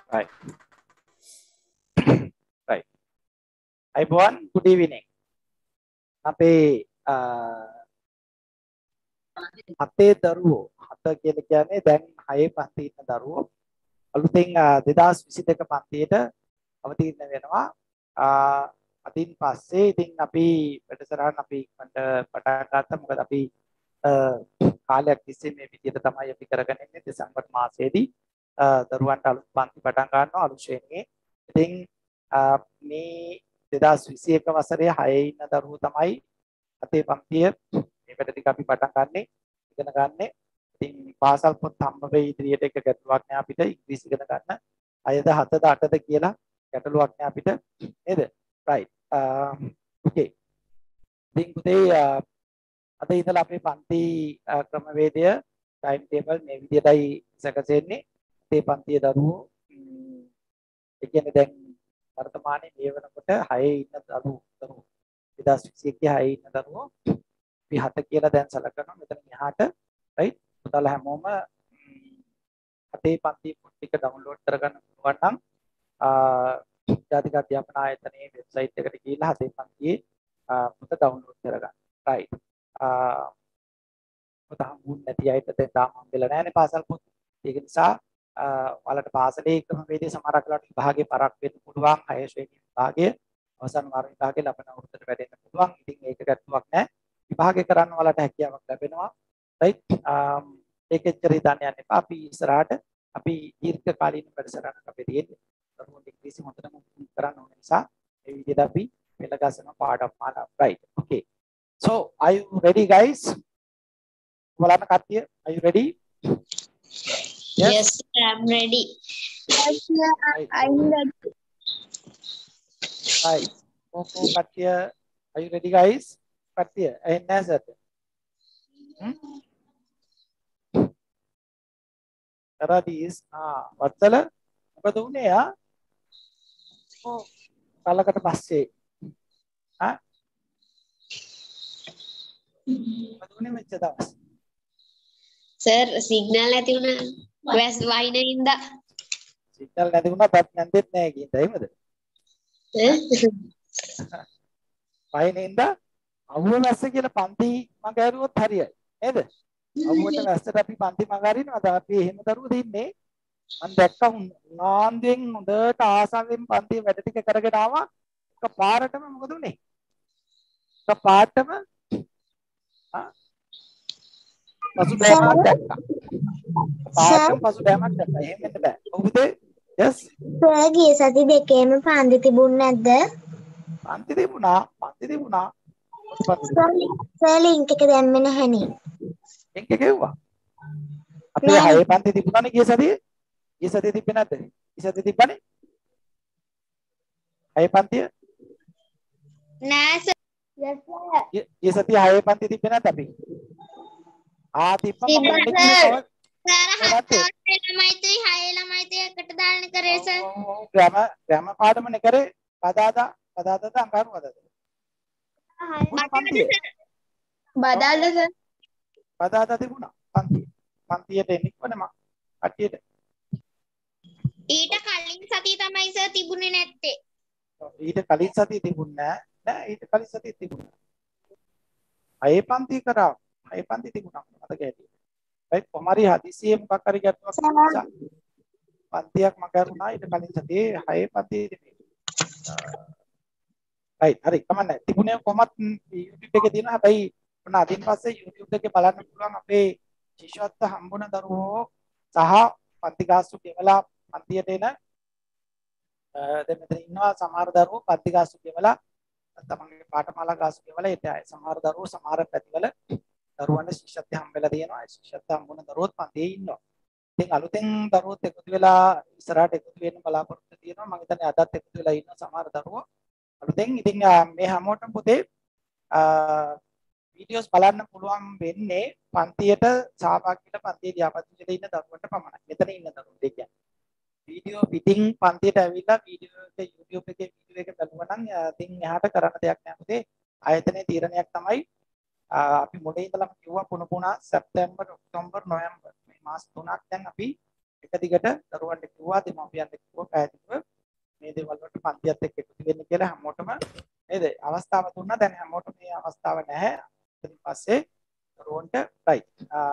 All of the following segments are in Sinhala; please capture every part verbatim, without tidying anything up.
Right. Right. Everyone, good evening. අපේ හතේ දරුවෝ හත කියලා කියන්නේ දැන් හයේ පන්තියේ ඉන්න දරුවෝ අලුතෙන් දෙදාස් විසි දෙක පන්තියට අවතීර්ණ වෙනවා. අදින් පස්සේ ඉතින් අපි වැඩසටහන අපි ඉක්මනට පටන් ගත්තා. මොකද අපි කාලයක් තිස්සේ මේ විදිහට තමයි අපි කරගෙන ඉන්නේ. දෙසැම්බර් මාසයේදී දරුවන්ට අලුත් පන්ති පටන් ගන්නවා අලුත් ශ්‍රේණියේ. ඉතින් මේ දෙදාස් විසි එක වසරේ හයේ ඉන්න දරුවෝ තමයි අතේ පන්තිය මේ වැඩ ටික අපි පටන් ගන්නෙ ඉගෙන ගන්නෙ. ඉතින් පාසල් පොත් හම්බ වෙයි ඉදිරියට එක ගැටලුවක් නෑ අපිට ඉංග්‍රීසි ඉගෙන ගන්න. අයද හතද අටද කියලා ගැටලුවක් නෑ අපිට නේද? right. okay. ඉතින් පුතේ අද ඉඳලා අපේ පන්ති ක්‍රමවේදය ටයිම් ටේබල් මේ විදිහටයි සැකසෙන්නේ. අපේ පන්තියේ දරුවෝ ඒ කියන්නේ දැන් වර්තමානයේ මේ වෙනකොට හයේ ඉන්න දරුවෝ දරුවෝ දෙදාස් විසි එකේ හයේ ඉන්න දරුවෝ අපි හත කියලා දැන් සැලකනවා. මෙතන එහාට right පුතාලා හැමෝම අපේ පන්ති පොත් ටික ඩවුන්ලෝඩ් කරගන්න පුළුවන් නම් ජාතික අධ්‍යාපන ආයතනයේ වෙබ්සයිට් එකට ගිහිල්ලා හතේ පන්තියේ පොත ඩවුන්ලෝඩ් කරගන්න. right. පොත හම්බුනේ නැති අයට දැන් තාම හම්බෙලා නැහැනේ පාසල් පොත්. ඒක නිසා ඔයාලට පාසලේ ක්‍රමවේදයේ සමහරක් වෙලාවට විභාගේ පරක් වෙන්න පුළුවන්. හය ශ්‍රේණි විභාගයේ අවසන් වාර විභාගයේ ලබන අවුරුද්දට වැඩෙන්න පුළුවන්. ඉතින් ඒක ගැටලුවක් නැහැ. විභාගේ කරන්න ඔයාලට හැකියාවක් ලැබෙනවා. right. ඒක එච්චර හිතන්න යන්න එපා. අපි ඉස්සරහට අපි දීර්ඝ කාලීන වැඩසටහනක් අපි තියෙන්නේ. දරුවෝ ඉංග්‍රීසි හොඳටම කරන්න ඕන නිසා මේ විදිහට අපි පෙළගසන පාඩම්මාලා. right. okay. so are you ready guys? ඔයාලට කට්ටිය are you ready? Yes, yes sir, I'm ready. Yes, sir, I'm ready. Right. Koko Katya, are you ready guys? Katya, and Nazat. Hmm? Taradis, ah, Vatsala, මොකද උනේ ආ? ඔව්. කලකට පස්සේ. ආ? මොකද උනේ මෙච්ච දවස්? Sir, signal නැති වුණා. වැස් වහිනින්ද? සිග්නල් නැති වුණා බත් නැන්දෙත් නැහැ කියනද එහෙමද? වහිනින්ද? අවුව වැස්ස කියලා පන්ති මග ඇරුවොත් හරියයි. නේද? අවුවට වැස්සට අපි පන්ති මග අරිනවද? අපි එහෙම දරුවෝ දෙන්නේ. මම දැක්කා උනාන්දෙන් හොඳට ආසාවෙන් පන්ති වැඩ ටික කරගෙන ආවා. එක පාරටම මොකද උනේ? එක පාරටම ආ පසුබෑමක් දැක්කා. පාරටම පසුබෑමක් දැක්කා. එහෙම වෙන්න බෑ. ඔව්ද? yes. සර් ගිය සති දෙකේම පන්ති තිබුණ නැද්ද? පන්ති තිබුණා. පන්ති තිබුණා. සර් ලින්ක් එක දැම්මේ නැහනේ. ලින්ක් එක එව්වා. අපේ හයේ පන්ති තිබුණානේ ගිය සතියේ. ගිය සතියේ තිබ්බේ නැද්ද? ගිය සතියේ තිබ්බනේ. හයේ පන්තිය? නෑ සර්. yes sir. ගිය සතියේ හයේ පන්ති තිබ්බේ නැද්ද අපි? ආ තිබ්බා මම සර් හතේ ළමයිතුයි හයේ ළමයිතුයි එකට දාන්න කරේ සර්. ග්‍රාම ග්‍රාම පාඩමනේ කරේ. පදාදා පදාදා අංගාරු වදද? බදාද සර්. පදාදා තිබුණා. පන්තිය. පන්තියට එන්නේ කොහොමද මම? කට්ටියට. ඊට කලින් සතිය තමයි සර් තිබුණේ නැත්තේ. ඊට කලින් සතිය තිබුණේ නෑ. නෑ ඊට කලින් සතිය තිබුණා. අය පන්ති කරා. අය පන්ති තිබුණා. මතක ඇති. right කොමාරි හදිසියෙ මොකක් හරි ගැටුමක් නිසා පන්තියක් මගහරුණා. ඊට කලින් සතියේ හය පන්තියේ තිබුණා. right හරි කමන්නේ. තිබුණේ කොහොමත් YouTube එකේ තියෙනවා. හැබැයි ඔන්න අදින් පස්සේ YouTube එකේ බලන්න පුළුවන් අපේ ශිෂ්‍යත්ව හම්බුන දරුවෝ සහ පන්ති ගාස්තු ගෙවලා පන්තියට එන දැන් මෙතන ඉන්නවා සමහර දරුවෝ පන්ති ගාස්තු ගෙවලා තමන්ගේ පාඨමාලා ගාස්තු ගෙවලා ඒත් ආයේ සමහර දරුවෝ සමහර පැතිවල දරුවන්ට ශිෂ්‍යත්වය හම්බෙලා තියෙනවා. ඒ ශිෂ්‍යත්වය හම්බුන දරුවෝත් පන්තියේ ඉන්නවා. ඉතින් අලුතෙන් දරුවෝත් එකතු වෙලා ඉස්සරහට එකතු වෙන්න බලාපොරොත්තු තියෙනවා. මම හිතන්නේ අදත් එකතු වෙලා ඉන්න සමහර දරුවෝ අලුතෙන්. ඉතින් මේ හැමෝටම පුතේ වීඩියෝස් බලන්න පුළුවන් වෙන්නේ පන්තියට සහභාගී වෙලා පන්තියේ ව්‍යාපෘතිවල ඉන්න දරුවන්ට පමණයි. මෙතන ඉන්න දරුවෝ දෙක. වීඩියෝ පිටින් පන්තියට ඇවිල්ලා වීඩියෝ එක YouTube එකේ වීඩියෝ එක බලුවා නම් ඉතින් එහාට කරන්න දෙයක් නැහැ පුතේ. ආයතනයේ තීරණයක් තමයි අපි මුලින් ඉඳලම කිව්වා පුන පුනා සැප්තැම්බර් ඔක්තෝබර් නොවැම්බර් මේ මාස තුනක් දැන් අපි එක දිගට දරුවන්ට කිව්වා දෙමාපියන්ට කිව්වා පැහැදිලිව මේ දේවල් වලට පන්තියත් එක්ක එකතු වෙන්න කියලා හැමෝටම නේද? අවස්ථාව දුන්නා. දැන් හැමෝටම මේ අවස්ථාව නැහැ. ඊට පස්සේ දරුවන්ට රයිට්.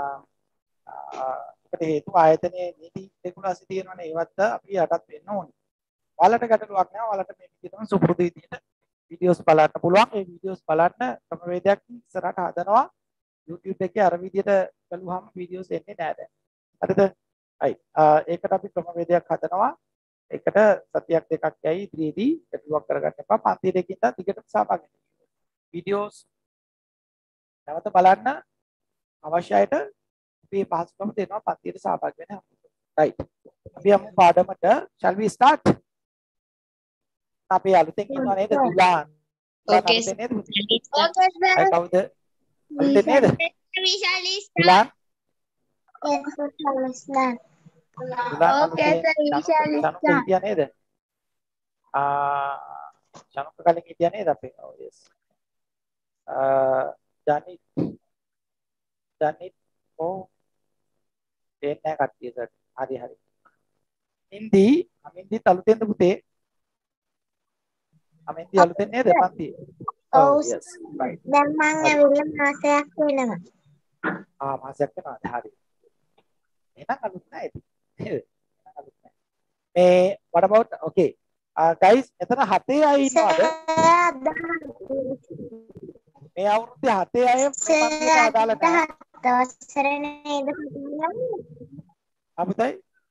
ඒකට හේතුව ආයතනයේ නීති රෙගුලාසි තියෙනවනේ. ඒවත් අපි යටත් වෙන්න ඕනේ. ඔයාලට ගැටලුවක් නැහැ. ඔයාලට මේ විදිහටම සුපුරුදු විදිහට වීඩියෝස් බලන්න පුළුවන්. ඒ වීඩියෝස් බලන්න ක්‍රමවේදයක් ඉස්සරහට හදනවා. YouTube එකේ අර විදිහට බලුවාම වීඩියෝස් එන්නේ නැහැ දැන්. හරිද? right. ඒකට අපි ක්‍රමවේදයක් හදනවා. ඒකට සතියක් දෙකක් යයි ඉදිරියේදී ගැටලුවක් කරගන්න එපා. පන්ති දෙකකින් තා දිගටම සහභාගී වෙන්න. වීඩියෝස් නැවත බලන්න අවශ්‍ය අයට අපි පහසුකම් දෙනවා පන්තියට සහභාගී වෙන්න. right. අපි යමු පාඩමට. shall we start? අපි අලුතෙන් ඉන්නවා නේද Dulan? Okay sir. Okay sir. අය කවුද? අලුතෙන් නේද? We shall Dulan? start. Okay sir. We shall ශනුක start. හිටියා නේද? ආ ශනුක කලින් හිටියා නේද අපේ? ඔව් yes. ආ ජනිත් ජනිත් ඔව් දෙන්නේ නැහැ කට්ටියට. හරි හරි. හින්දි අමින්දි අලුතෙන්ද පුතේ? අමින්දි අලුතෙන් නේද පන්ති? ඔව් yes right. දැන් මං ඇවිල්ලා මාසයක් වෙනවා. ආ මාසයක් වෙනවාද? හරි. එහෙනම් අලුත් නැහැ ඉතින්. නේද? අලුත් නැහැ. මේ what about okay. uh, guys එතන හතේ අය ඉන්නවද? මේ අවුරුද්දේ හතේ අය පන්තියට අදාළ නැහැ. දවසර නේද? අපතයි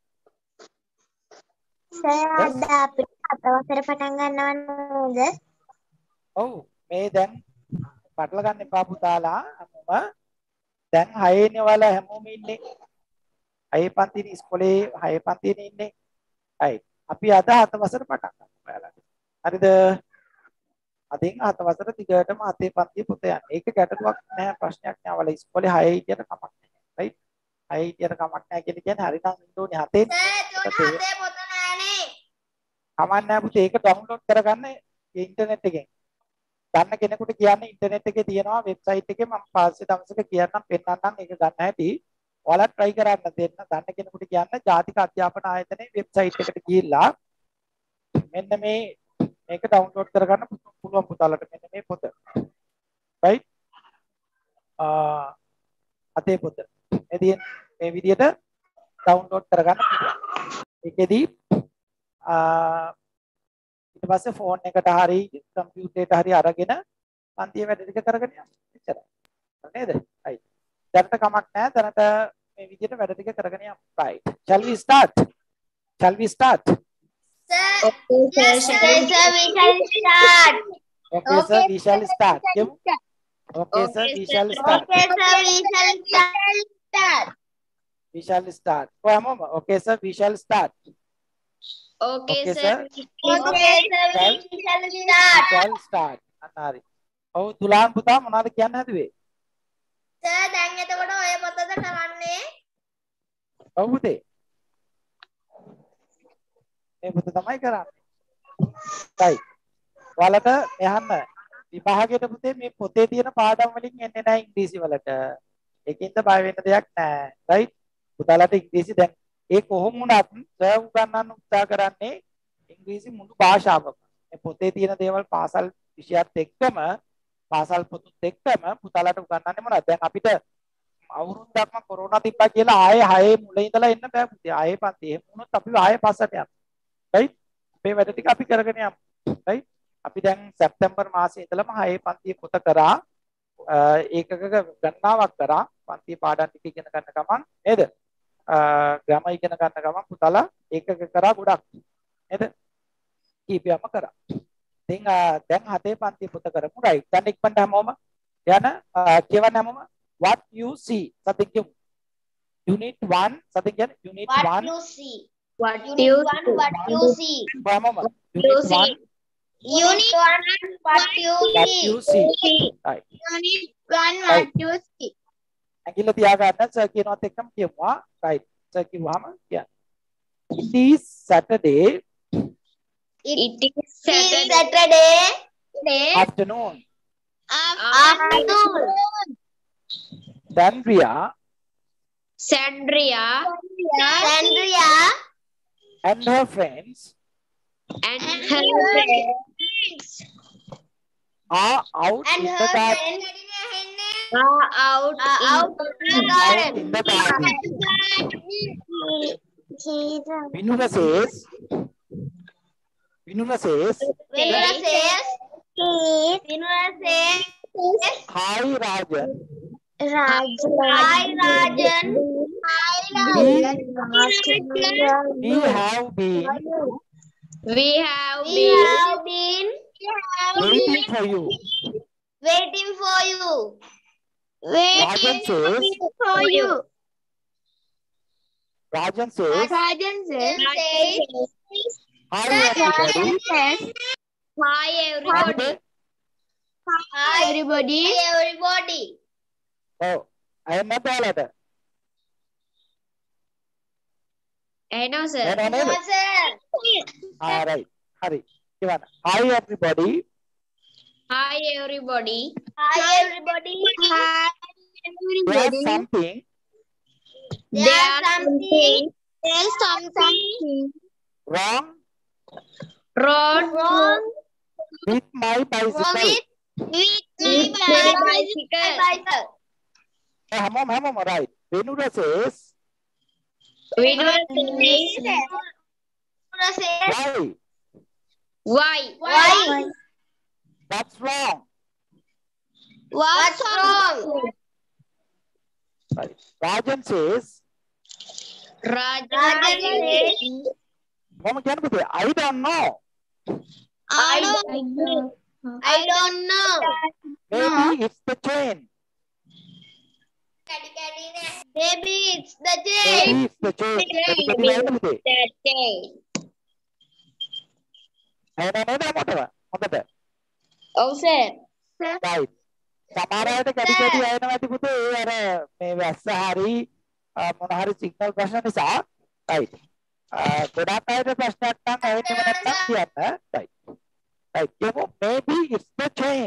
සර් අපිට දවසර පටන් ගන්නව නේද? ඔව් මේ දැන් පටල ගන්න එපා පුතාලා. හැමෝම දැන් හයේ ඉන්නේ ඔයාලා හැමෝම ඉන්නේ. හයේ පන්තියේ ඉස්කෝලේ හයේ පන්තියේ ඉන්නේ. right. අපි අද හත වසර පටන් ගන්නවා ඔයාලට. හරිද? අදින් හත වසර දිගටම හතේ පන්තියේ පුත යන්නේ. ඒක ගැටලුවක් නැහැ ප්‍රශ්නයක් නෑ. ඔයාලා ඉස්කෝලේ හයේ හිටියට කමක් නැහැ. right. හයේ හිටියට කමක් නැහැ කියන්නේ හරිනම් ඉන්න ඕනේ හතේ. සර් තුන හතේ පොත නෑනේ. කමක් නැහැ පුතේ. ඒක ඩවුන්ලෝඩ් කරගන්න ඉන්ටර්නෙට් එකෙන්. ගන්න කෙනෙකුට කියන්නේ ඉන්ටර්නෙට් එකේ තියෙනවා වෙබ්සයිට් එකේ මම පස්සේ දවසක කියන්නම් පෙන්නන්නම් ඒක ගන්න හැටි. ඔයාලා try කරන්න දෙන්න. ගන්න කෙනෙකුට කියන්න ජාතික අධ්‍යාපන ආයතනයේ වෙබ්සයිට් එකට ගිහිල්ලා මෙන්න මේ මේක ඩවුන්ලෝඩ් කරගන්න පුළුවන් පුතාලට මෙන්න මේ පොත. right? ආ අතේ පොත. එදින් මේ විදිහට ඩවුන්ලෝඩ් කරගන්න පුළුවන්. ඒකෙදි ආ ඊට පස්සේ ෆෝන් එකට හරි කම්පියුටරේට හරි අරගෙන පන්තියේ වැඩ ටික කරගෙන යන්න. එච්චරයි. නේද? right. දැනට කමක් නැහැ. දැනට මේ විදිහට වැඩ ටික කරගෙන යන්න. right. shall we start? shall we start? Sir. Okay sir. Yes sir. We shall start. okay sir we shall start. කියමු. okay sir we shall start. Okay sir. We shall start. we shall start. කොහමම okay sir we shall start. Okay, Okay, sir. sir. Okay, sir. Shall- We shall start. shall start. අන්න හරි. ඔව් තුලාන් පුතා මොනවද කියන්න හැදුවේ? Sir, දැන් එතකොට ඔය පොතද කරන්නේ? ඔව් පුතේ. මේ පොත තමයි කරන්නේ. right. ඔයාලට එහන්න විභාගයට පුතේ මේ පොතේ තියෙන පාඩම් වලින් එන්නේ නැහැ ඉංග්‍රීසි වලට. ඒකින්ද බය වෙන්න දෙයක් නැහැ. right. පුතාලට ඉංග්‍රීසි දැන් ඒ කොහොම වුණත් සර් උගන්වන්න උත්සාහ කරන්නේ ඉංග්‍රීසි මුළු භාෂාවම. මේ පොතේ තියෙන දේවල් පාසල් විෂයත් එක්කම පාසල් පොතුත් එක්කම පුතාලට උගන්වන්නේ මොනවද? දැන් අපිට අවුරුද්දක්ම කොරෝනා තිබ්බා කියලා ආයේ හයේ මුල ඉඳලා එන්න බෑ පුතේ. ආයේ පන්ති. එහෙම වුණොත් අපි ආයේ පස්සට යනවා. right? මේ වැඩ ටික අපි කරගෙන යමු. right? අපි දැන් සැප්තැම්බර් මාසයේ ඉඳලම හයේ පන්තියේ පොත කරා ඒකක ගණනාවක් කරා. පන්තියේ පාඩම් ටික ඉගෙන ගන්න ගමන් නේද? ග්‍රාමර් ඉගෙන ගන්න ගමන් පුතාලා ඒකක කරා ගොඩක් නේද? කීපයක්ම කරා. ඉතින් දැන් හතේ පන්ති පොත කරමු. right. දැන් ඉක්මනට හැමෝම යන කියවන්න හැමෝම what you see සතින් කියමු. unit one සතින් කියන්නේ unit What one you see? What you see? What you see? හැමෝම You unit see. one Unit one. What you what see? you see. right. Unit one. What you see? ඇඟිල්ල තියාගන්න සර් කියනවත් එක්කම කියමුවා. right. සර් කිව්වම කියන්නේ it is Saturday It is Saturday. afternoon. Afternoon. Dandria Sandria. Sandria. and her friends And her friends. are out And in her the garden. friends Are out are out in the Out in the garden. garden. Vinura says, Vinura says, Vinura says, Vinura says, hi Rajan, Rajan. Hi, Rajan. Hi, Rajan. we have been We have We been have been waiting for you. waiting for you. Rajan says, For you. Rajan says, Rajan says, hi everybody. Hi everybody. Hi, everybody. Hi, everybody. Oh, I am not all of that. I know, sir. No, no, no. All right. Hurry. Ivana. Hi everybody. Hi everybody. Hi, everybody. Hi, There's something There's something. There's something wrong Road wrong with my bicycle. with with with my my bicycle. bicycle. Oh, Hamam, Hamam, right. Venura says, We do Vinura says, why? Why? why? What's wrong? What's wrong? Right. Rajan says, Rajan Rajan says, Mama, can you say, I don't know. I don't I don't know. Maybe it's the chain. Maybe it's the chain. Maybe it's the chain. Maybe it's the chain. that day. I don't know what about it. Oh, sir. Right. සමහර අයට කැටි කැටි අයනවා ඇති පුතේ ඒ අර මේ වැස්ස හරි මොන හරි සිග්නල් ප්‍රශ්න නිසා right ගොඩක් අයට ප්‍රශ්නයක් නම් ඇහෙන්නේම නැත්නම් කියන්න right right කියමු maybe it's the chain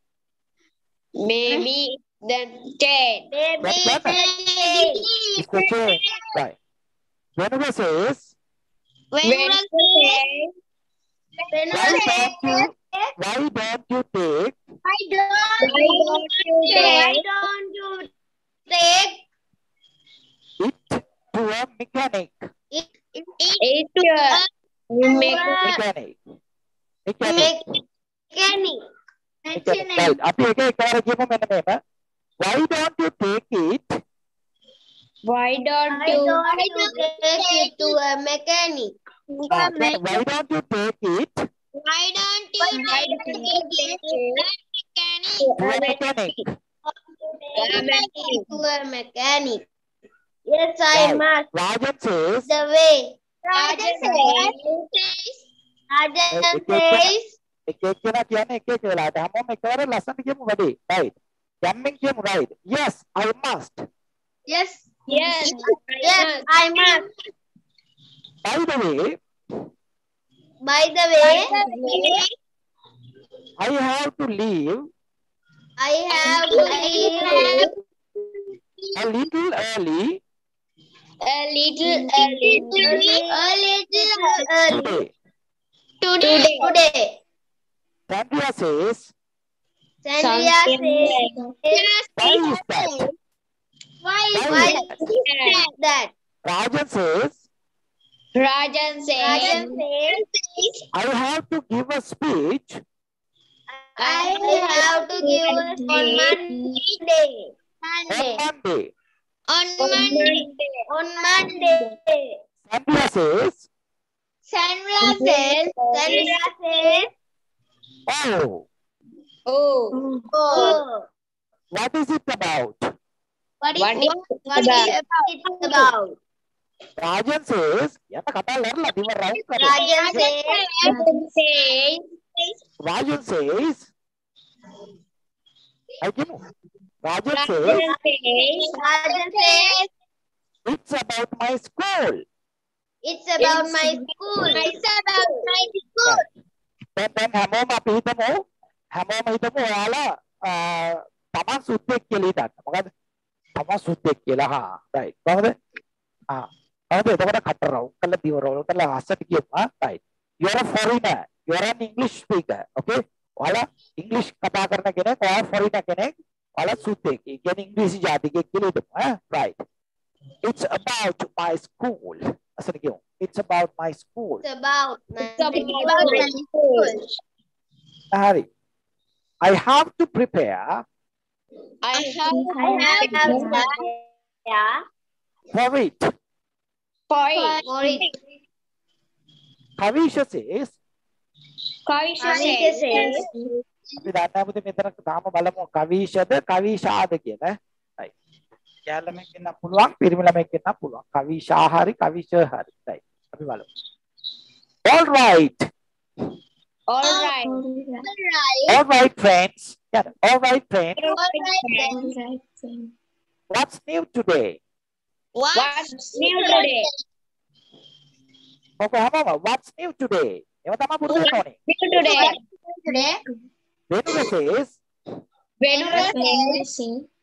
Maybe the chain. Maybe That's it's it's the chain right Venuga says Venura says, why don't you why don't you take Why don't Why don't you Why take don't you take it to a mechanic it, it, it to a make mechanic mechanic mechanic? mechanic right අපි එක එකවර කියමු මෙන්න මේක why don't you take it Why don't Why you don't you take it to a mechanic? Ah, why don't you take it Why don't you Why take don't it you to a take mechanic? to a mechanic Take it to a mechanic. Yes, I Right. must. Rajan says The way. Rajan says. Rajan Eh, says. එක එක්කෙනා කියන්නේ එක එක වෙලාවට හැමෝම එකවර ලස්සන කියමු වැඩි right යම්මින් කියමු right yes I must Yes. Yes. Yes, I must. by the way By the way, I have to leave I have to leave a little early A little early a little early today today. Today. Sandhya says Sandhya says. why is that Why, Why why is is that? Rajan says Rajan Rajan says says. I have to give a speech I have to give us on Monday. Monday. on Monday On Monday. On Monday. Sandhya says Sandra says. Sandra says. oh Oh, Oh. what is it about What is, What is what it is it about? Rajan says yana kata lerla diva right Rajan says. Rajan says Rajan says I give Rajan says Rajan says Rajan says. it's about my school It's about my school. It's about my school. දැන් දැන් හැමෝම අපි හිතමු හැමෝම හිතමු ඔයාලා තමන් සුද්දෙක් කියලා හිතන්න මොකද තම සුද්දෙක් කියලා. හා right. කොහොමද? ආ කොහොමද? එතකොට කටර උන් කළ දිවර උන් කළ අස්සට කියපුවා right. You are a foreigner. You are an English speaker. Okay? ඔයාලා ඉංග්‍රීසි කතා කරන කෙනෙක්, ඔයා foreigner කෙනෙක්, ඔයාලා සුද්දෙක්. ඒ කියන්නේ ඉංග්‍රීසි ජාතිකයෙක් කියලා හිතමු. ඈ right. It's about my school. අස්සට කියමු. It's about my school. It's about It's about my school. හරි. I have to prepare I have I have to yeah for it. for it. for it. Kavisha says, Kavisha Kavisha says, අපි දන්නා පුතේ මෙතන තාම බලමු කවිෂද කවිෂාද කියලා. right. යාළ ළමෙක් ඉන්න පුළුවන්, පිරිමි ළමෙක් ඉන්න පුළුවන්. කවිෂා හරි කවිෂ හරි. right. අපි බලමු. All right. all right. All right. All right friends. Yeah. All right friends. All right then. What's new today? What's new today? Okay, හැමෝම what's new today? ඒව තමයි පුරුදු වෙන්න ඕනේ. New today. Today. Venura says, Venura says,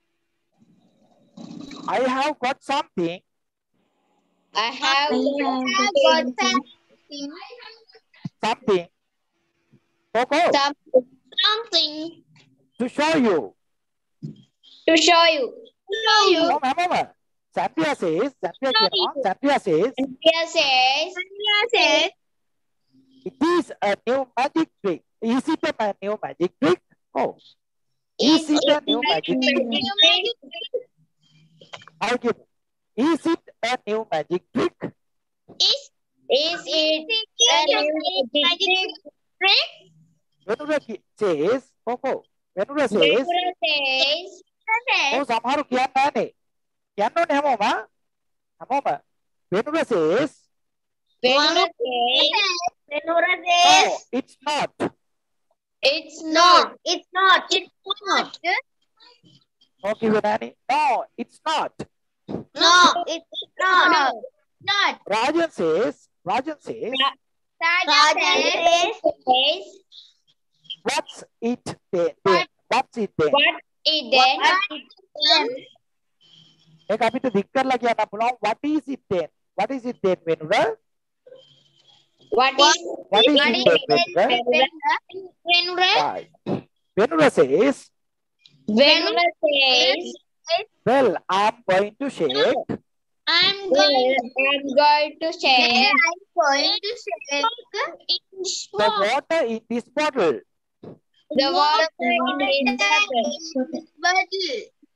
I have got something I have I have got something. something Coco, some- Something to show you. to show you. show you. Oh, mama. Sandhya says, Sandhya කියනවා, Sandhya says, India says, Sandhya says, it is a new magic trick. Is it a ma- new magic trick? Oh, is it a new magic trick? new magic I'll give you. Is it a new magic trick? is is it a new magic trick? Venura ki- says, Coco, Venura says, Venura says, oh, සමහරු කියන්නේ නැහනේ. කියන්න ඕනේ හැමෝම. හැමෝම. Venura says, Venura says, Venura no, says, it's not. it's not, it's not, It's not. Okay, Venani. No, it's not. no, it's not. Not. Rajan says, Rajan says, Raja says, says, what's it then? then? What's it then? what is then? then මේක අපිට දික් කරලා කියන්න පුළුවන්. What is it then? What is it then, Venura? What is, What is what it is then, it Venura? then? Venura Right. Venura says, Venura says, well, I'm going to shake I'm well, going I'm going to share I'm going to shake in the smoke. water in this bottle. the water in this bottle. Bottle.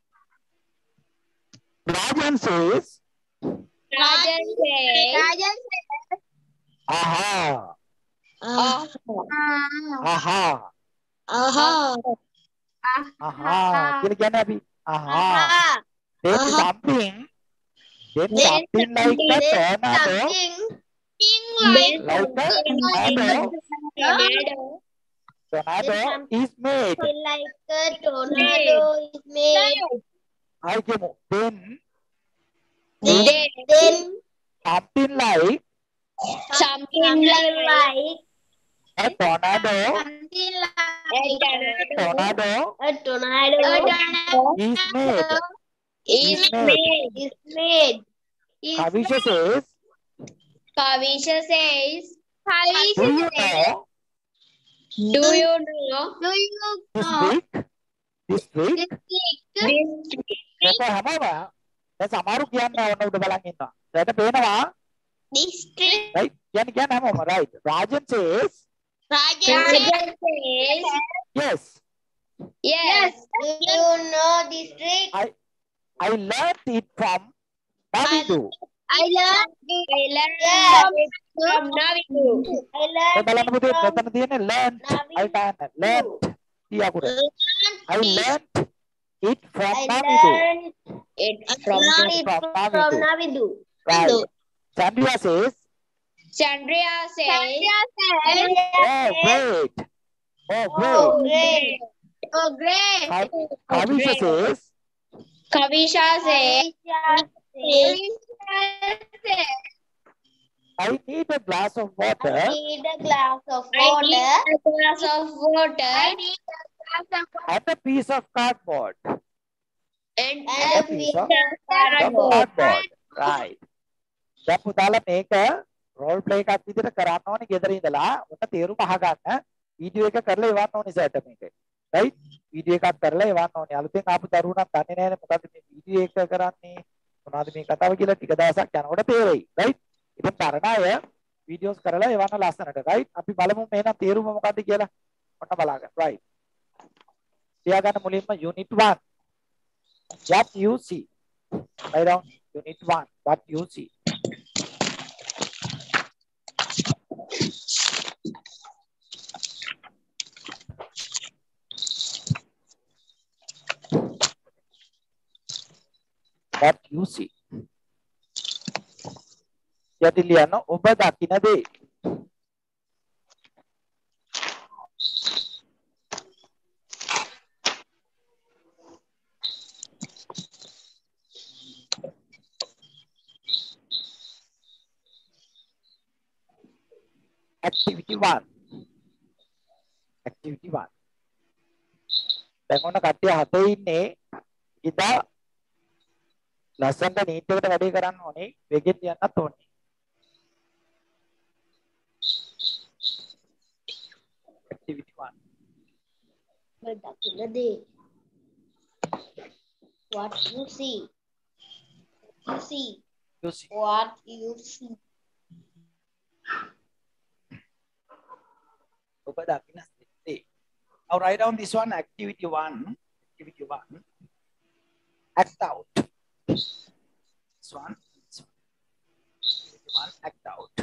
Rajan says, Rajan says, Raja says, aha, ah, aha, aha, aha. Kira කියන්නේ අපි. Aha. aha. Then Aha. something, then Then something like a tornado, something Then like like a tornado, tornado, tornado Then is made. like a tornado is made. I give then, Then, then something like something like a tornado, something a like tornado a tornado a tornado is made. is made. Is made. is Kavisha says, Kavisha says, do you know do you know Do you this know trick? This trick? this this ඒක හැමෝම දැන් සමහරු කියන්නේ ඕන උඩ බලන් ඉන්නවා. දැන් පේනවා. district? Right? කියන්නේ කියන්නේ හැමෝම right. Rajan says, Raja Rajan says, says, yes, yes. Do you know this trick? I I learned it from Navidu. I learned I learned Yeah. it from Navidu. I A learned බලන්න පුතේ it from මෙතන තියෙන්නේ learned. I learned learned. තියකුර. I learned it from I Navidu. learned it from learned it Navidu. from From Navidu. Navidu. Right. Sandhya says, Chandria says, Raja says, oh great. Oh oh great. great. oh great. Ka- Kavisha says, Kavisha says, I need a glass of water I need a glass of water. I need a glass of water. I need a glass of and a piece of cardboard. And a a piece piece of of cardboard. cardboard. Right. දැන් පුතාලා මේක රෝල් ප්ලේ එකක් විදිහට කරන්න ඕනේ ගෙදර ඉඳලා ඔන්න තේරුම අහගන්න වීඩියෝ එක කරලා එවන්න ඕනේ සර්ට මේක. රයිට්? වීඩියෝ එකක් කරලා එවන්න ඕනේ. අලුතෙන් ආපු දරුවෝ නම් දන්නේ නැහැ මොකද්ද මේ වීඩියෝ එක කරන්නේ මොනවද මේ කතාව කියලා ටික දවසක් යනකොට තේරෙයි. රයිට්? ඉතින් තරණ අය වීඩියෝස් කරලා එවන්න ලස්සනට. රයිට්? අපි බලමු මේනම් තේරුම මොකද්ද කියලා. ඔන්න බලන්න. රයිට්. තියාගන්න මුලින්ම unit one. What you see. Write down unit one. What you see. What you see. යටි ලියන්න ඔබ දකින දේ. Activity one. Activity one. දැන් ඔන්න කට්ටිය හතේ ඉන්නේ ඉතා ලස්සනට නීට් එකට වැඩේ කරන්න ඕනේ වෙගෙන් යන්නත් ඕනේ. Activity one. What you see. You see. You see. What you see. ඔබ දකින දේ. Now write down this one. Activity one. Activity one. Act out. This one. This one. Activity one. Act out.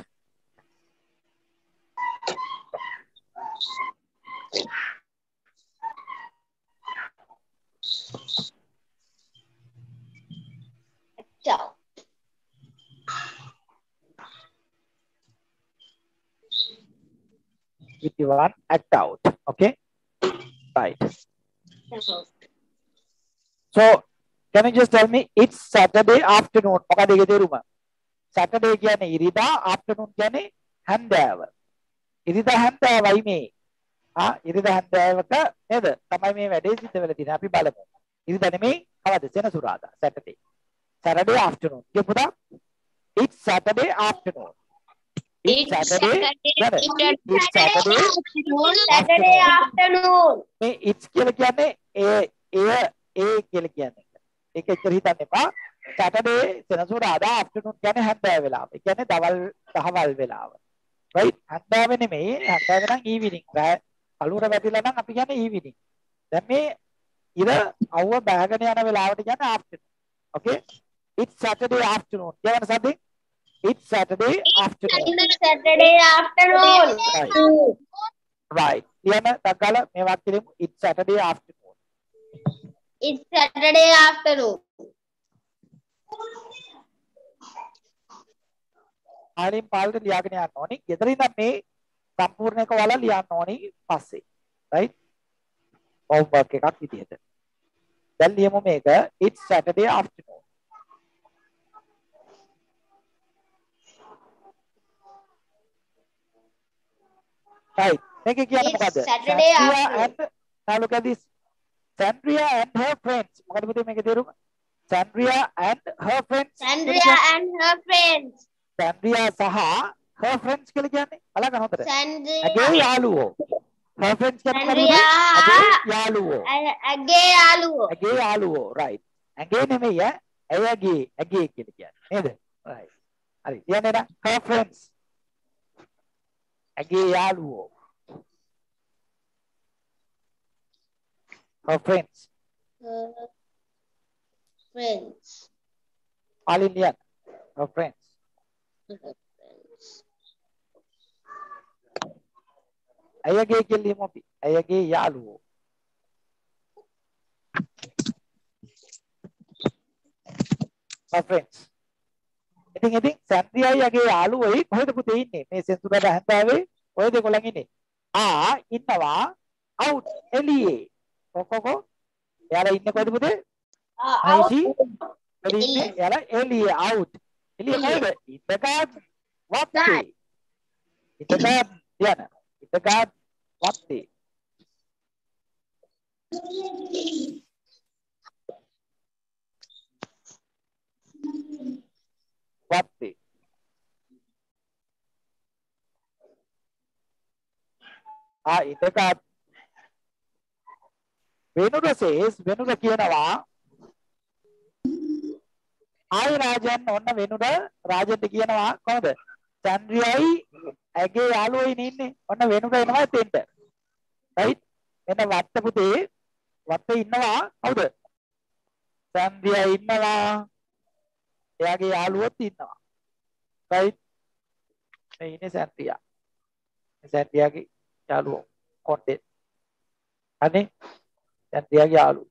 Act out. Activity one. Act out. Okay. Right. So can you just tell me it's Saturday afternoon? මොකද ඒකේ තේරුම? Saturday කියන්නේ ඉරිදා, afternoon කියන්නේ හැන්දෑව. ඉරිදා හැන්දෑවයි මේ. ආ ඉරිදා හැන්දෑවක නේද? තමයි මේ වැඩේ සිද්ධ වෙලා තියෙන්නේ. අපි බලමු. ඉරිදා නෙමෙයි, කවද? සෙනසුරාදා. Saturday. Saturday afternoon. කියපුදා it's Saturday afternoon. It's Saturday. It's Saturday. Saturday afternoon. මේ it's කියලා කියන්නේ ඒ ඒ ඒ කියලා කියන්නේ. ඒක එච්චර හිතන්න එපා. Saturday සෙනසුරාදා afternoon කියන්නේ හැන්දෑව වෙලාව. ඒ කියන්නේ දවල් දහවල් වෙලාව. right? හැන්දෑව නෙමෙයි. හැන්දෑව නම් evening. කලුර වැටිලා නම් අපි කියන්නේ evening. දැන් මේ ඉර අවුව බහගෙන යන වෙලාවට කියන්නේ afternoon. Okay? It's Saturday afternoon. කියවන සද්දේ It's Saturday afternoon. It's Saturday afternoon. Right. Right. ලියන්න තක්කාල මේ වාක්‍යෙ දෙමු. It's Saturday afternoon. It's Saturday afternoon. ආලින් පාල්ට ලියාගෙන යන්න ඕනි. ගෙදර ඉඳන් මේ සම්පූර්ණ එක වල ලියන්න ඕනි පස්සේ. right? homework එකක් විදියට. දැන් ලියමු මේක. It's Saturday afternoon. Right. Make it clear. It's Saturday afternoon. And now look at this. Sandria and her friends. What do you make it? Sandria and her friends. Sandria and her friends. Sandria saha her friends ke liye kya alag hota hai. Sandria. Age yaluwo. Her friends kya Sandria. age yaluwo. Age yaluwo. Age yaluwo. Right. Age neme ya. Age age ke liye kya. Neda. Right. Ari. Liya neda. Her friends. Age yaluwo. Her friends. Her friends. All Indian. Her friends. Her friends. Ayage kelli mopi. Ayage yaluwo. Her friends. ඉතින් ඉතින් සැන්ඩ්‍රියායි යගේ යාළුවෝයි කොහෙද පුතේ ඉන්නේ? මේ සෙන්සුරාදා හැන්දෑවේ කොහෙද කොලන් ඉන්නේ? ආ ඉන්නවා out එළියේ. කොකොකෝ එයාලා ඉන්නේ කොහෙද පුතේ? Out. එළියේ එයාලා එළියේ out. එළියේ කොහෙද? in the garden. What day? In the garden. Diana. In the garden. What day? වත්තේ. ආ ඉතකත් වෙනුර says වෙනුර කියනවා ආයි රාජන් ඔන්න වෙනුර රාජන්ට කියනවා කොහොමද? චන්ද්‍රයයි ඇගේ යාළුවයි ඉන්නේ. ඔන්න වෙනුර එනවා එතෙන්ට. right? මෙන්න වත්ත පුතේ වත්තේ ඉන්නවා කවුද? චන්ද්‍රයා ඉන්නවා. එයාගේ යාළුවොත් ඉන්නවා. right? මේ ඉන්නේ චන්ද්‍රයා. චන්ද්‍රයාගේ යාළුවෝ කොණ්ඩේ. අනේ චන්ද්‍රයාගේ යාළුවෝ.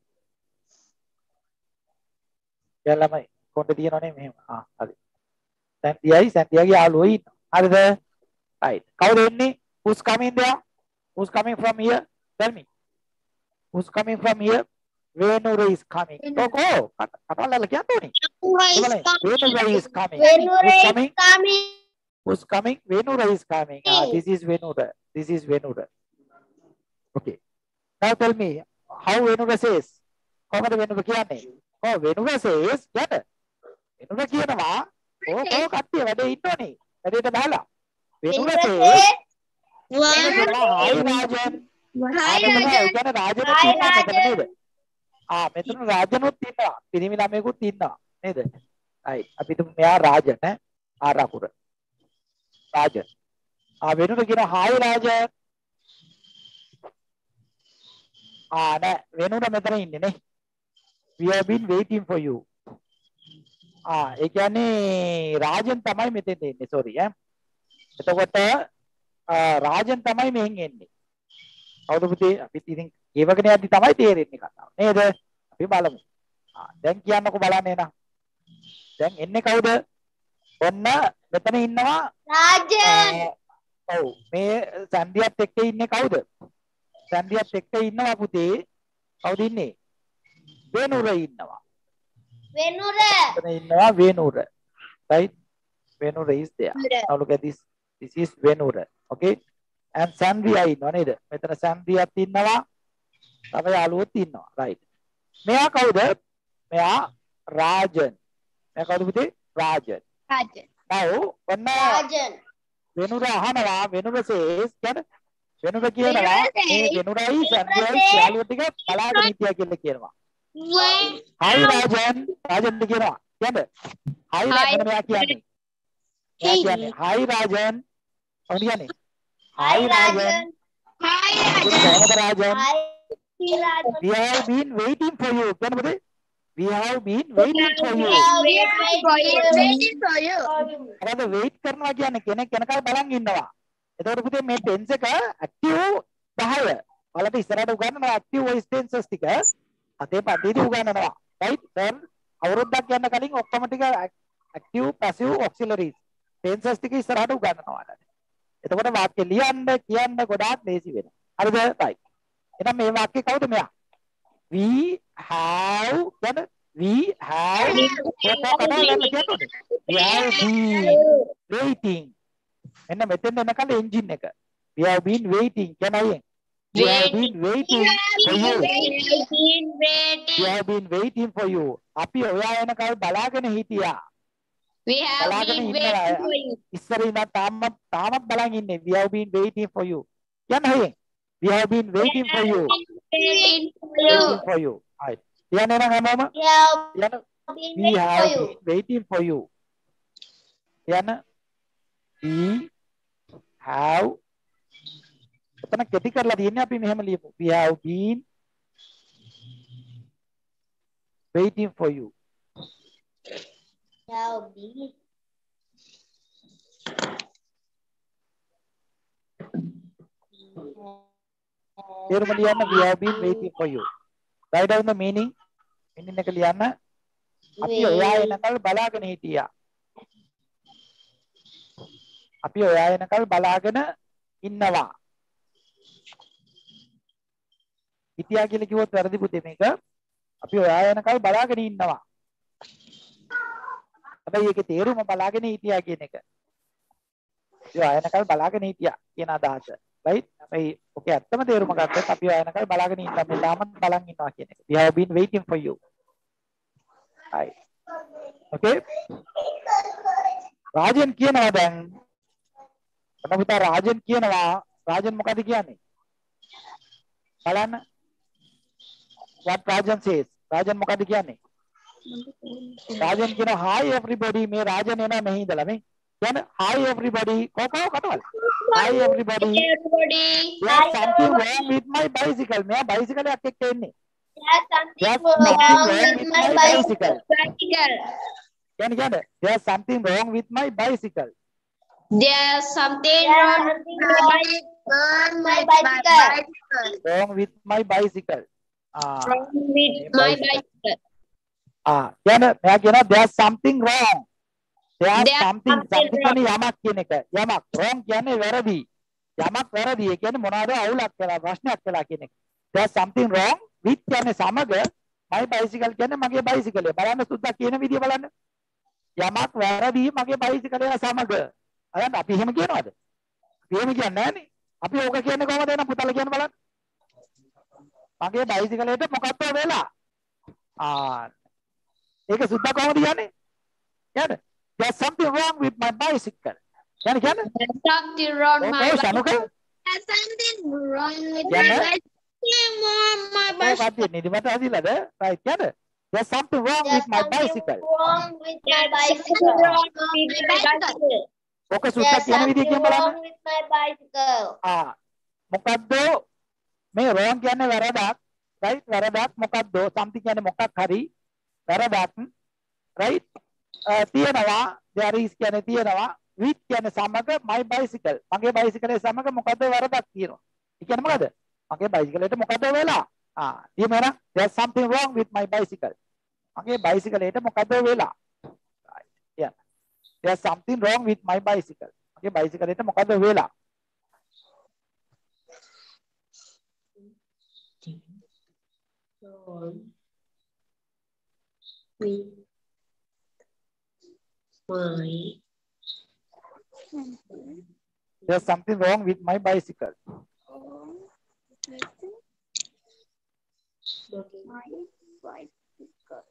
යාළුවමයි කොණ්ඩේ තියනවනේ මෙහෙම. ආ හරි. චන්ද්‍රයයි චන්ද්‍රයාගේ යාළුවෝ ඉන්නවා. හරිද? right. කවුද එන්නේ? who's coming there? Who's coming from here? Tell me. Who's coming from here? Venura is coming. Oh, oh. Katawa කියන්න ඕනේ. Venura is coming. Venura Who's is coming? coming. Who's coming? Venura is coming. Ah, this is Venura. This is Venura. Okay. Now tell me how Venura says. කොහොමද Venura කියන්නේ? Oh, Venura says කියන්න. Venura කියනවා ඕ කෝ කට්ටිය වැඩේ ඉන්නෝනේ. වැඩේට බහලා. Venura says Hi Rajan. Hi Rajan. කියන්නේ රාජනුත් ඉන්නවා මෙතන නේද? ආ මෙතන රාජනුත් ඉන්නවා. පිරිමි ළමයෙකුත් ඉන්නවා නේද? right. අපි තුමු මෙයා රාජන් ඈ ආරකුර. රාජන්. ආ වෙනුර කියන hi රාජන්. ආ නෑ වෙනුර මෙතන ඉන්නේ නේ. We have been waiting for you. ආ ඒ කියන්නේ රාජන් තමයි මෙතෙන් ඉන්නේ. sorry ඈ. එතකොට රාජන් තමයි මෙහෙන් එන්නේ. කවුද පුතේ? අපි ඉතින් ගෙවගෙන යද්දි තමයි තේරෙන්නේ කතාව. නේද? අපි බලමු. ආ දැන් කියන්නකෝ බලන්න එනවා. දැන් එන්නේ කවුද? ඔන්න මෙතන ඉන්නවා Rajan. ඔව් මේ සන්ධියත් එක්ක ඉන්නේ කවුද? සන්ධියත් එක්ක ඉන්නවා පුතේ. කවුද ඉන්නේ? වෙනුර ඉන්නවා. Venura. මෙතන ඉන්නවා වෙනුර. right? Venura is there. Now look at this. This is Venura. Okay? and Sandhya ඉන්නවා නේද? මෙතන Sandhyaත් ඉන්නවා. තව යාළුවොත් ඉන්නවා. right. මෙයා කවුද? මෙයා රාජන්. මෙයා කවුද පුතේ? රාජන්. Rajan. now ඔන්න Rajan. වෙනුර අහනවා වෙනුර says කියන්න. වෙනුර කියනවා වෙනුර says, මේ වෙනුරයි Sandhyයි says, යාළුවෝ ටික බලාගෙන හිටියා කියලා කියනවා. When hi Rajan. රාජන් කියනවා. කියන්න. hi රාජන් මෙයා කියන්නේ. මෙයා කියන්නේ hi රාජන්. ඔන්න කියන්නේ Hi Rajan. Hi කොහොමද Rajan? Hi Rajan. We have been waiting for you. Can you We have been waiting for you. We are waiting for you. අරද wait කරනවා කියන්නේ කෙනෙක් කෙනකල් බලන් ඉන්නවා. එතකොට පුතේ මේ tense එක active දහය. ඔයාලට ඉස්සරහට උගන්වනවා active voice tenses ටික. අතේ පඩේදී උගන්වනවා. right? then අවුරුද්දක් යන කලින් ඔක්කොම ටික active passive auxiliaries tenses ටික ඉස්සරහට උගන්වනවා ඔයාලට. එතකොට වාක්‍ය ලියන්න කියන්න ගොඩාක් ලේසි වෙනවා. හරිද? right. එහෙනම් මේ වාක්‍යය කවුද මෙයා? We have then we have we have been waiting. එන්න මෙතෙන් එනකල් එන්ජින් එක. We have been waiting. කියනයි. We have been waiting for you. We have been waiting for you. අපි ඔයා එනකල් බලාගෙන හිටියා. we have බලාගෙන been ඉන්නවා. waiting for you. ඉස්සර ඉඳන් තාමත් තාමත් බලන් ඉන්නේ. We have been waiting for you. කියනයි. We have been waiting for you. Waiting for you. Waiting for you. right. කියන්න නම් හැමෝම We have කියන්න been we waiting have for you. been waiting for you. කියන්න we have එතන කෙටි කරලා තියෙන්නේ අපි මෙහෙම ලියමු. We have been waiting for you. We have been. තේරුම ලියන්න we have been waiting for you. Write down the meaning. meaning එක ලියන්න. අපි ඔයා එනකල් බලාගෙන හිටියා. අපි ඔයා එනකල් බලාගෙන ඉන්නවා. හිටියා කියලා කිව්වොත් වැරදි පුතේ මේක. අපි ඔයා එනකල් බලාගෙන ඉන්නවා. හැබැයි ඒකේ තේරුම බලාගෙන හිටියා කියන එක. ඔයා එනකල් බලාගෙන හිටියා කියන අදහස. right? හැබැයි ඔකේ ඇත්තම තේරුම ගත්තොත් අපි ඔයා එනකල් බලාගෙන ඉන්නවා. මේ තාමත් බලන් ඉන්නවා කියන එක. We have been waiting for you. right. okay? Rajan කියනවා දැන් ඔන්න පුතා රාජන් කියනවා රාජන් මොකද කියන්නේ බලන්න what රාජන් says රාජන් මොකද කියන්නේ රාජන් කියනවා hi everybody මේ රාජන් එනවා මෙහි ඉඳලා මේ කියන්නේ hi everybody කොකෝ කටවල hi everybody everybody. there's something wrong with my bicycle මෙයා බයිසිකලයක් එක්ක එන්නේ There's something there's wrong something with my bicycle. Bicycle. කියන්නේ කියන්නේ there's something wrong with my bicycle There's something wrong with my bicycle. wrong with my bicycle ah Wrong with my bicycle. ah කියන්නේ මෙයා කියනවා there's something wrong there's There's something something something කියන්නේ යමක් කියන එක යමක් wrong කියන්නේ වැරදි යමක් වැරදි ඒ කියන්නේ මොනවාද අවුලක් කියලා ප්‍රශ්නයක් කියලා කියන එක there's something wrong with කියන්නේ සමග my bicycle කියන්නේ මගේ බයිසිකලය බලන්න සුද්දා කියන විදිය බලන්න යමක් වැරදි මගේ බයිසිකලය සමග අයන් අපි එහෙම කියනවද අපි එහෙම කියන්නේ නැහනේ අපි ඕක කියන්නේ කොහමද එන පුතාලා කියන්න බලන්න මගේ බයිසිකලයට මොකක්ද වෙලා ආ ඒක සුද්දා කොහමද කියන්නේ කියන්නේ there's something wrong with my bicycle කියන්නේ කියන්නේ There's something wrong with my ඔව් bicycle. Sanuka There's something wrong with Yeah, my no? bicycle. My ඔව් bicycle. කප්පිය නිදිමත හදිලාද right කියන්නේ there's something wrong with my bicycle Wrong with my There's bicycle. something wrong with my bicycle. ඔක සුද්දා There's කියන විදිය something කියන්න බලන්න wrong with my bicycle. ආ මොකද්ද මේ wrong කියන්නේ වැරදක් right වැරදක් මොකද්ද something කියන්නේ මොකක් හරි වැරදක් right තියෙනවා there is කියන්නේ තියෙනවා with කියන්නේ සමග my bicycle මගේ බයිසිකලේ සමග මොකද්ද වැරදක් තියෙනවා ඒ කියන්නේ මොකද මගේ බයිසිකලේට මොකද්ද වෙලා ආ එහෙම නේද there's something wrong with my bicycle මගේ බයිසිකලේට මොකද්ද වෙලා right yeah there's something wrong with my bicycle මගේ බයිසිකලේට මොකද්ද වෙලා Wrong with my there's something wrong with my bicycle My bicycle.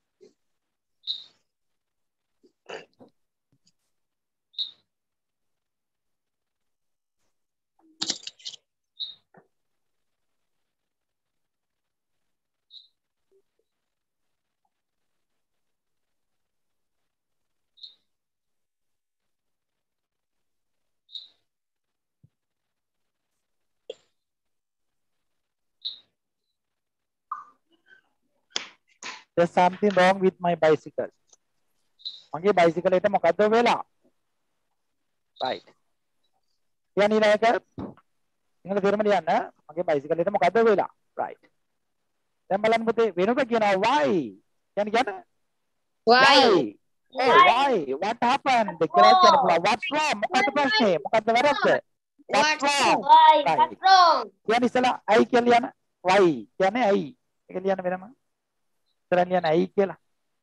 there's something wrong with my bicycle මගේ බයිසිකලේට මොකද්ද වෙලා right කියන්නේ නේද ඉංග්‍රීසි තේරුම ලියන්න මගේ බයිසිකලේට මොකද්ද වෙලා right දැන් බලන්න පුතේ වෙනුක කියනවා why කියන්නේ කියන්නේ why? oh why what happened කියලා කියන පුළුවන් what's wrong මොකද්ද ප්‍රශ්නේ මොකද්ද වැරද්ද what's wrong Why? Right. What's wrong? කියන්නේ ඉතලා ඇයි කියලා ලියන්න why කියන්නේ ඇයි ඒක ලියන්න වෙනම ඉතලා ලියන්න ඇයි කියලා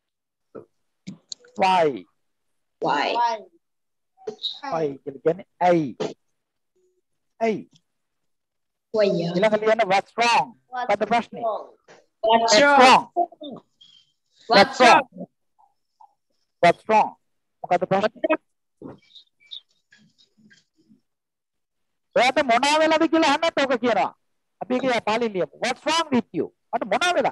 why Why? why කියලා කියන්නේ ඇයි ඇයි Why? ඊළඟ ලියන්න what's wrong මොකද්ද ප්‍රශ්නේ What's what's wrong? wrong What's wrong? what's wrong මොකද්ද ප්‍රශ්නේ ඔයාට මොනවා වෙලාද කියලා අහන්නත් ඔක කියනවා අපි ඒක පාලියෙන් ලියමු what's wrong with you මට මොනවා වෙලා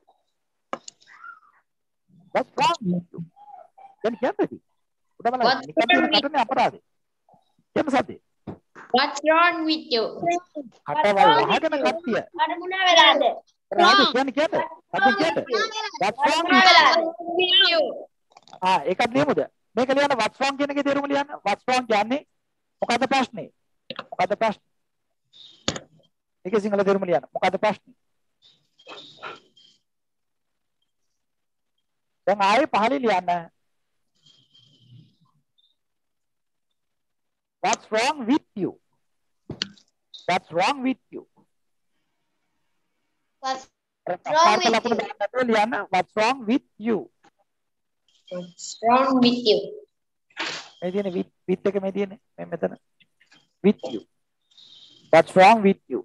what's wrong with you දැන් කියන්නේද උඩ බලන්න What's නිකන් wrong with- කටනේ අපරාධේ කියන්න සද්දේ What's wrong with you? කටවල් වහගෙන කට්ටිය අර මොනවා වෙලාද? රාජ කියන්නේ කියන්නේ අපි කියන්නේ what's wrong මොනවා with you වෙලාද? With you. ආ ඒකත් ලියමුද මේක ලියන්න what's wrong කියන එකේ තේරුම ලියන්න what's wrong කියන්නේ මොකද්ද ප්‍රශ්නේ මොකද්ද ප්‍රශ්නේ ඒකේ සිංහල තේරුම ලියන්න මොකද්ද ප්‍රශ්නේ දැන් ආයේ පහලින් ලියන්න what's wrong with you what's wrong with you What's wrong with ලකුණු you? දාන්න නැතුව ලියන්න what's wrong with you What's wrong with you? මේ තියෙන with with එක මේ තියෙන්නේ මේ මෙතන with you what's wrong with you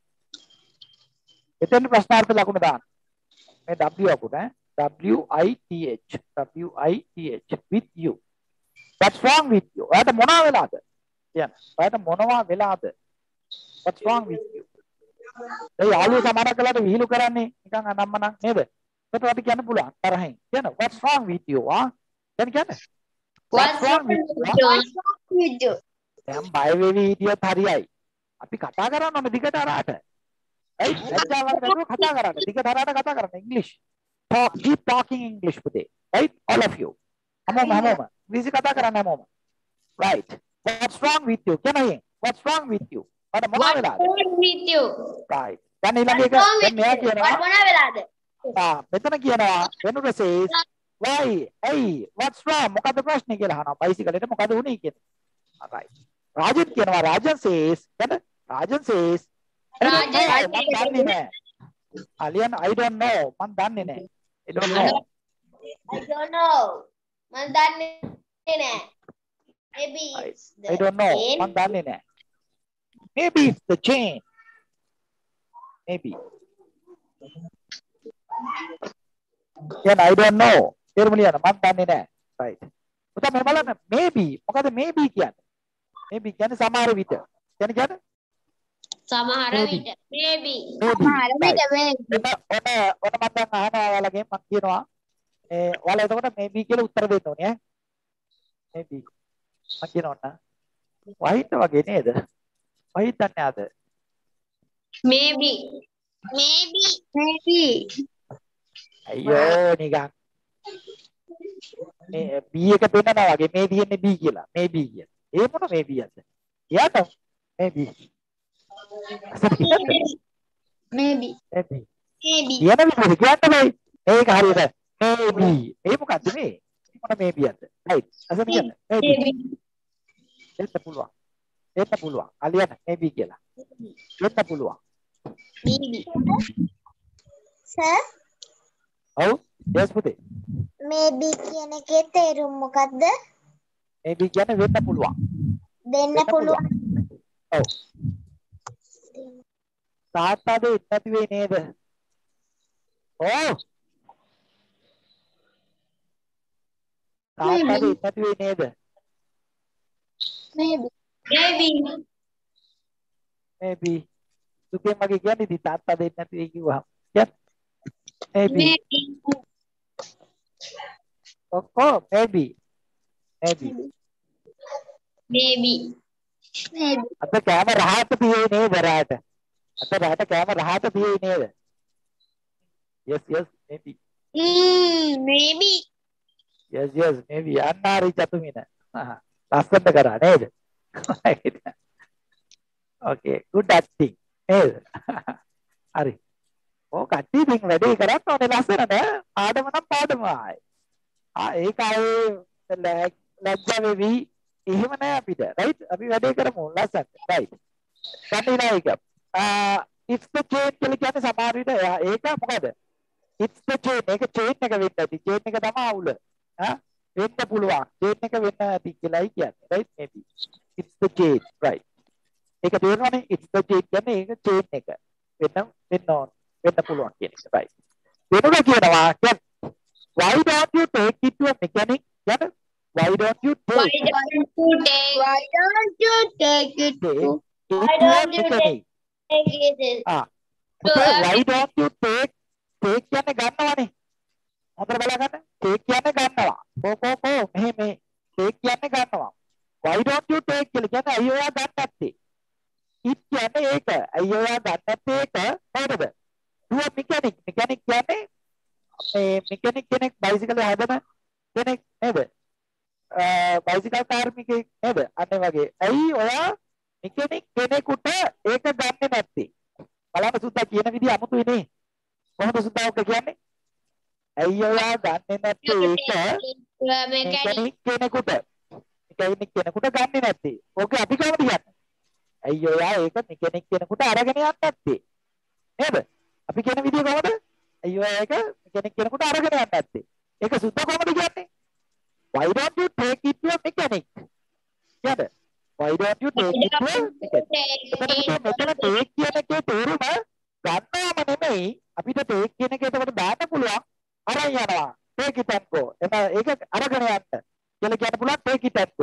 එතන ප්‍රශ්නාර්ථ ලකුණු දාන්න මේ w අකුණ ඈ W I T H W I T H with you What's wrong with you? ඔයාට මොනවා වෙලාද? කියන්න. ඔයාට මොනවා වෙලාද? What's wrong with you? ඒ යාළුවෝ සමහර කලකට විහිළු කරන්නේ නිකන් අනම්මනම් නේද? ඒකට අපි කියන්න පුළුවන් තරහින්. කියන්න what's wrong with you? ආ දැන් කියන්න. What's wrong with you? දැන් බය වෙවි හිටියොත් හරියයි. අපි කතා කරන්න ඕනේ දිගට අරාට. right? ලැජ්ජාවක් නැතුව කතා කරන්න. දිගට අරාට කතා කරන්න English. Talk, keep talking English පුතේ. right? All of you. හැමෝම හැමෝම. ඉංග්‍රීසි කතා කරන්න හැමෝම. right. What's wrong with you? කියන්න. What's wrong with you? මොන මොනවා වෙලාද? What's wrong with you? right. දැන් ඊළඟ එක දැන් මෙයා කියනවා මොනවා වෙලාද? ආ මෙතන කියනවා වෙනුර says why? hey, what's wrong? මොකද ප්‍රශ්නේ කියලා අහනවා. බයිසිකලෙට මොකද වුනේ කියන්නේ. right. රාජන් කියනවා රාජන් says නේද? රාජන් says රාජන් දන්නේ නැහැ. අලියන් I don't know. මම දන්නේ නැහැ. I don't know. I don't know. මම දන්නේ නැහැ. Maybe it's the I don't know. chain. මම දන්නේ නැහැ. Maybe it's the chain. Maybe. Yeah, I don't know. තේරුම ලියන්න මම දන්නේ නැහැ. right. පුතා මේ බලන්න maybe මොකද maybe කියන්නේ? maybe කියන්නේ සමහර විට. කියන්නේ කියන්නේ සමහර විට maybe සමහර විට maybe. ඔන්න ඔන්න මම දැන් අහනවා ඔයාලගෙන් මම කියනවා ඒ ඔයාලා එතකොට maybe කියලා උත්තර දෙන්න ඕනේ ඈ. maybe. මම කියනවා ඔන්න. white වගේ නේද? white දන්නේ ආද? maybe maybe maybe අයියෝ නිකන් මේ B එක පෙන්නනවා වගේ මේ තියෙන්නේ B කියලා මේ B කියන. ඒ මොන මේ B යද්ද? එයාට මේ B. maybe maybe. maybe කියන විදිහට කියන්න බෑ. මේක හරියට maybe. මේ මොකද්ද මේ? මොන මේ B යද්ද? right. අසම කියන්න. maybe. එන්න පුළුවන්. එන්න පුළුවන්. අලියන maybe කියලා. එන්න පුළුවන්. maybe සර් ඔව්. yes පුතේ. maybe කියන එකේ තේරුම මොකක්ද? maybe කියන්නේ වෙන්න පුළුවන්. දෙන්න පුළුවන්. ඔව්. තාත්තාද ඉන්නති වෙයි නේද? ඔව්. තාත්තාද ඉන්නති වෙයි නේද? maybe maybe maybe. සුකේ මගේ කියන්නේ ඉතින් තාත්තාද ඉන්නති වෙයි කිව්වහම. යත්. maybe. maybe ඔක්කො maybe. maybe. maybe maybe අද කෑම රහත පියේ නේද රාට? අද රාට කෑම රහත පියේ නේද? yes yes maybe. mm, maybe yes yes maybe. අන්නාරි චතුමින. ලස්සනට කරා නේද? okay good acting. නේද? හරි. ඕ කට්ටිය ඉතින් වැඩේ කරන්න ඕනේ ලස්සනට. ආඩම නම් පාඩම ආයි. ආ ඒක ආයේ ලැජ්ජා වෙවි. එහෙම නෑ අපිට. right? අපි වැඩේ කරමු ලස්සනට. right. කටිනායික. ආ it's the chain කියලා කියන්නේ සමහර විට ඒක මොකද? it's the chain. ඒක chain එක වෙන්න ඇති. chain එක තමයි අවුල. ආ වෙන්න පුළුවන්. chain එක වෙන්න ඇති කියලායි කියන්නේ. right? maybe. it's the chain. right. ඒක තේරෙනවනේ. it's the chain කියන්නේ ඒක chain එක. වෙන්න වෙන්න ඕන. වෙන්න පුළුවන් කියන එක. right. වෙනුන කියනවා why don't you take it to a mechanic? කියන්නේ why don't you take why don't you take why don't you take it to why don't you take take it ah why don't you take take කියන්නේ ගන්නවනේ හොඳට බලගන්න take කියන්නේ ගන්නවා කෝ කෝ කෝ මෙහෙ මේ take කියන්නේ ගන්නවා why don't you take කියලා කියන්නේ අයියෝ ඔයා ගන්න නැත්තේ it කියන්නේ ඒක අයියෝ ඔයා ගන්න නැත්තේ ඒක හරිද දුව mechanic mechanic කියන්නේ මේ mechanic කෙනෙක් bicycle හදන කෙනෙක් නේද බයිසිකල් කාර්මිකයෙක් නේද? අන්න වගේ. ඇයි ඔයා මෙකෙනික් කෙනෙකුට ඒක ගන්නෙ නැත්තේ? බලන්න සුද්දා කියන විදිහ අමුතුයි නේ. කොහොමද සුද්දා ඔක කියන්නේ? ඇයි ඔයා ගන්නෙ නැත්තේ ඒක මෙකෙනික් කෙනෙකුට? මෙකෙනික් කෙනෙකුට ගන්නෙ නැත්තේ. ඕක අපි කොහොමද කියන්නේ? ඇයි ඔයා ඒක මෙකෙනික් කෙනෙකුට අරගෙන යන්නේ නැත්තේ? නේද? අපි කියන විදිහ කොහොමද? ඇයි ඔයා ඒක මෙකෙනික් කෙනෙකුට අරගෙන යන්නේ නැත්තේ? ඒක සුද්දා කොහොමද කියන්නේ? Why don't you take it to a mechanic? Yeah. Why don't you take it to a mechanic? මෙතන take කියන එකේ තේරුම ගන්නාම නෙමෙයි අපිට take කියන එක එතකොට දාන්න පුළුවන් අරන් යනවා take it and go. එතන ඒක අරගෙන යන්න. කියලා කියන්න පුළුවන් take it and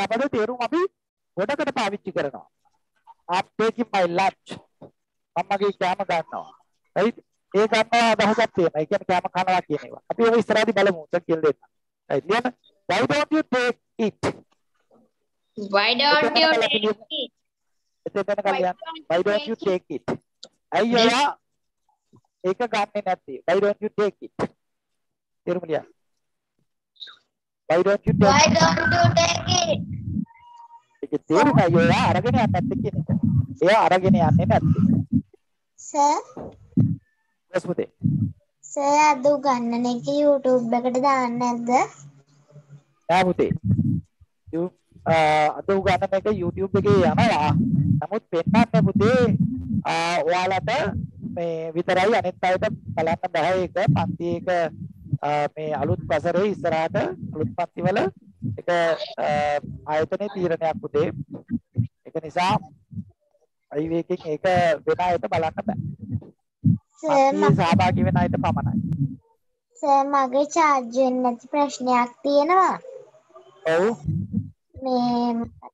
ක්‍රියාපද තේරුම් අපි ගොඩකට පාවිච්චි කරනවා. I'm taking my lunch. මමගේ කෑම ගන්නවා. right? ඒ ගන්නවා අදහසක් තියෙනවා. ඒ කියන්නේ කෑම කනවා කියන ඒවා. අපි ඒක ඉස්සරහදී බලමු උත්තර කියලා දෙන්න. right? ලියන්න. Why don't you take it? Why don't you take it? එතන කලියන්. Why don't you take it? අයියෝ ඒක ගන්නෙ නැත්තේ. Why don't you take it? තේරුම ලියන්න. Why don't you take Why it? don't you take it? ඒක තේරුම අයියෝ අරගෙන යන්නේ නැත්තේ කියන එක. එයා අරගෙන යන්නේ නැත්තේ. සර් yes පුතේ. සර් අද උගන්නන එක YouTube එකට දාන්න නැද්ද? නෑ පුතේ. you අද උගන්නන එක YouTube එකේ යනවා. නමුත් පෙන්නන්නේ පුතේ ඔයාලට මේ විතරයි අනිත් අයට බලන්න බෑ ඒක. පන්ති එක මේ අලුත් වසරේ ඉස්සරහට අලුත් පන්ති වල එක ආයතනයේ තීරණයක් පුතේ. ඒක නිසා අයිවේකෙන් ඒක වෙන අයට බලන්න බෑ. සර් පන්තියේ සහභාගී වෙන අයට පමණයි. සර් මගේ charge වෙන්නේ නැති ප්‍රශ්නයක් තියෙනවා. ඔව්. මේ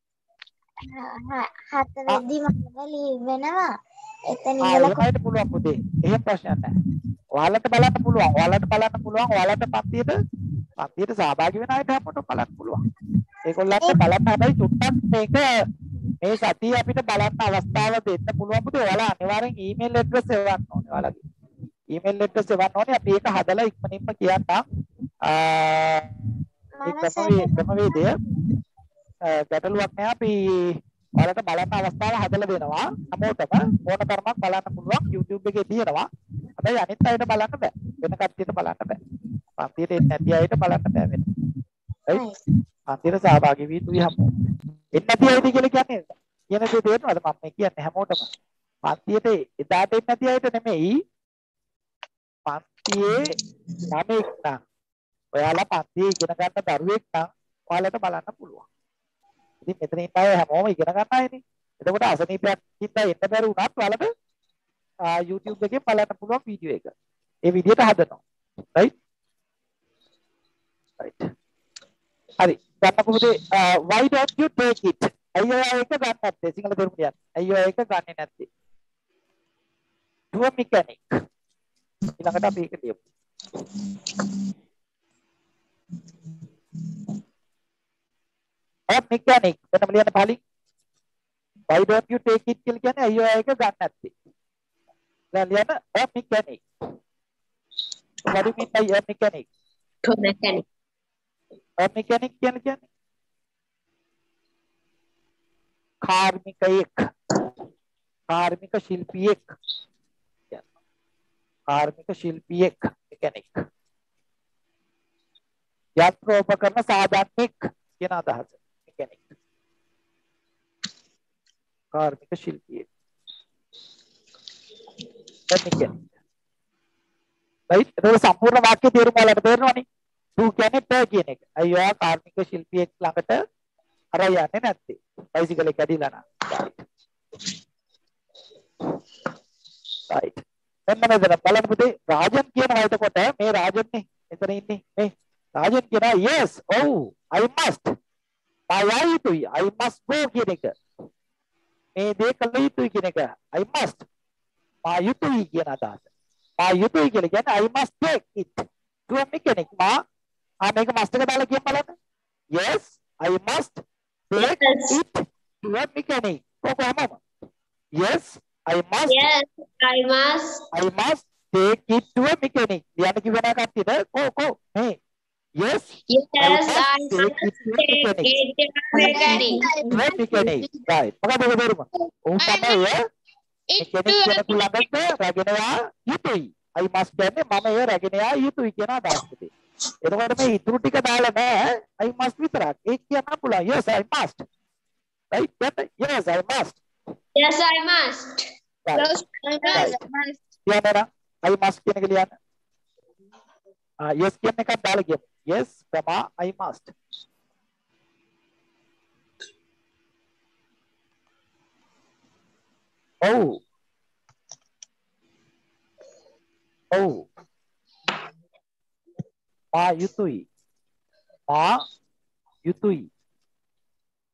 හතරෙදි මම ලීව් වෙනවා. එතන ඉඳලා ඔයාලට පුළුවන් පුතේ. එහෙම ප්‍රශ්නයක් නැහැ. ඔයාලට බලන්න පුළුවන්. ඔයාලට බලන්න පුළුවන්. ඔයාලට පන්තියට පන්තියට සහභාගී වෙන අයට හැමෝටම බලන්න පුළුවන්. ඒගොල්ලන්ට බලන්න හැබැයි චුට්ටක් මේක මේ සතිය අපිට බලන්න අවස්ථාව දෙන්න පුළුවන් පුතේ. ඔයාලා අනිවාර්යෙන් ඊමේල් ඇඩ්‍රස් එවන්න ඕනේ. ඔයාලගේ ඊමේල් ඇඩ්‍රස් එවන්න ඕනේ. අපි ඒක හදලා ඉක්මනින්ම කියන්නම්. ඒ ක්‍රමවේදය ගැටලුවක් නෑ. අපි ඔයාලට බලන්න අවස්ථාව හදලා දෙනවා. හැමෝටම ඕන තරමක් බලන්න පුළුවන්. YouTube එකේ තියෙනවා. හැබැයි අනිත් අයට බලන්න බෑ. වෙන කට්ටියට බලන්න බෑ. පන්තියට එන්නේ නැති අයට බලන්න බෑ වෙන. right? පන්තියට සහභාගී වී තුයි හැමෝම. එන්නේ නැති අයද කියලා කියන්නේ කියන දේ තේරෙනවද? මම මේ කියන්නේ හැමෝටම. පන්තියට එදාට එන්නේ නැති අයට නෙමෙයි. පන්තියේ ළමෙක් නම් ඔයාලා පන්තියේ ඉගෙන ගන්න දරුවෙක් නම් ඔයාලට බලන්න පුළුවන්. ඉතින් මෙතන ඉන්න අය හැමෝම ඉගෙන ගන්න අයනේ. එතකොට අසනීපයක් කිව්වා එන්න බැරි වුණත් ඔයාලට YouTube එකේ බලන්න පුළුවන් වීඩියෝ එක. ඒ විදිහට හදනවා. right? right. හරි. ගන්නකො පුතේ why don't you take it? අයියෝ ඒක ගන්න නැත්තේ. සිංහල තේරුම කියන්න. අයියෝ ඒක ගන්නෙ නැත්තේ. to a mechanic. ඊළඟට අපි ඒක ලියමු. a mechanic. වෙනම ලියන්න පහලින්. why don't you take it කියලා කියන්නේ අයියෝ ඒක ගන්න නැත්තේ. දැන් ලියන්න a mechanic. what do you mean by a mechanic? To mechanic. a mechanic කියන්නේ කාර්මිකයෙක්. කාර්මික ශිල්පියෙක්. කාර්මික ශිල්පියෙක් mechanic. යන්ත්‍රෝපකරණ සාධනෙක් කියන අදහස mechanic. කාර්මික ශිල්පියෙක්. mechanic. right? ඒක සම්පූර්ණ වාක්‍ය තේරුම වලට තේරෙනවනේ. to කියන්නේ ත කියන එක. අයියෝ කාර්මික ශිල්පියෙක් ළඟට අර යන්නේ නැත්තේ. බයිසිකල් එක කැඩිලා නා. right. එන්න මෙතන බලන්න පුතේ රාජන් කියනවා එතකොට මේ රාජන්නේ එතන ඉන්නේ මේ රාජන් කියනවා yes oh I must මා යුතුයි I must go කියන එක මේ දේ කළ යුතුයි කියන එක I must මා යුතුයි කියන අදහස මා යුතුයි කියලා කියන්නේ I must take it to a mechanic මා ආ මේක must එක දාලා කියන්න බලන්න yes I must take Yes. it to a mechanic කොහොමද yes I must Yes, I must. I must take it to a mechanic. ලියන්න කිව්ව නෑ කට්ටියට. කො කො මේ. Yes. Yes, I I must must take it to a take mechanic. it to mechanic. To a mechanic. Right. මොකද ඒක තේරුම? ඔව් තමයි it mechanic to කෙනෙකු ළඟට රැගෙන යා යුතුයි. I must කියන්නේ මම ඒ රැගෙන යා යුතුයි කියන අදහස පුතේ. එතකොට මේ ඉතුරු ටික දාලා නෑ I must විතරක්. ඒක කියන්න පුළුවන්. Yes, I must. Right? Yes, I must. Yes, I must. Right. yes, I Right. must. ලියන්න I must කියන එක ලියන්න. ආ yes කියන එකක් දාලා කියමු. Yes, comma I must. Oh. Oh. මා යුතුයි. මා යුතුයි.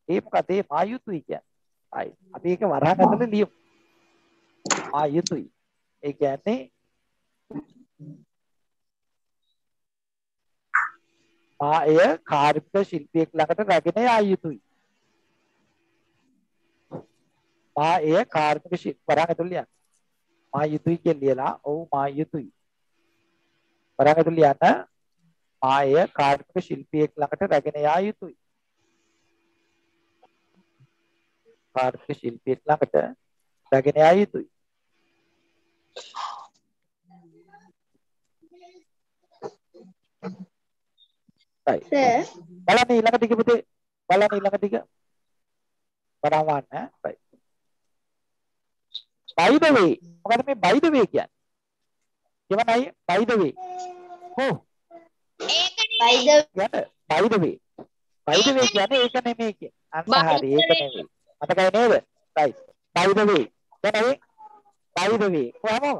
ඒ මොකද ඒ මා යුතුයි කියන්නේ. අයි අපි ඒක වරහන් ඇතුලේ ලියමු. මා යුතුයි. ඒ කියන්නේ මා එය කාර්මික ශිල්පියෙක් ළඟට රැගෙන යා යුතුයි. මා එය කාර්මික ශිල්ප වරහන් ඇතුලේ යන්න. මා යුතුයි කියලා ලියලා ඔව් මා යුතුයි. වරහන් ඇතුලේ යන්න මා එය කාර්මික ශිල්පියෙක් ළඟට රැගෙන යා යුතුයි. කාර්මික ශිල්පියෙක් ළඟට රැගෙන යා යුතුයි. right බලන්න ඊළඟ ටික පුතේ බලන්න ඊළඟ ටික බලවන්න right by the way මොකද මේ by the way කියන්නේ කියවනයි by the way හෝ by the කියන්නේ by the way by the way කියන්නේ ඒක නෙමෙයි කියන්නේ අන්න හරි ඒක නෙමෙයි මතකයි නේද right by the way කියන්නේ by the way කොහොමද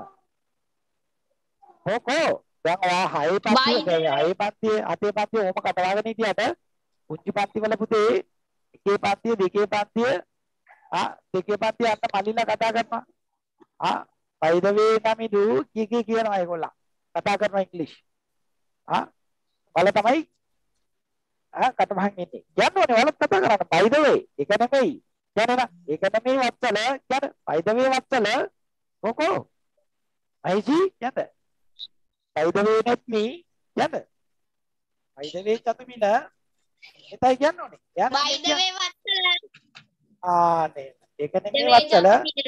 හොකෝ දැන් ඔයා හයේ පන්තිය හයේ පන්තිය අටේ පන්තිය ඕම කටවාගෙන හිටියට පුංචි පන්ති වල පුතේ එකේ පන්තිය දෙකේ පන්තිය ආ දෙකේ පන්තිය අන්න මල්ලිලා කතා කරනවා ආ by the way නමිදු කී කී කියනවා ඒගොල්ලෝ කතා කරනවා ඉංග්‍රීසි ආ වල තමයි ආ කටවහන් ඉන්නේ කියන්න ඕනේ වලත් කතා කරන්න by the way ඒක නෙමෙයි කියනවා ඒක නෙමෙයි වත්තල කියන්න by the way වත්තල කොකෝ අයිජි කියන්න by the way not me කියන්න by the way චතුමින එතයි කියන්න ඕනේ by the way වත්තල ආ නේ ඒක නෙමෙයි වත්තල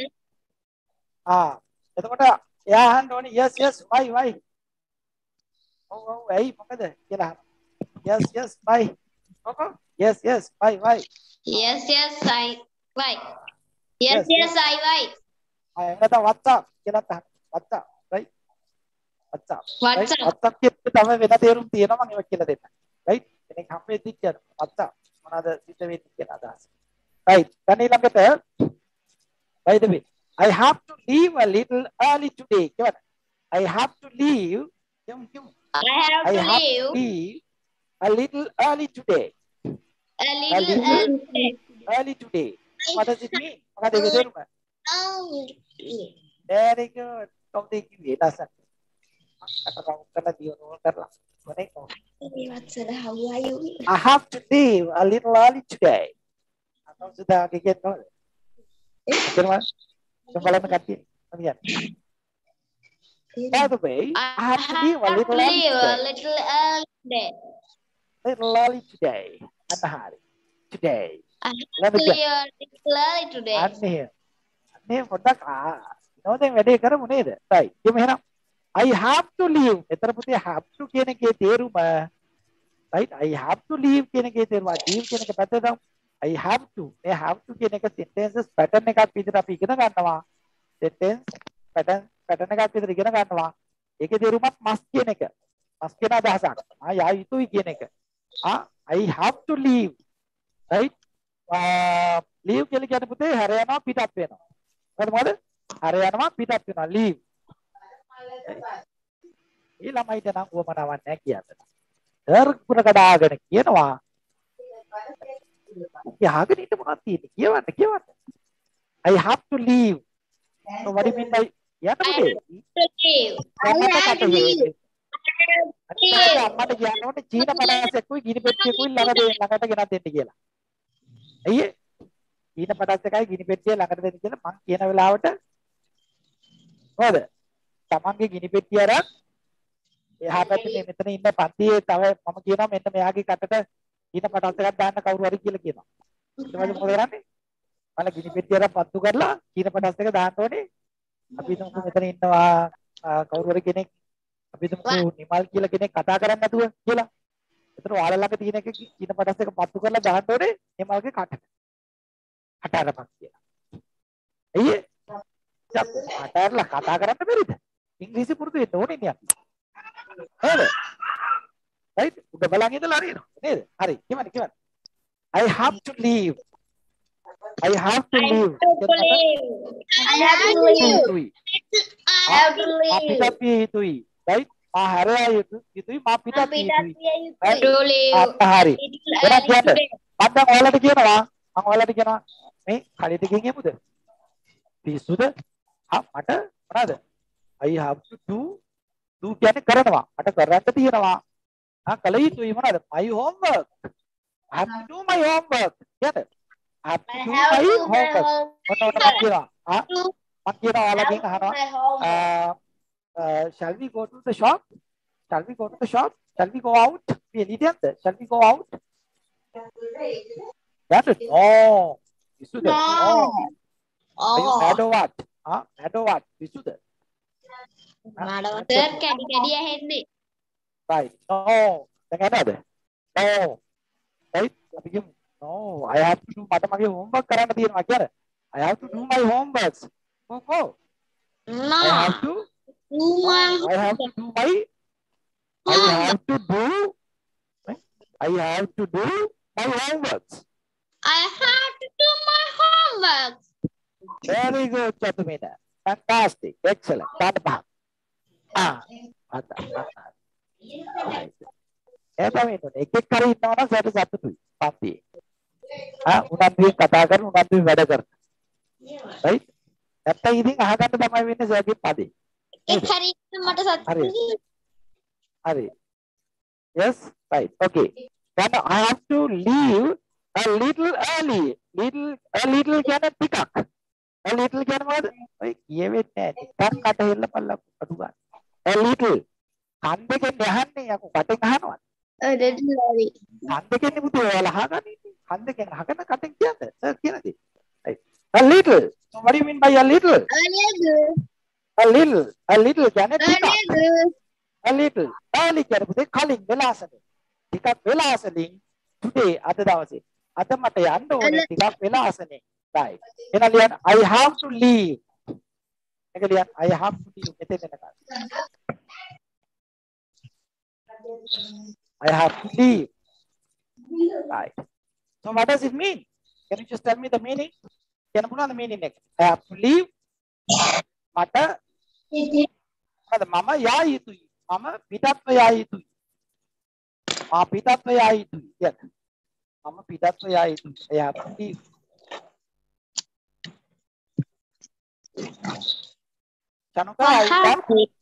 ආ එතකොට එයා අහන්න ඕනේ yes yes why why ඔව් ඔව් ඇයි මොකද කියලා yes yes why කොකෝ yes yes why why yes yes I why yes yes I why ආ එන්නත what's up කියලා තහන්න what's up right what's up what's up what's up කියන්නේ තමයි වෙන තේරුම් තියෙනවා මම ඒක කියලා දෙන්න right කෙනෙක් හම්බෙද්දි කියන what's up මොනවාද සිද්ධ වෙන්නේ කියලා අදහස right දැන් ඊළඟට by the way I have to leave a little early today කියවන I have to leave කියමු කියමු I have I to have leave to leave a little early today a a little little early early today what does it mean මොකද ඒක තේරුම very good කවුද කිව්වේ ලස්සන අතකම් කරලා දියුණුව කරලා මොනේ වත්සල how are you I have to leave a little early today අතම් Suda කියනවා එතනම බලන්න කට්ටිය හරියට by the way I have to leave a little early leave a today little early today little early today අන්න හරි today I have to leave a little early today අන්නේ අන්නේ පොඩ්ඩක් ආ නෝදෙන් වැඩේ කරමු නේද right කියමු එහෙනම් I have to leave එතන පුතේ have to කියන එකේ තේරුම right I have to leave කියන එකේ තේරුම leave කියන එක පැත්තට දාමු I have to මේ have to කියන එක sentences pattern එකක් විදිහට අපි ඉගෙන ගන්නවා sentence pattern pattern එකක් විදිහට ඉගෙන ගන්නවා ඒකේ තේරුමත් must කියන එක must කියන අදහසක් ආ යා යුතුයි කියන එක ආ I have to leave right uh, leave කියලා කියන්නේ පුතේ හැර යනවා පිටත් වෙනවා මොකද මොකද හැර යනවා පිටත් වෙනවා leave ඒ ළමයිට නම් වමනාවක් නැහැ කියන්නේ දර්ගුණ කඩාගෙන කියනවා යහගෙන ඉන්න මොනවද තියෙන්නේ කියවන්න කියවන්න I have to leave so what do you mean by යන්න පුතේ අම්මට කියනකොට චීන පඩාසෙකුයි ගිනි පෙට්ටියකුයි ළඟ දෙන්න ළඟට ගෙනත් දෙන්න කියලා අයියේ චීන පඩාස් එකයි ගිනි පෙට්ටිය ළඟට දෙන්න කියලා මං කියන වෙලාවට හොද තමන්ගේ ගිනි පෙට්ටිය අරන් එහා පැත්තේ මෙතන ඉන්න පන්තියේ තව මම කියනවා මෙන්න මෙයාගේ කටට ගිනි පඩාස් එකක් දාන්න කවුරු හරි කියලා කියනවා ඊට පස්සේ මොකද කරන්නේ මල ගිනි පෙට්ටිය අරන් පත්තු කරලා ගිනි පඩාස් එක දාන්න ඕනේ අපි හිතමු මෙතන ඉන්නවා කවුරු හරි කෙනෙක් අපි හිතමු නිමල් කියලා කෙනෙක් කතා කරන්නේ නැතුව කියලා එතන ඔයාලා ළඟ තියෙන එක ගිනි පඩාස් එක පත්තු කරලා දාන්න ඕනේ නිමල්ගේ කටට අටාරපක් කියලා අයියේ අටාරලා කතා කරන්න බැරිද ඉංග්‍රීසි පුරුදු වෙන්න ඕනේ නේ අපි හරිද right උඩ බලන් ඉඳලා හරියනවා නේද හරි කියවන්න කියවන්න I have to leave I have to leave I have to leave I have to leave අපිට පිටුයි right මා හැරය යුතුයි මා පිටත් යුතුයි to leave හරි එහෙනම් කියන්න මම ඔයාලට කියනවා මම ඔයාලට කියනවා මේ කඩේට ගෙන් යමුද? පිස්සුද? ආ මට මොනවාද? I have to do do කියන්නේ කරනවා. මට කරන්න තියෙනවා. ආ කල යුතුයි මොනවාද? My homework. I have to do my homework. කියද? I have to I do have my to my homework. homework. ඔන්න ඔන්න මම කියනවා. ආ මම කියනවා I have ඔයාලගෙන් to do අහනවා. my homework. Uh, uh, shall we go to the shop? Shall we go to the shop? Shall we go out? We need answer. Shall we go out? That's it. No. Visuddha. No. Are you mad or what? Huh? Mad or what? Visuddha. මඩවතර කැඩි කැඩි ඇහෙන්නේ. Right. No. දැන් ඇහෙනවද? No. Right? අපි කියමු. No. I have to do මට මගේ homework කරන්න තියෙනවා කියලා. I have to do my homeworks. Go go. No. I have to Do my I have to do my I have to do I have to do my homeworks. I have to do my homework. Very good, Chatumina. Fantastic. Excellent. Got back. Ah. Mata, mata. Right. එතන ඉන්නනේ එක එක කරේ ඉන්නවනම් සැට සතුටුයි. පන්ති. ආ උනන්දුවෙන් කතා කරන උනන්දුවෙන් වැඩ කරන. right? නැත්නම් ඉතින් අහගන්න තමයි වෙන්නේ සර්ගේ පදේ. ඒ හරි මට සතුටුයි. හරි. Yes, right. Okay. Then I have to leave a little early. Little a little කියන්නේ ටිකක්. A little කියන්නේ මොකද? ඔය කියෙවෙන්නේ නැහැ. ටිකක් කට හෙල්ල පල්ලා අඩු ගන්න. A little. කන් දෙකෙන් යහන්නේ යකෝ කටෙන් අහනවා. A little early. කන් දෙකෙන් පුතේ ඔයාලා අහගන්නේ. කන් දෙකෙන් අහගෙන කටෙන් කියන්නේ. සර් කියනදී. Right. A little. So what do you mean by a little? A little. A little. A little කියන්නේ A ටිකක්. little. A little. Early කියන්නේ පුතේ කලින් වෙලාසනේ. ටිකක් වෙලාසලින් today අද දවසේ. අද මට යන්න ඕනේ ටිකක් වෙලාසනේ. right. එහෙනම් ලියන්න I have to leave. එක ලියන්න I have to leave. මෙතෙන් එනකල්. I have to leave. Right. So what does it mean? Can you just tell me the meaning? Can you the meaning next? I have to leave. මට මොකද මම යා යුතුයි. මම පිටත්ව යා යුතුයි. මා පිටත්ව යා යුතුයි. කියන්න. මම පිටත්ව යා යුතුයි. I have to leave. Chanuka, are you done?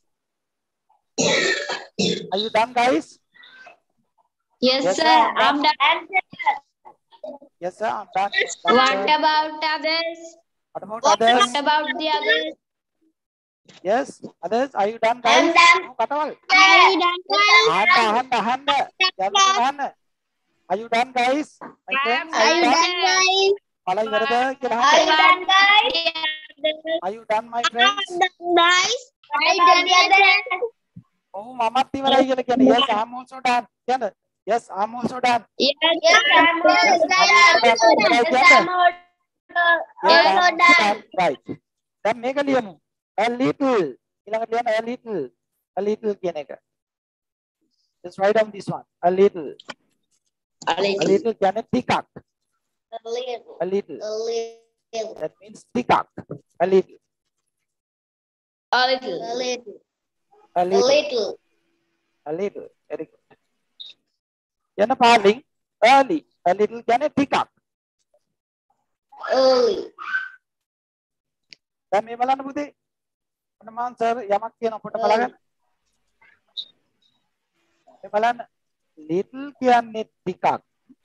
Are you done, guys? Yes, Yes, sir. sir. I'm done. Yes, sir. I'm done. What about others? What about others? What about the others? Yes, others. Are you done, I'm guys? done. Oh, Katawal. Are you done, guys? Handa, handa, handa. Jangan handa. Are you done, guys? My friends, Are you done? done, guys? Malay berada, kira Are you handa. done, guys? Are you done, my friends? Guys, Are you done, guys? Oh, Mama Tiwara kira kira. Yes, I'm also done. Kira. Yes, I'm also done. yes, Yes, I'm also Yes, done. I'm also done. Yes, I'm also Yes, also I'm done. done. Right. Dan mega liamu. A little. Ilang lian a little. A little kira ka. Just write down this one. A little. A A little kira tikak. A little. A little. A little. That means tikak. A little. A little. A little. A A little. little. A little. Very good. Yana paling early. A little kira tikak. Early. Dan මේ බලන්න පුතේ. මොන මාන් සර් යමක් කියන පොට බලගන්න. මේ බලන්න little කියන්නේ ටිකක්.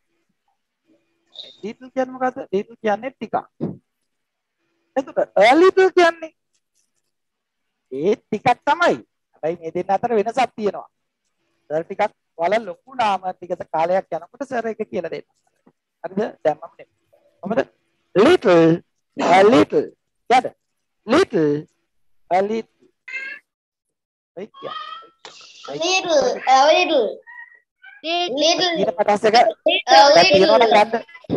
little කියන්නේ මොකද්ද? little කියන්නේ ටිකක්. එතකොට a little කියන්නේ ඒ ටිකක් තමයි. හැබැයි මේ දෙන්න අතර වෙනසක් තියෙනවා. සර් ටිකක් වල ලොකු නාම ටිකට කාලයක් යනකොට සර් එක කියලා දෙන්න. හරිද? දැන් මම නේ. කොහමද? little a little. කියද? little a little. right? yeah. Little. A little. Little. ඊට පස්ස එක A දැන් තියෙනවා නම් little. ගන්න.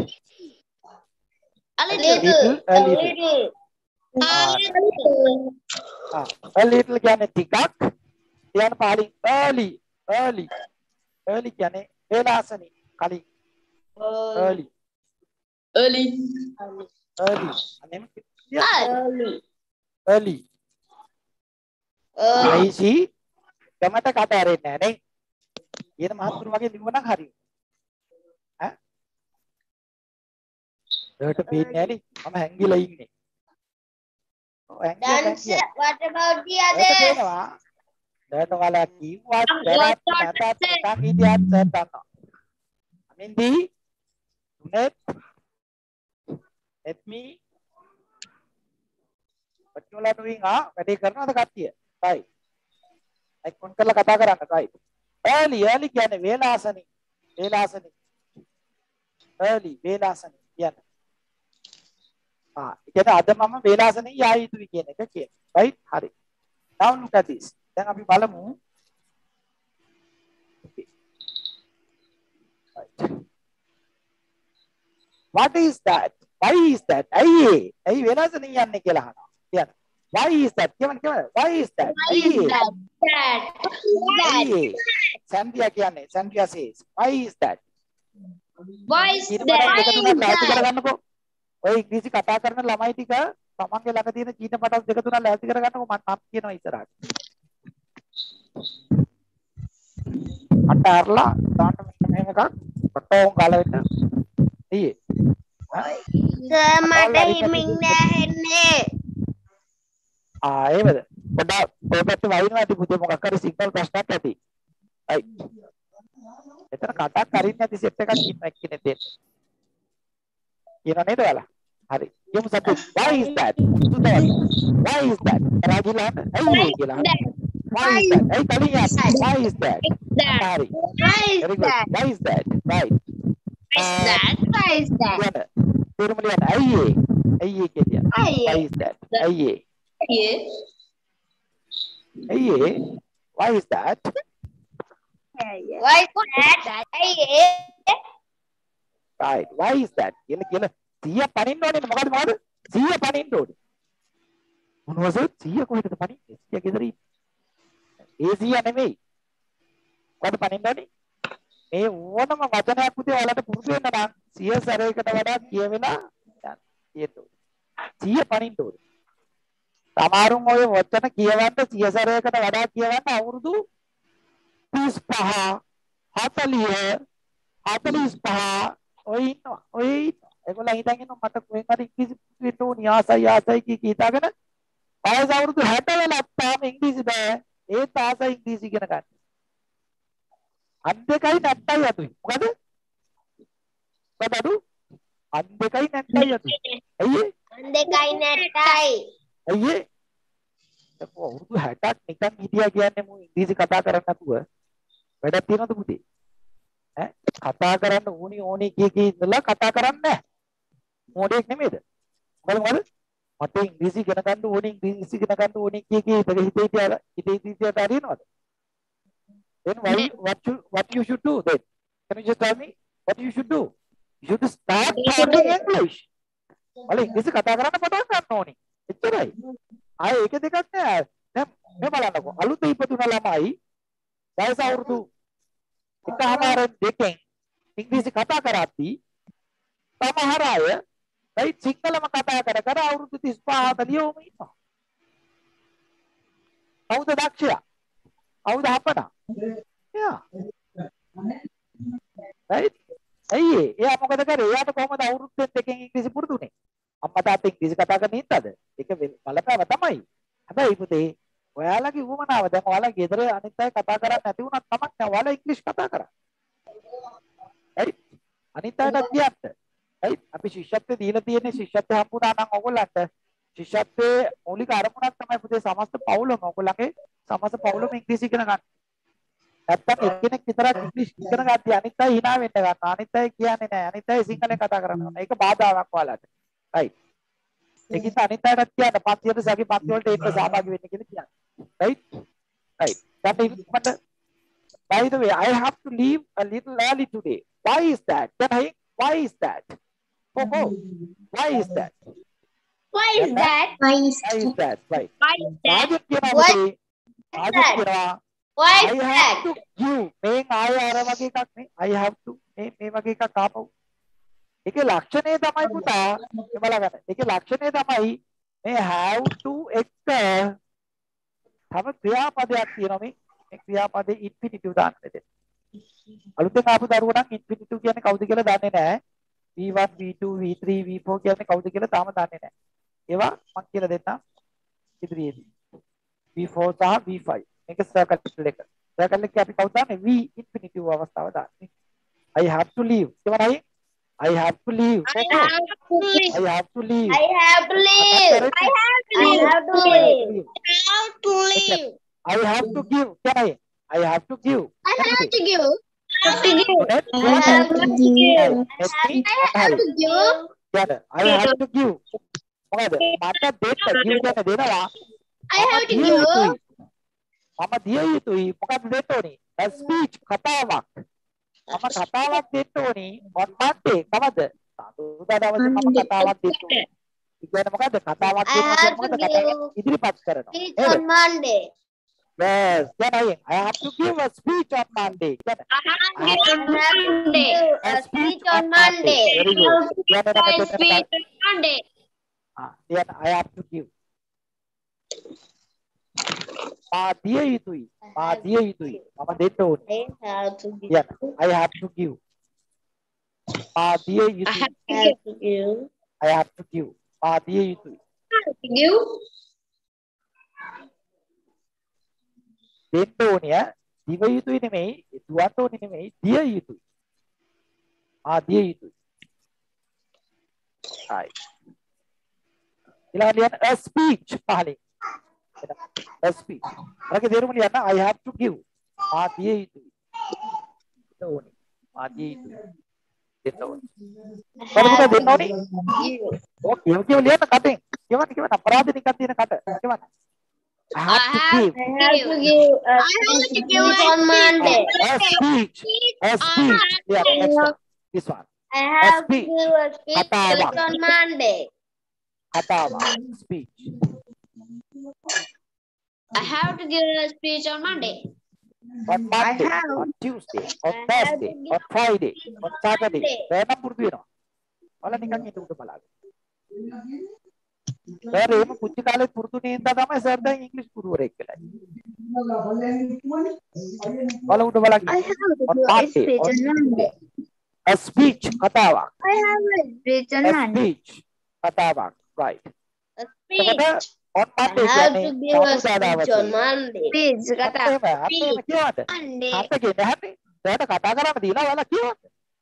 A little. little a A little. little. Ah, A little. ah, a little කියන්නේ ටිකක්. ඊයන් පාලින් early early early කියන්නේ වේලාසනි කලින් early Early. early අනෙම Early. early Early. අයිසි කමට කට ඇරෙන්නේ නැහැ නේ. ඊට මහත්තුරු වගේ ලිව්වනම් හරියි. ඈ දෙයට පේන්නේ නැණි. මම හැංගිලා ඉන්නේ. ඔව් හැංගිලා Dance. හැංගිලා. What about the දෙයට others? පේනවා. දෙයට වල කිව්වත් I'm දැනත් going to නැතත් say. නිකන් හිටියත් සර් දන්නවා. අමින්දී තුනෙත් let me what you are doing ah වැඩේ කරනවද කට්ටිය? right. like ෆෝන් කරලා කතා කරන්න right. early early කියන්නේ වේලාසනින්. වේලාසනින්. early වේලාසනින් කියන්නේ. ආ ඒ කියන්නේ අද මම වේලාසනින් යා යුතුයි කියන එක කියන්නේ. right? හරි. now look at this. දැන් අපි බලමු. okay. right. what is that? why is that? ඇයි ඇයි වේලාසනින් යන්නේ කියලා අහනවා. කියන්න. why is that? කියන්න කියන්න. why is that? Why is that? That. ඇයි සන්ධ්‍යා කියන්නේ සන්ධ්‍යා says why is that? Why is චීන that? පටස් දෙක තුනක් ලෑස්ති Why is කරගන්නකෝ. ඔය ඉංග්‍රීසි කතා කරන ළමයි ටික තමන්ගේ ළඟ තියෙන චීන පටස් දෙක තුනක් ලෑස්ති කරගන්නකෝ මම නම් කියනවා ඉස්සරහට. අට අරලා දාන්න මෙන්න එකක් පොටෝන් ගාලා වෙන්න. ඊයේ. Sir, මට හිමින් නැහෙන්නේ. ආ එහෙමද? පොඩ්ඩක් පොඩ්ඩක් වයින්නවා ඇති පුතේ මොකක් හරි සිග්නල් ප්‍රශ්නයක් ඇති. හයි. එතන කටක් අරින්න නැති සෙට් එකක් ඉන්න එක්කනේ දෙන්න. කියනවා නේද ඔයාලා? හරි. යමු සද්ද. Why is that? සුදවල. Why is that? රාජිලාට ඇයි ඒ කියලා. Why is that? ඇයි කලින් යන්නේ? Why is that? that? හරි. Why is Very good. that? Why is that? Right. Why is that? Why is that? යන්න. තේරුම ලියන්න. ඇයි ඒ? ඇයි ඒ කියන්නේ? ඇයි ඒ? Why is that? ඇයි ඒ? Yeah. ඇයි ඒ? Why is that? Why is that? ඇයි ඒ? Right. Why is that? කියලා කියලා සිය පනින්න ඕනේ මොකද මොකද? සිය පනින්න ඕනේ. මොනවද? සිය කොහෙද පනින්නේ? සිය ගෙදර ඉන්නේ. ඒ සිය නෙමෙයි. කොහෙද පනින්න ඕනේ? මේ ඕනම වචනයක් පුතේ ඔයාලට පුරුදු වෙන්න නම් සිය සැරයකට වඩා කියවෙලා යන්න. කියන්න ඕනේ. සිය පනින්න ඕනේ. සමහරුන් ඔය වචන කියවන්න සිය සැරයකට වඩා කියවන්න අවුරුදු තිස් පහ හතලිහ හතලිස් පහ ඔය ඉන්නවා. ඔය ඉන්නවා. ඒගොල්ලෝ හිතන් ඉන්නවා මට කොහෙන් හරි ඉංග්‍රීසි පුරුදු වෙන්න ඕනි ආසයි ආසයි කී කී හිතාගෙන වයස අවුරුදු හැට වෙලක් තාම ඉංග්‍රීසි බෑ. ඒත් ආසයි ඉංග්‍රීසි ඉගෙන ගන්න. අත් දෙකයි නැත්තයි අතුයි. මොකද? මොකද අඩු? අත් දෙකයි නැත්තයි අතුයි. ඇයි ඒ? අන් දෙකයි නැටයි. ඇයි ඒ? අපෝ අවුරුදු හැටක් නිකන් හිටියා කියන්නේ මු ඉංග්‍රීසි කතා කරන්න නැතුව වැඩක් තියනවද පුතේ? ඈ කතා කරන්න ඕනි ඕනි කී කී ඉඳලා කතා කරන්නේ නැහැ. මොඩෙක් නෙමෙයිද? මොකද මොකද? මට ඉංග්‍රීසි ඉගෙන ගන්න ඕනි ඉංග්‍රීසි ඉගෙන ගන්න ඕනි කී කී ඉතක හිතේ තියලා හිතේ තියලා හරිනවද? Then why, what you what you should do then? Can you just tell me what you should do? You should start talking English. වල ඉංග්‍රීසි කතා කරන්න පටන් ගන්න ඕනි. එච්චරයි. ආයේ එක දෙකක් නෑ. දැන් මේ බලන්නකෝ. අලුත ඉපදුන ළමයි වයස අවුරුදු එකමාරෙන් දෙකෙන් ඉංග්‍රීසි කතා කරද්දී සමහර අය ඒ සිංහලම කතා කර කර අවුරුදු තිස් පහ හතලිහ ඔහොම ඉන්නවා. කවුද දක්ෂයා? කවුද හපනා? එයා. right? ඇයි ඒ? එයා මොකද කරේ? එයාට කොහමද අවුරුද්දෙන් දෙකෙන් ඉංග්‍රීසි පුරුදුනේ? අම්මා තාත්තා ඉංග්‍රීසි කතා කරන හින්දාද? ඒක බලපෑම තමයි. හැබැයි පුතේ ඔයාලගේ උවමනාව දැන් ඔයාලා ගෙදර අනිත් අය කතා කරන්නේ නැති වුණත් කමක් නැහැ. ඔයාලා ඉංග්‍රීසි කතා කරා. right? අනිත් අයට කියන්න. right? අපි ශිෂ්‍යත්වයේ දීලා තියෙන ශිෂ්‍යත්වය හම්බුණා නම් ඔයගොල්ලන්ට ශිෂ්‍යත්වයේ මූලික අරමුණක් තමයි පුතේ සමස්ත පවුලම ඔයගොල්ලන්ගේ සමස්ත පවුලම ඉංග්‍රීසි ඉගෙන ගන්න. නැත්තම් එක්කෙනෙක් විතරක් ඉංග්‍රීසි ඉගෙන ගත්තී අනිත් අය hina වෙන්න ගන්නවා. අනිත් අය කියන්නේ නැහැ. අනිත් අය සිංහලෙන් කතා කරනවා. ඒක බාධාවක් ඔයාලට. right? ඒකිට අනිත් අයටත් කියන්න පන්තියට සැකි පන්ති වලට එන්න සහභාගී වෙන්න කියලා කියන්න. right? right. that is but by the way I have to leave a little early today. Why is that? Then I why is that? Oh, oh. Why is that? Why is that? Why is Why is that? Right. Why is that? Rajat කියනවා Why පුතේ. රාජත් කියනවා Why I is have that? to give. මේ ආය අර වගේ එකක් නේ. I have to මේ මේ වගේ එකක් ආපහු. ඒකේ ලක්ෂණය තමයි පුතා මේ බලගන්න. ඒකේ ලක්ෂණය තමයි මේ have to එක තව ක්‍රියාපදයක් තියෙනවා මේ. මේ ක්‍රියාපදේ infinitive දාන්න දෙන්න. අලුතෙන් ආපු දරුවෝ නම් infinitive කියන්නේ කවුද කියලා දන්නේ නැහැ. V one V two V three V four කියන්නේ කවුද කියලා තාම දන්නේ නැහැ. ඒවා මම කියලා දෙන්නම් ඉදිරියේදී. V four සහ V five මේක සර්කල් එක. සර්කල් එකේ අපි කවුද දාන්නේ? V ඉන්ෆිනිටිව් අවස්ථාව දාන්නේ. I have to leave. කියවනයි I have to leave. I have to leave. I have to leave. I have to leave. I have to I leave. have to leave. I have to leave. I have to give. කියවනයි I have to give. I have to give. I have to give. I have to give. I have to give. කියන්න I have to give. මොකද මට දෙන්න give කියන දෙනවා. I have to give. මම දිය යුතුයි. මොකක්ද දෙන්න ඕනේ? A speech කතාවක්. මම කතාවක් දෙන්න ඕනේ on Monday. කවද? සතුටුදා දවසේ මම කතාවක් දෙන්න ඕනේ. කියන්නේ මොකද්ද? කතාවක් දෙනවා කියන්නේ මොකද? කතාවක් ඉදිරිපත් කරනවා. Speech on Monday. Yes. කියන්නේ I have to give a speech on Monday. කියන්නේ I have to I give. have to give a speech on Monday. Very good. කියන්නේ I නේද? speak on Monday. Ah, then I have to give. මා දිය යුතුයි. මා දිය යුතුයි. මම දෙන්න ඕනේ. I have to give. Yeah, I have to give. මා දිය I යුතුයි. have to I give. have to give. I have to give. මා දිය යුතුයි. I have to give. දෙන්න ඕනේ. දිව යුතුයි නෙමෙයි, දුවන්න ඕනේ නෙමෙයි, දිය යුතුයි. මා දිය යුතුයි. Right. ඊළඟට ලියන්න a speech පහලින්. A speech. අරක දේරුම ලියන්න I have to give. මා දිය යුතුයි. දෙන්න ඕනේ. මා දිය යුතුයි. දෙන්න ඕනේ. කොහොමද දෙන්න ඕනේ? ඔව් කියව කියව ලියන්න කටෙන්. කියවන්න කියවන්න අපරාධ නිකන් තියෙන කට. කියවන්න. I have to give. I have to give a I have to speech give on Monday. A speech. A speech. Yeah, next one. This one. I have to speech. give a speech Katawa. on Monday. Katawa. Speech. I have to give a speech on Monday. On Monday, have- on Tuesday, on I have Thursday, to give on Friday, on Saturday. Monday. Saya purudu වෙනවා. ඔයාලා නිකන් හිත උඩ බලන්න. සර් එහෙම පුංචි කාලේ පුරුදු නේද තමයි සර් දැන් ඉංග්‍රීසි ගුරුවරයෙක් වෙලා. ඔයාලා උඩ බලන්න. I have to On give a Monday, speech on- on Monday. A speech කතාවක්. I have a speech on A Monday. speech කතාවක්. Right. A speech. එතකොට on I Monday have to කියන්නේ give a සමුදා speech දවසේ. on Monday. Speech kata. අන්න එහෙම අන්න එහෙම කියවන්න. Monday. හත්කේ නැහැනේ. දැන් කතා කරන්න දීලා ඔයාලා කියවන්න.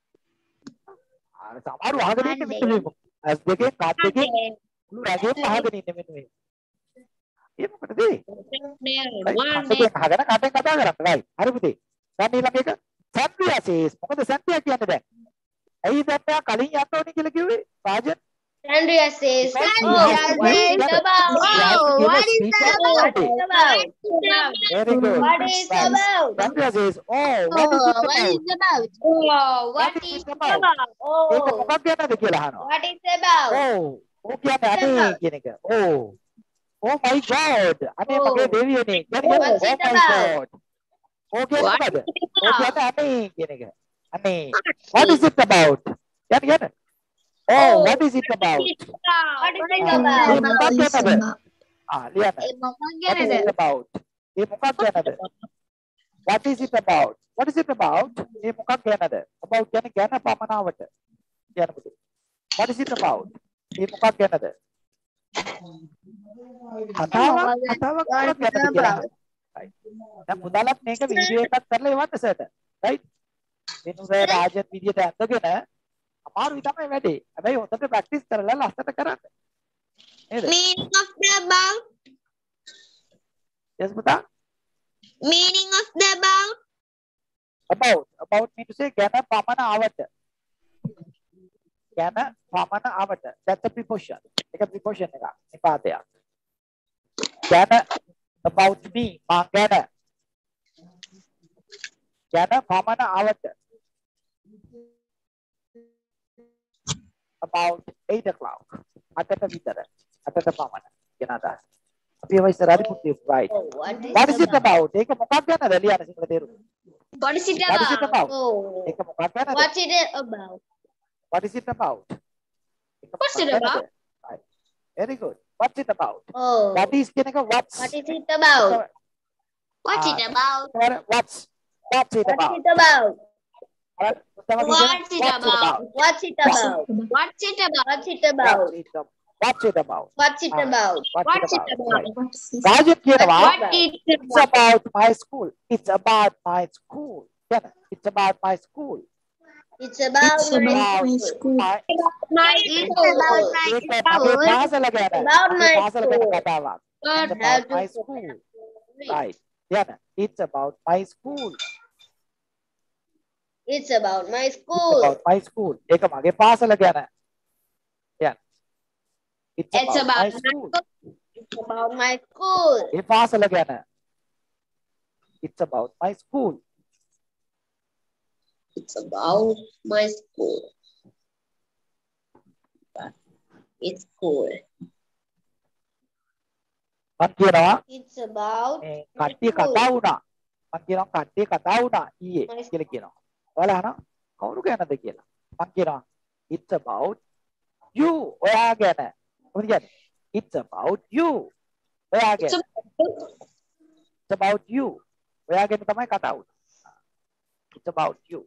අර සමහරව අහගෙන ඉන්නේ මෙන්න මේක. ඇස් දෙකෙන් කාත් දෙකෙන් Monday. මුළු රැගෙම අහගෙන ඉන්නේ මෙන්න මේක. ඒ මොකටද? Monday. කටෙන් අහගෙන කටෙන් කතා කරන්න. right. හරි පුතේ. දැන් ඊළඟ එක සැන්ඩ්‍රියා සේස්. මොකද සැන්ඩ්‍රියා කියන්නේ දැන්? ඇයි දැන් මෙයා කලින් යන්න ඕනේ කියලා කිව්වේ? Rajan. Sandria says, Because oh, he has to what give- is about? he has to Oh, give a what is speech that on What Monday. is about? Very good. What is Right. about? Sandhya says, oh, what is Oh, it what about? is about? Oh, What what is is it about? about? ඒක Oh, මොකක්ද යනද කියලා අහනවා. what is about? Oh, oh කියන්නේ අනේ කියන එක. Oh. Oh my god. අනේ Oh. මගේ දෙවියනේ. කියන්නේ What's oh it my about? god. Oh කියන්නේ What මොකද? is it Oh about? කියන්නේ අනේ කියන එක. අනේ. What is it about? කියන්නේ කියන්නේ. Oh, Oh. what is it about? What is it Ah, about? ඒ මොකක්ද යනද? Ah, ලියන්න. Eh, මොකක් What is ගැනද? it about? ඒ මොකක්ද යනද? What is it about? What is it about? ඒ මොකක් ගැනද? About කියන්නේ ගැන පමනාවට. කියන්න පුතේ. What is it about? ඒ මොකක් ගැනද? කතාවක් කතාවක් මොකක් ගැනද කියලා. Right. දැන් මුදලත් මේක වීඩියෝ එකක් කරලා එවන්න සර්ට. right? වෙනුසේ රාජන් විදියට ඇඳගෙන අමාරුයි තමයි වැඩේ. හැබැයි හොඳට ප්‍රැක්ටිස් කරලා ලස්සට කරන්න. නේද? Meaning of the about. yes පුතා. Meaning of the about. about about mean to say ගැන පමනාවට. ගැන පමනාවට. that's a preposition. ඒක preposition එකක්. නිපාතයක්. ගැන about me මා ගැන. ගැන පමනාවට. about eight o'clock. අටට විතර. අටට පමණ. කියන අදහස. අපි ඒවා ඉස්සරහට පුතේ right. Oh, what is what is it about? about? ඒක මොකක්ද ගැනද ලියන්න සිංහල තේරුම. What is it What is it about? about? Oh, ඒක මොකක්ද ගැනද? what's it about? What is it about? What's it about? Right. Very good. What's it about? Oh, What is කියන එක what's? what is it about? What's it Ah. about? What's what's it What about? is it about? Pertama What's it about? What's it about? What's it about? What's it about? What's it about? What's it Ah, about? What's it What's it about? Right. about? Raju කියනවා What is it it's about my school. It's about my school. කියන it's about my school. It's about It's my about school. my My It's school. about my ඒක මගේ school. පාසල ගැන. About මගේ my පාසල ගැන school. කතාවක්. But It's How about to my school. Right. කියන it's about my school. It's about my It's school. about my school. ඒක මගේ පාසල ගැන. කියන it's It's about my about school. It's about my school. ඒ පාසල ගැන. It's about my school. It's about my school. It's cool. මම කියනවා It's about මේ my කට්ටිය school. කතා වුණා. මම කියනවා කට්ටිය කතා වුණා ඊයේ කියලා කියනවා. ඔයාලා අහනවා කවුරු ගැනද කියලා. මම කියනවා it's about you. ඔයා ගැන. මොකද කියන්නේ? It's about you. ඔයා ගැන. It's about you. ඔයා ගැන තමයි කතා වුනේ. It's about you.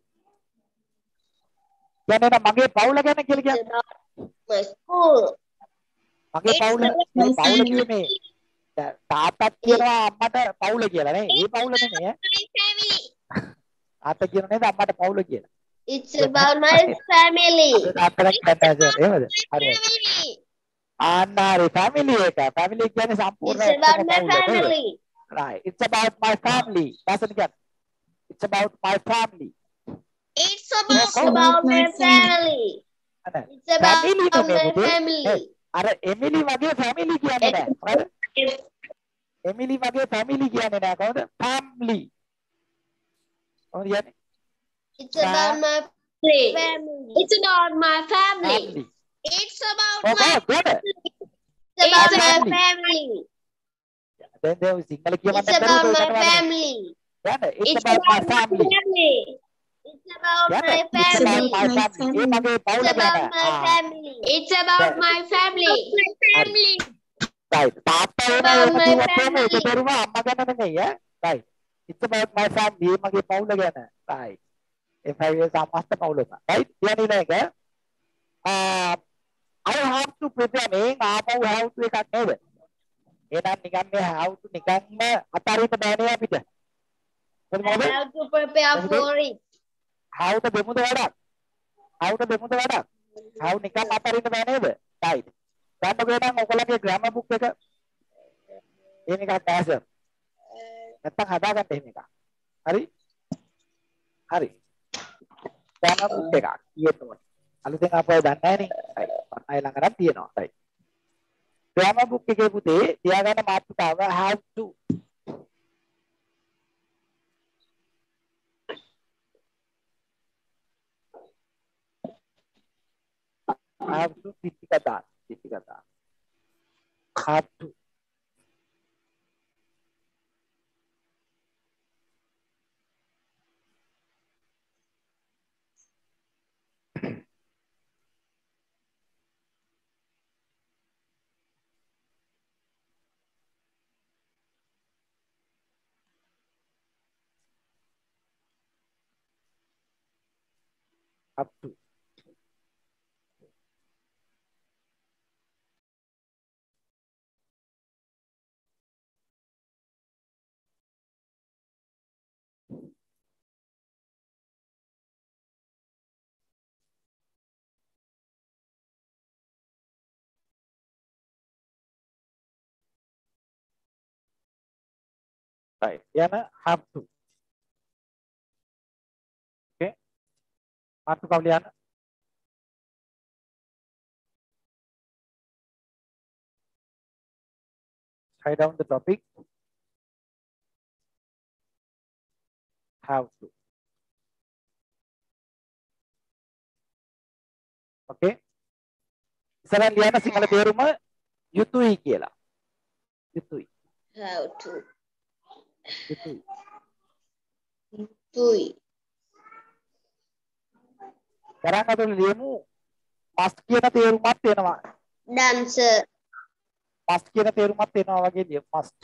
කියන්නේ නම් මගේ පවුල ගැන කියලා It's කියන්නේ. about my school. මගේ පවුල මේ පවුල කිව්වේ මේ දැන් තාත්තත් කියනවා අම්මට පවුල කියලා නේ. ඒ පවුල නෙමෙයි ඈ. my family. තාත්තා කියනවා නේද අම්මට පවුල කියලා. It's about my family. තාත්තට කතා එහෙමද? හරි. Family. ආන්නාරේ family එක. family කියන්නේ සම්පූර්ණ It's about my පවුල නේද? family. Right. It's about my family. That's it again. It's about my family. It's about It's about my family. අනේ. It's about Family my නෙමෙයි පුතේ. family. අර එමිලි වගේ family කියන්නේ නැහැ. හරිද? එමිලි වගේ family කියන්නේ නැහැ. කොහොමද? family. කොහොමද කියන්නේ? It's about my family. It's about my family. family. It's about Oh, my God, good. It's about It's my family. family. දැන් දැන් සිංහල කියවන්න It's about my බැරුව family. යන්න. It's It's about my family. family. It's about යන්න. my It's about family. my family. ඒ මගේ It's පවුල about ගැන. my ආ. family. It's about my family. family. Right. තාත්තා It's වෙන about එහෙම my කිව්වොත් එහෙම ඒක family. බැරුව අම්මා ගැන නෙමෙයි ඈ. Right. It's about my family. ඒ මගේ පවුල ගැන. Right. ඒ පවුලේ සමස්ත පවුල එක. Right. කියන්නේ නේද? ආ I have to prepare මේන් ආපහු have to එකක් නේද? එහෙනම් නිකන් මේ have to නිකන්ම අතාරින්න බෑනේ අපිට. මොකද I මොකද? have to prepare for it. have to දෙමුද වැඩක්. have to දෙමුද වැඩක්. have නිකන් අතාරින්න බෑ නේද? right. දැන් ඔයගොල්ලෝ නම් ඔයගොල්ලෝගේ grammar book එක එහෙම එකක් ඇසර්. නැත්තම් හදාගන්න එහෙම එකක්. හරි? හරි. grammar book එකක් තියෙනවා. අලුතෙන් ආපහු දන්නේ නැහැ නේ. right. අය ළඟට තියෙනවා. right. grammar book එකේ පුතේ තියාගන්න මාතෘකාව have to. have to titik kata. Titik kata. have to. have to. Right. Yana have to. Okay. Matrukah Liana. Write down the topic. Have to. Okay. ඉස්සරහ ලියන සිංහල තේරුම යුතුයි කියලා. යුතුයි. How to. යුතුයි. Tui. තරංග අතර ලියමු must කියන තේරුමත් එනවා. Dancer. must කියන තේරුමත් එනවා වගේ ලියමු must.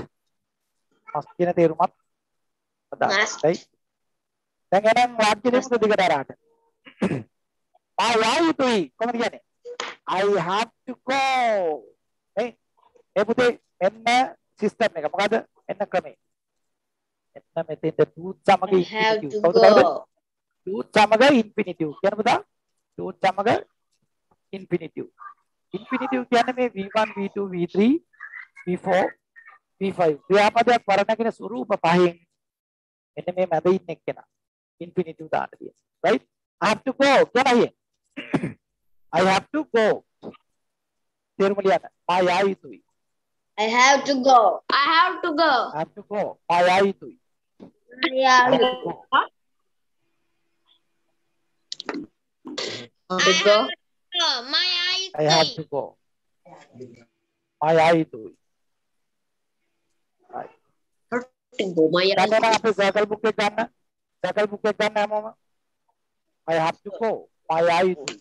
must කියන තේරුමත් Must. හදාගන්නයි. දැන් එහෙනම් වාක්‍ය දෙකක් දිගට අරහට. මා යා යුතුයි කොහොමද කියන්නේ? I have to go. නේ? ඒ පුතේ මෙන්න සිස්ටම් එක. මොකද? මෙන්න ක්‍රමය. මෙන්න මෙතෙන්ට to සමග I have infinitive. to කවුද කවුද? go. to සමග infinitive. කියන පුතා? to සමග infinitive. infinitive කියන්නේ මේ V one V two V three V four V five ක්‍රියාපදයක් වර්ණගෙන ස්වරූප පහෙන් මෙන්න මේ මැද ඉන්න එක්කෙනා infinitive දාන්න තියෙනවා. right? I have to go කියන අය. I have to go. තේරුම ලියන්න. මා යා යුතුයි. I have to go. I have to go. I have to go. මා යා යුතුයි. I have to go. To go. මා I have යා to go. මා යා යුතුයි. right. To go. My දැන් එනවා අපේ සර්කල් බුක් එක ගන්න. සර්කල් බුක් එක ගන්න හැමෝම. I have to go. මා යා යුතුයි.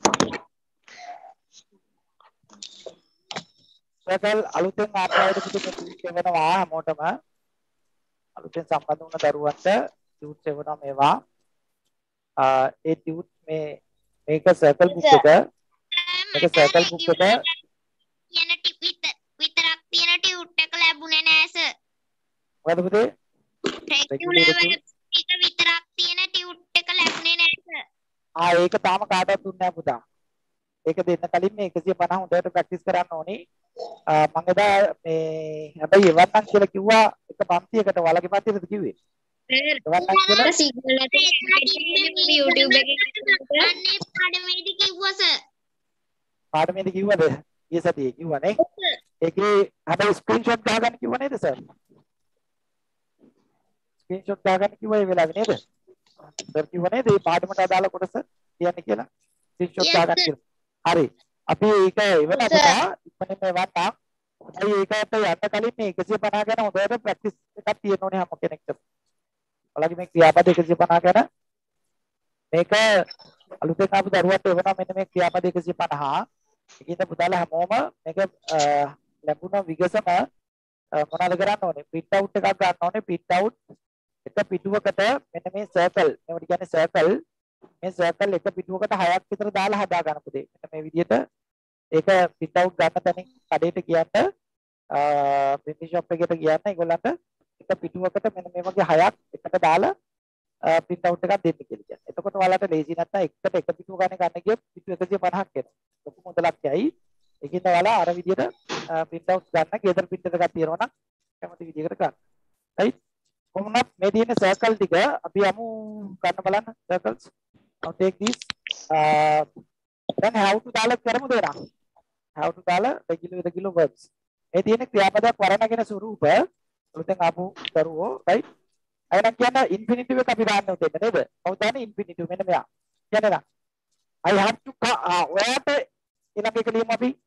සර්කල් අලුතෙන් ආපු අයට පුතේ ටියුට් එවනවා හැමෝටම. අලුතෙන් සම්බන්ධ වුණ දරුවන්ට ටියුට් එවනවා මේවා. ඒ ටියුට් මේ මේක සර්කල් බුක් එක මේක සර්කල් බුක් එක කියන ටිප් විතරක් තියෙන ටියුට් එක ලැබුණේ නෑ සර්. මොකද පුතේ? රෙගියුලර් එක විතරක් තියෙන ටියුට් එක ලැබුණේ නෑ සර්. ආ ඒක තාම කාටවත් දුන්නේ නැහැ පුතා. ඒක දෙන්න කලින් මේ එකසිය පනහ හොඳට ප්‍රැක්ටිස් කරන්න ඕනේ. මම එදා මේ හැබැයි එවන්නම් කියලා කිව්වා එක පන්තියකට වලගේ පන්තියකද කිව්වේ. එවන්නම් කියලා සිග්නල් එක YouTube එකේ අන්නේ පාඩමේදී කිව්වා සර්. පාඩමේදී කිව්වද? ඊයේ සතියේ කිව්වනේ. ඒකේ හැබැයි ස්ක්‍රීන්ෂොට් ගහගන්න කිව්ව නේද සර්? ස්ක්‍රීන්ෂොට් ගහගන්න කිව්වා ඒ වෙලාවේ නේද? සර් කිව්ව නේද මේ පාඩමට අදාළ කොටස කියන්න කියලා? ස්ක්‍රීන්ෂොට් ගහගන්න කියලා. හරි. අපි ඒක ඉවර අපිට ඉක්මනින් මේ වටා. අපි ඒකට යන්න කලින් මේ එකසිය පනහ ගැන හොඳට ප්‍රැක්ටිස් එකක් තියෙන්න ඕනේ හැම කෙනෙක්ටම. ඔයාලගේ මේ ක්‍රියාපද එකසිය පනහ ගැන මේක අලුතෙන් ආපු දරුවන්ට එවනවා මෙන්න මේ ක්‍රියාපද එකසිය පනහ. ඒකින්ද පුතාලා හැමෝම මේක ලැබුණ විගසම මොනවද කරන්න ඕනේ? print out එකක් ගන්න ඕනේ. print out එක පිටුවකට මෙන්න මේ circle මේවට කියන්නේ circle මේ circle එක පිටුවකට හයක් විතර දාලා හදා ගන්න පුතේ. මෙන්න මේ විදිහට ඒක print out ගන්න තැනින් කඩේට කියන්න print shop එකට කියන්න ඒගොල්ලන්ට එක පිටුවකට මෙන්න මේ වගේ හයක් එකට දාලා print out එකක් දෙන්න කියලා කියන්න. එතකොට ඔයාලට ලේසි නැත්නම් එකට එක පිටුව ගන්න ගන්න ගියොත් පිටු එකසිය පනහක් එනවා. ලොකු මුදලක් යයි. ඒකින්ද ඔයාලා අර විදිහට print out ගන්න ගෙදර printer එකක් තියෙනවා නම් කැමති විදිහකට ගන්න. right? කොහොමද මේ තියෙන circle ටික අපි යමු ගන්න බලන්න circles. now take this uh, then how to දාලා කරමු දෙනා. how to දාලා regular regular verbs. මේ තියෙන ක්‍රියාපදයක් වර්ණගෙන ස්වරූප අලුතෙන් ආපු දරුවෝ right? අයනම් කියන්නේ infinitive එක අපි දාන්න උදේට නේද? කවුද දාන්නේ infinitive මෙන්න මෙයා. කියන්නේ නා. I have to ඔයාට ඊළඟ එක ලියමු අපි.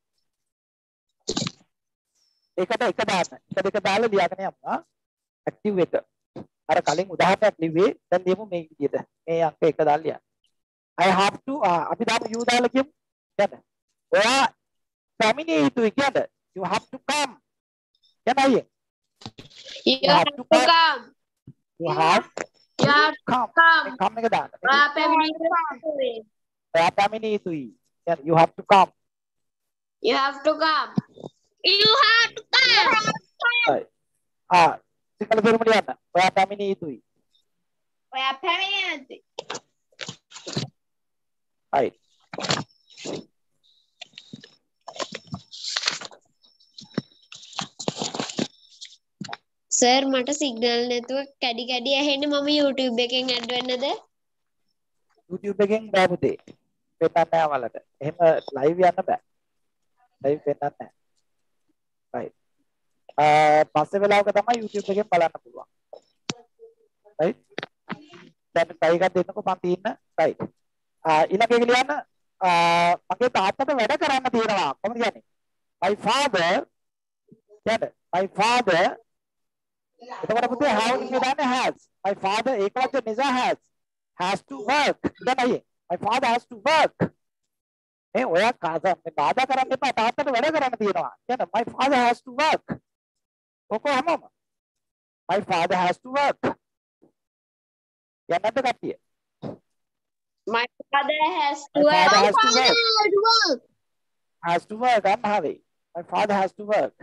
ඒකට එක දාන්න. එක දෙක දාලා ලියාගෙන යමු. active එක. අර කලින් උදාහරණයක් ලිව්වේ දැන් ලියමු මේ විදිහට. මේ අංක එක දාලා ලියන්න. I have to අපි දාමු you දාලා කියමු. කියන්න. ඔයා පැමිණිය යුතුයි කියන්න. You have to come. කියන්න අයියේ. You have to come. You have You have to come. come. මේ come එක දාන්න. ඔයා පැමිණිය. ඔයා පැමිණිය යුතුයි. කියන්න. You have to come. You have to come. You have to come. right. ආ සිංහල තේරුම ලියන්න. ඔයා පැමිණිය යුතුයි. ඔයා පැමිණිය යුතුයි. right. සර් මට සිග්නල් නැතුව කැඩි කැඩි ඇහෙන්නේ මම YouTube එකෙන් ඇඩ් වෙන්නද? YouTube එකෙන් බෑ පුතේ. පෙන්නන්න නෑ වලට. එහෙම live යන්න බෑ. live පෙන්නන්න නෑ. right. අ පස්සේ වෙලාවක තමයි YouTube එකෙන් බලන්න පුළුවන්. right. දැන් try එකක් දෙන්නකෝ මම තියෙන්න. right. ආ ඊළඟ එක ලියන්න මගේ තාත්තට වැඩ කරන්න තියෙනවා. කොහොමද කියන්නේ? My father කියන්න. My father එතකොට පුතේ how කියන්නේ has. My father ඒක වචන නිසා has. has to work. දැන් අයියේ. My father has to work. මේ ඔයා කාද මේ බාධා කරන්න එපා තාත්තට වැඩ කරන්න තියෙනවා. කියන්න my father has to work. ඔකෝ හැමෝම. My father has to work. යන්නත් කට්ටිය. My father has to My work. father My has to father work. had work. Has to work. I'm having. My father has to work.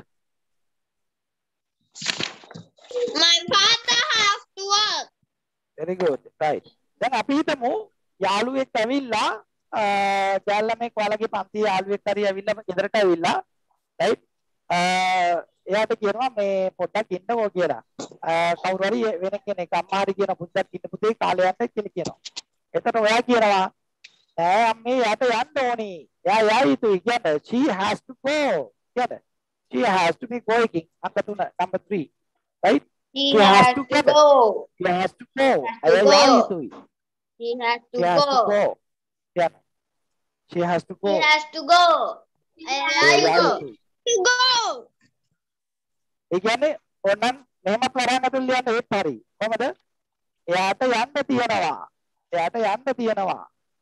My father has to work. Very good. Right. දැන් අපි හිතමු යාළුවෙක් ඇවිල්ලා ගෑල්ලා මේ ඔයාලගේ පන්තියේ යාළුවෙක් හරි ඇවිල්ලා ගෙදරට ඇවිල්ලා right එයාට කියනවා මේ පොඩ්ඩක් ඉන්නකෝ කියලා. කවුරු හරි වෙන කෙනෙක් අම්මා හරි කියන පුතක් ඉන්න පුතේ කාලේ යන්න කියලා කියනවා. එතකොට ඔයා කියනවා නෑ අම්මේ යාට යන්න ඕනි. එයා යා යුතුයි කියන්න. She has to go. කියන්න. She has to be going. අංක තුන number three. Right? He She has has to to go. go. She has to go. Has to එයා යා go. යුතුයි. He has to She has to go. go. Yeah. She has to go. He has to go. එයා I යා go. යුතුයි. To go. ඒ කියන්නේ ඕනනම් මෙහෙමත් වරන් ඇතුල් ලියන්න ඒත් හරි. කොහමද? එයාට යන්න තියනවා. එයාට යන්න තියනවා.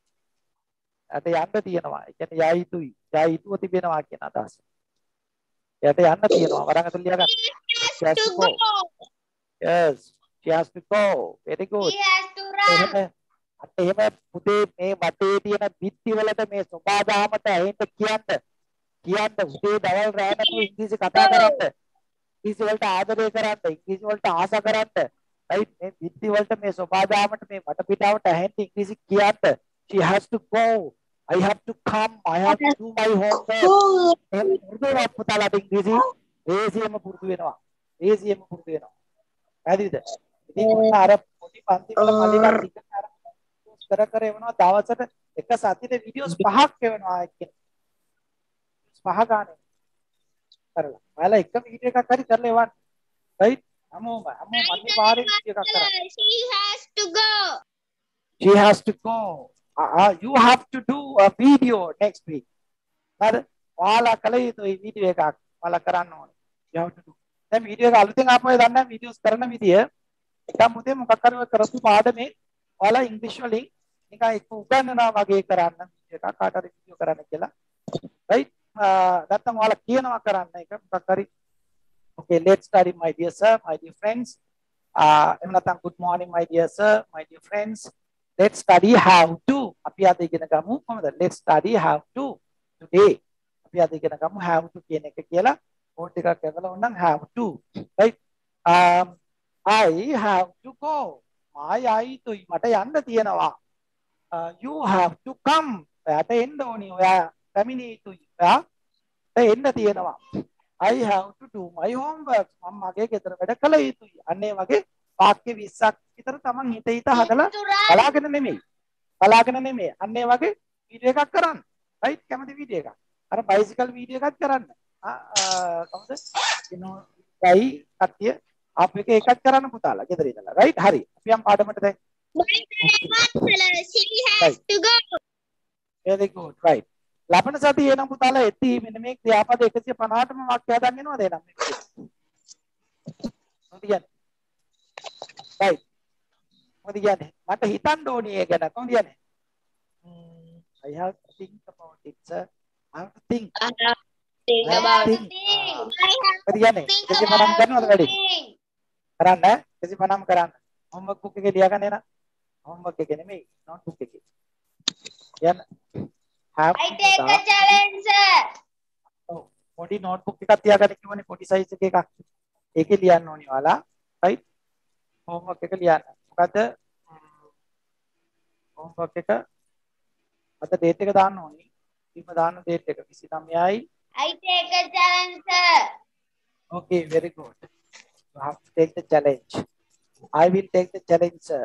එයාට යන්න තියනවා. ඒ කියන්නේ යා යුතුයි. යා යුතුව තිබෙනවා කියන අදහස. එයාට යන්න තියනවා. වරන් ඇතුල් ලියා ගන්න. She has To to go. go. Yes. She has to go. Very good. He has to run. එහෙම අත් එහෙම පුතේ මේ වටේ තියෙන බිත්ති වලට මේ සබාදාමට ඇහෙන්න කියන්න. කියන්න උදේ දවල් රෑ නැතුව ඉංග්‍රීසි කතා කරන්න. ඉංග්‍රීසි වලට ආදරය කරන්න. ඉංග්‍රීසි වලට ආස කරන්න. right මේ බිත්ති වලට මේ සබාදාමට මේ වටපිටාවට ඇහෙන්න ඉංග්‍රීසි කියන්න. She has to go. I have to come. I have to do my homework. එහෙම පුරුදුවක් පුතාලාට ඉංග්‍රීසි ඒසියෙම පුරුදු වෙනවා. ඒසියෙම පුරුදු වෙනවා. හරිද? ඉතින් අර පොඩි පන්ති වල මල්ලිලා ටික අර කර කර එවනවා දවසට එක සතියේ වීඩියෝස් පහක් එවනවා එක්කෙනෙක්. පහ ගන්න කරලා. ඔයාලා එක වීඩියෝ එකක් හරි කරලා එවන්න. right? හැමෝම හැමෝම අනිත් වාරේ වීඩියෝ එකක් කරන්න. She has to go. She has to go. Uh, uh, you have to do a video next week. හරි? ඔයාලා කල යුතුයි වීඩියෝ එකක්. ඔයාලා කරන්න ඕනේ. You have to do. දැන් වීඩියෝ එක අලුතෙන් ආපුවා දන්න වීඩියෝස් කරන විදිය නිකන් මුතේ මොකක් හරි කරපු පාඩමේ ඔයාලා ඉංග්‍රීසි වලින් නිකන් එක උගන්වනවා වගේ කරන්න එකක් කාට හරි වීඩියෝ කරන්න කියලා. right? නැත්නම් ඔයාලා කියනවා කරන්න එක මොකක් හරි. okay, let's study my dear sir, my dear friends. uh එහෙම නැත්නම් good morning my dear sir, my dear friends. Let's study how to. අපි අද ඉගෙන ගමු කොහොමද? Let's study how to today. අපි අද ඉගෙන ගමු how to කියන එක කියලා. බෝඩ් එකක් ඇදලා ඕනනම් how to. right? um I have to go. මා යයිතුයි මට යන්න තියෙනවා. uh, you have to come. ඔයාට එන්න ඕනි. ඔයා පැමිණිය යුතුයි. ඔයාට එන්න තියෙනවා. I have to do my homework. මම මගේ ගෙදර වැඩ කළ යුතුයි. අන්න ඒ වගේ වාක්‍ය විස්සක් විතර තමන් හිත හිත හදලා බලාගෙන නෙමෙයි. බලාගෙන නෙමෙයි. අන්න ඒ වගේ වීඩියෝ එකක් කරන්න. right? කැමති වීඩියෝ එකක්. අර බයිසිකල් වීඩියෝ එකක් කරන්න. ආ කොහොමද? you know, ගයි කට්ටිය අප එක එකක් කරන්න පුතාලා ගෙදර ඉඳලා. right? හරි. අපි යම් පාඩමට දැන්. She has to go. very good. right. ලබන සතියේ නම් පුතාලා එති මෙන්න මේ ක්‍රියාපද එකසිය පනහටම වාක්‍ය හදන්න එනවද එනම් මේක. මොකද කියන්නේ? right. මොකද කියන්නේ? මට හිතන්න ඕනේ ඒ ගැන. කොහොමද කියන්නේ? I have to think about it, sir. I have to think. I have to think I have about to it. think. I have මොකද කියන්නේ? එකසිය පනහම කරනවද වැඩි? කරන්න ඈ? එකසිය පනහම කරන්න. homework book එකේ ලියා ගන්න එන. homework එකේ නෙමෙයි notebook එකේ. යන්න. have I take a challenge, sir. ඔව් පොඩි notebook එකක් තියාගන්න කිව්වනේ පොඩි size එකක. ඒකේ ලියන්න ඕනි ඔයාලා. right? homework එක ලියන්න. මොකද homework එක අද date එක දාන්න ඕනි. ඉතින් දාන්න date එක විසි නවයයි. I take a challenge, sir. okay, very good. You have to take the challenge. I will take the challenge, sir.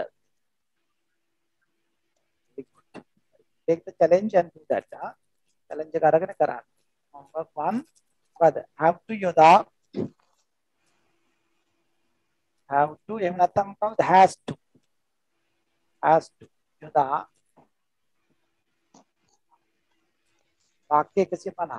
Very good. Take the challenge and do that. Huh? Challenge එක අරගෙන කරන්න. homework one. මොකද have to යොදා have to එහෙම නැත්නම් මොකද has to has to යොදා වාක්‍ය එකසිය පනහ.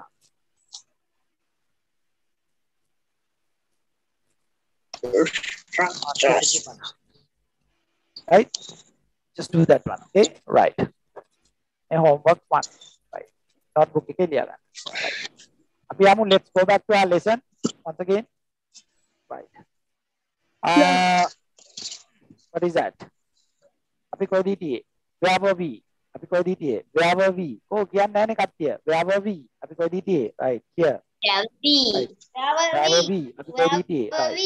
right? Just do that one. Okay, right. And homework one. Right. Notebook එකේ ලියා ගන්න. Right. අපි යමු. Let's go back to our lesson once again. Right. Uh, what is that? අපි කොහෙද හිටියේ? Where were we? අපි කොහෙද හිටියේ where were we කෝ කියන්නේ නැහැ නේ කට්ටිය where were we අපි කොහෙද හිටියේ right here Where right were where were we? we අපි කොහෙද හිටියේ Where were right we?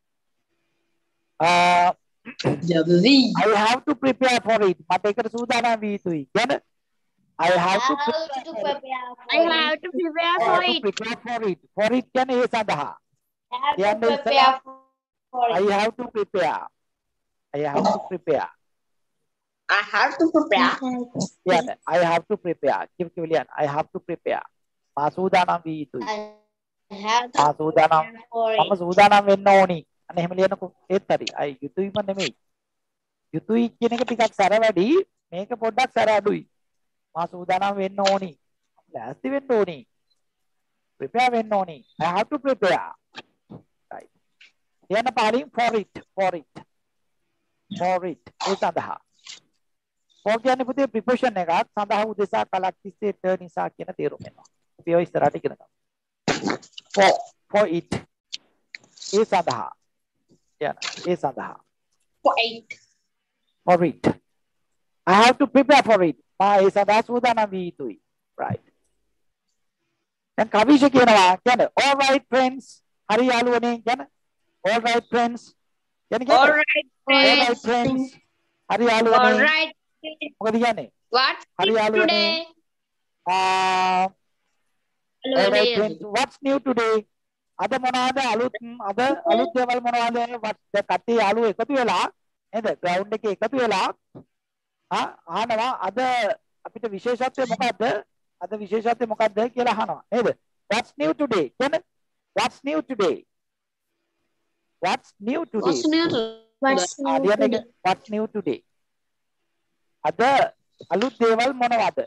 uh Jabzi. I have to prepare for it මට ඒකට සූදානම් විය යුතුයි කියන I have to How prepare to for it. prepare I for have it? to prepare I for have to it. prepare for it for it කියන්නේ ඒ සඳහා Have to කියන්නේ prepare ඉස්සලා for I it. have to prepare I have to prepare I have to prepare. කියන්නේ I have to prepare කිව් කිව් ලියන්න I have to prepare මා සූදානම් විය යුතුයි I have to මා සූදානම් prepare for මම it. සූදානම් වෙන්න ඕනි අන්න එහෙම ලියනකො ඒත් හරි අය යුතුයම නෙමෙයි යුතුයි කියන එක ටිකක් සැර වැඩි මේක පොඩ්ඩක් සැර අඩුයි මා සූදානම් වෙන්න ඕනි ලෑස්ති වෙන්න ඕනි prepare වෙන්න ඕනි I have to prepare right ලියන්න පාලින් for it for it for it ඒ සඳහා for කියන්නේ පුතේ preposition එකක් සඳහා උදෙසා කලක් තිස්සේ ට නිසා කියන තේරුම එනවා අපි ඔය ඉස්සරහට ඉගෙන ගමු for for it ඒ සඳහා කියන ඒ සඳහා For it. for it I have to prepare for it මා ඒ සඳහා සූදානම් විය යුතුයි right දැන් කවිෂ කියනවා කියන්නේ all right friends හරි යාළුවනේ කියන්නේ all right friends කියන්නේ All කියන්නේ right, all right friends. friends හරි All යාළුවනේ right. මොකද කියන්නේ What's හරි new යාළුවනේ today? ආ Hello, all right Ryan. friends what's new today අද මොනවද අලුත් අද අලුත් දේවල් මොනවද what කට්ටිය යාළුවෝ එකතු වෙලා නේද ground එකේ එකතු වෙලා ආ අහනවා අද අපිට විශේෂත්වය මොකද්ද අද විශේෂත්වය මොකද්ද කියලා අහනවා නේද what's new today කියන්නේ what's new today what's new today What's new today? What's ආ new ලියන්න today? එක. what's new today අද අලුත් දේවල් මොනවද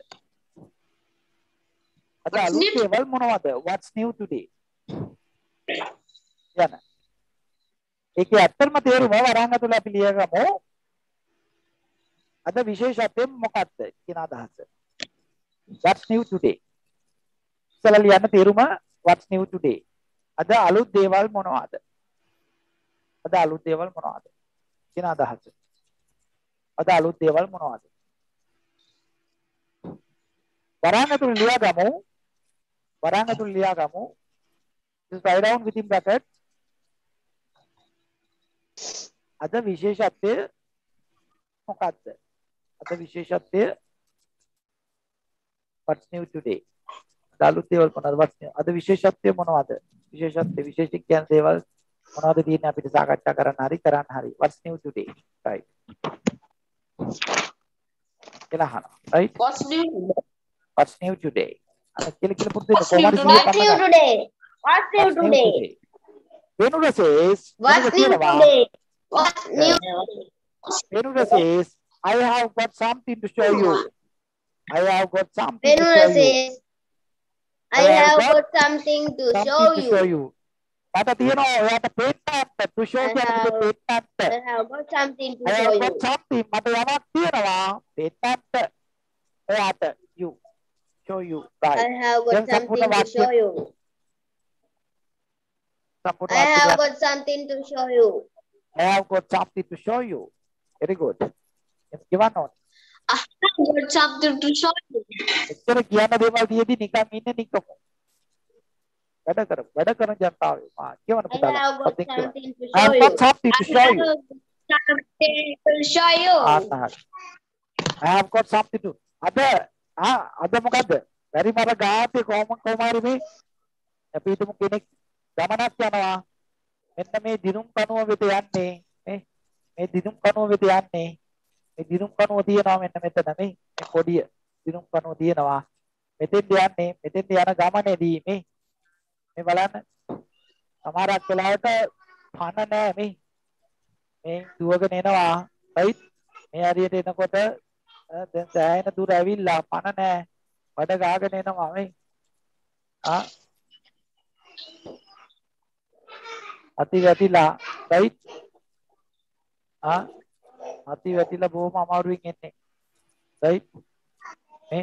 අද What's අලුත් new දේවල් මොනවද what's new today යන ඒකේ ඇත්තම තේරුම වරහන් ඇතුළේ අපි ලියගමු අද විශේෂත්වය මොකක්ද කියන අදහස what's new today ඉස්සලා ලියන්න තේරුම what's new today අද අලුත් දේවල් මොනවද අද අලුත් දේවල් මොනවද කියන අදහස අද අලුත් දේවල් මොනවද වරහන් ඇතුළේ ලියගමු වරහන් ඇතුළේ ලියගමු just write down within brackets අද විශේෂත්වය මොකක්ද අද විශේෂත්වය what's new today අද අලුත් දේවල් මොනවද what's new අද විශේෂත්වය මොනවද විශේෂත්වය විශේෂ කියන දේවල් මොනවද තියෙන්නේ අපිට සාකච්ඡා කරන්න හරි කරන්න හරි what's new today right කියලා අහනවා right What's new today? what's new today අර කියලා කියලා පුරුදු වෙන්න What's new කොහොමද today? සිහිය What's new කරන්න today? What's new what's new today? today Venuda says What's Venuda new කියනවා today? What's new today? Venuda says I have got something to show you I have got something to Venura show you says, I I have have got got something to show something to show you. you මට තියෙනවා ඔයාට පේන්නත් to show I කියන්නේ have- පේන්නත් I have got something to I show have you. got something මට යමක් තියෙනවා පේන්නත් ඔයාට you show you I right have got Then something සම්පූර්ණ to වාක්‍ය show you. සම්පූර්ණ I have වාක්‍ය got something to show you. I have got something to show you very good කියවන්න ඕනේ I have got something to show you. එච්චර කියන්න දේවල් තියෙදි නිකන් ඉන්නේ නිකමු වැඩ කර වැඩ කරන ජනතාවය මා කියවන්න I පුතාලා have got something කියවන්න something to I show have you. got something to show you I have got something to show you. ආන්න හරි I have got something to අද ආ අද මොකද්ද බැරි මර ගාතේ කොහොම කොහොම හරි මේ අපි හිතමු කෙනෙක් ගමනක් යනවා මෙන්න මේ දිනුම් කනුව වෙත යන්නේ නේ මේ දිනුම් කනුව වෙත යන්නේ මේ දිනුම් කනුව තියෙනවා මෙන්න මෙතන මේ මේ පොඩිය දිනුම් කනුව තියෙනවා මෙතෙන්ට යන්නේ මෙතෙන්ට යන ගමනේදී මේ මේ බලන්න සමහරක් වෙලාවට පණ නැහැ මේ මේ දුවගෙන එනවා right මේ හරියට එනකොට දැන් සෑහෙන දුර ඇවිල්ලා පණ නැහැ වැඩ ගාගෙන එනවා මේ ආ අති වැටිලා right ආ අති වැටිලා බොහොම අමාරුවෙන් එන්නේ right මේ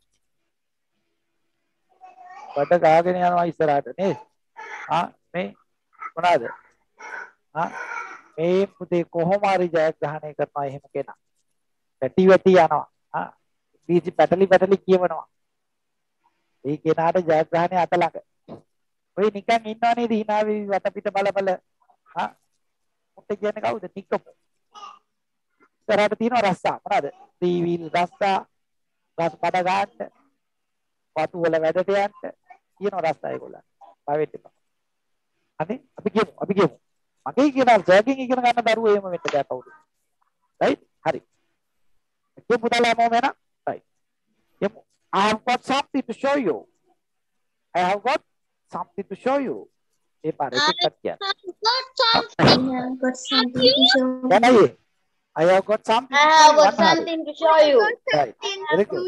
වැඩ ගාගෙන යනවා ඉස්සරහට නේද ආ මේ මොනවාද ආ මේ පුතේ කොහොම හරි ජයග්‍රහණය කරනවා එහෙම කෙනා වැටි වැටි යනවා ආ බීජ පැටලි පැටලි කියවනවා. ඒ කෙනාට ජයග්‍රහණය අත ළඟ. ඔය නිකන් ඉන්නව නේද hina වෙවි වටපිට බල බල. හා මුට කියන්නේ කවුද? නිකපු. ඉතරට තියෙනවා රස්සා. මොනවාද? ත්‍රිවිල් රස්සා, රස් බඩ ගන්න, වතු වල වැඩට යන්න තියෙනවා රස්සා ඒගොල්ලන්. බය වෙන්න එපා. හරි? අපි කියමු. අපි කියමු. මගේ කියන ජයකින් ඉගෙන ගන්න දරුවෝ එහෙම වෙන්න බෑ කවුරු. right? හරි. කියමු දාලා මොම එන. right. කියමු. I have got something to show you. I have got something to show you. ඒ පාරේ ටිකක් කියන්න. got something to show you. දැන් I have got something I to have show you. got something to show you. Right. Very good.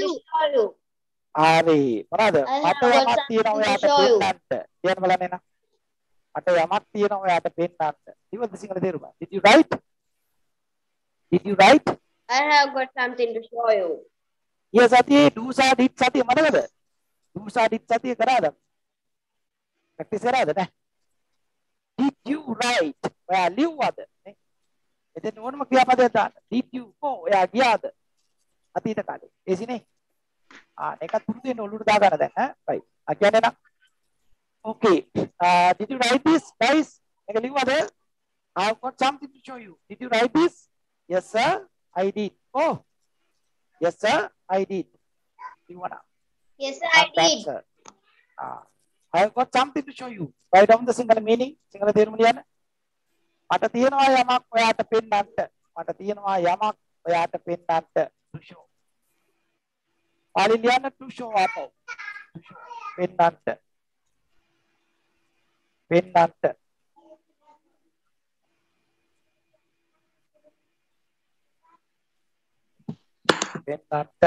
හරි. මොනවාද? මට යමක් තියෙනවා ඔයාට පෙන්නන්න. කියන්න බලන්න එන. මට යමක් තියෙනවා ඔයාට පෙන්නන්න. ඉවද සිංහල තේරුම. Did you write? Did you write? I have got something to show you. Yes, සතියේ do sa did සතිය මතකද? do sa did සතිය කරාද? ප්‍රැක්ටිස් කරාද නැහැ? Did you write? ඔයා ලිව්වද? නේ? එතෙන් ඕනම ක්‍රියාපදයක් දාන්න. Did you go? ඔයා ගියාද? අතීත කාලේ. ඒසිනේ. ආ ඒකත් පුරුදු වෙන්න ඔළුවට දා ගන්න දැන් ඈ. right. ආ කියන්නේ නම්. Okay. Uh, did you write this, guys? මේක ලිව්වද? I've got something to show you. Did you write this? Yes, sir. I did. Oh. Yes, sir. I did. You wanna? Yes, sir, I did. Sir. Uh, I've got something to show you. Write down the Sinhala meaning. Sinhala තේරුම ලියන්න. මට තියෙනවා යමක් ඔයාට පෙන්නන්න. මට තියෙනවා යමක් ඔයාට පෙන්නන්න. To show. පාලි ලියන්න to show ආපහු. To show. පෙන්නන්න. පෙන්නන්න. පෙන්නන්න.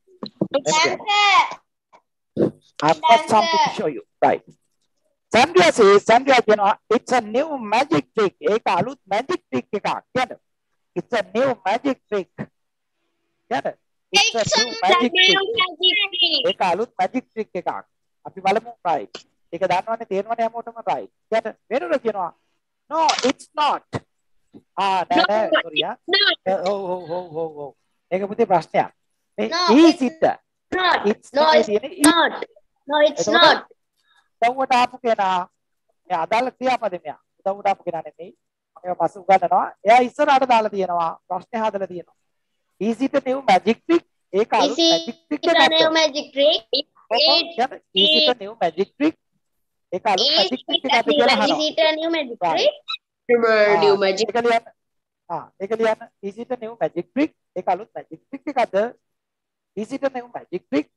I've got something to show you. Right. Sandhya says, Sandhya, you know, it's a new magic trick. Ek alut magic trick ekak. Yeah. It's a new magic trick. Yeah. It's a new magic trick. Ek alut magic trick ekak. Api balamu right. Eka danwane thenwane hamotama right. Yeah. Venuda kiyawa. No, it's not. Ah, no, no, sorry. Ah. Oh, oh, oh, oh, oh. Eka puthe prashnaya. No, is it? Not. It's No, not. it's not. No, it's not. උදව්වට ආපු කෙනා මේ අදාළ ක්‍රියාපදේ මෙයා උදව්වට ආපු කෙනා නෙමෙයි මම ඒවා පස්සේ උගන්වනවා එයා ඉස්සරහට දාලා තියෙනවා ප්‍රශ්නේ හදලා තියෙනවා is it a new magic trick ඒක අලුත් magic trick It's a new magic trick. It, is it a new magic trick ඒක අලුත් magic trick එකක්ද කියලා අහනවා is it a new magic trick? new magic එක ලියන්න ආ ඒක ලියන්න is it a new magic trick ඒක අලුත් magic trick එකක්ද is it a new magic trick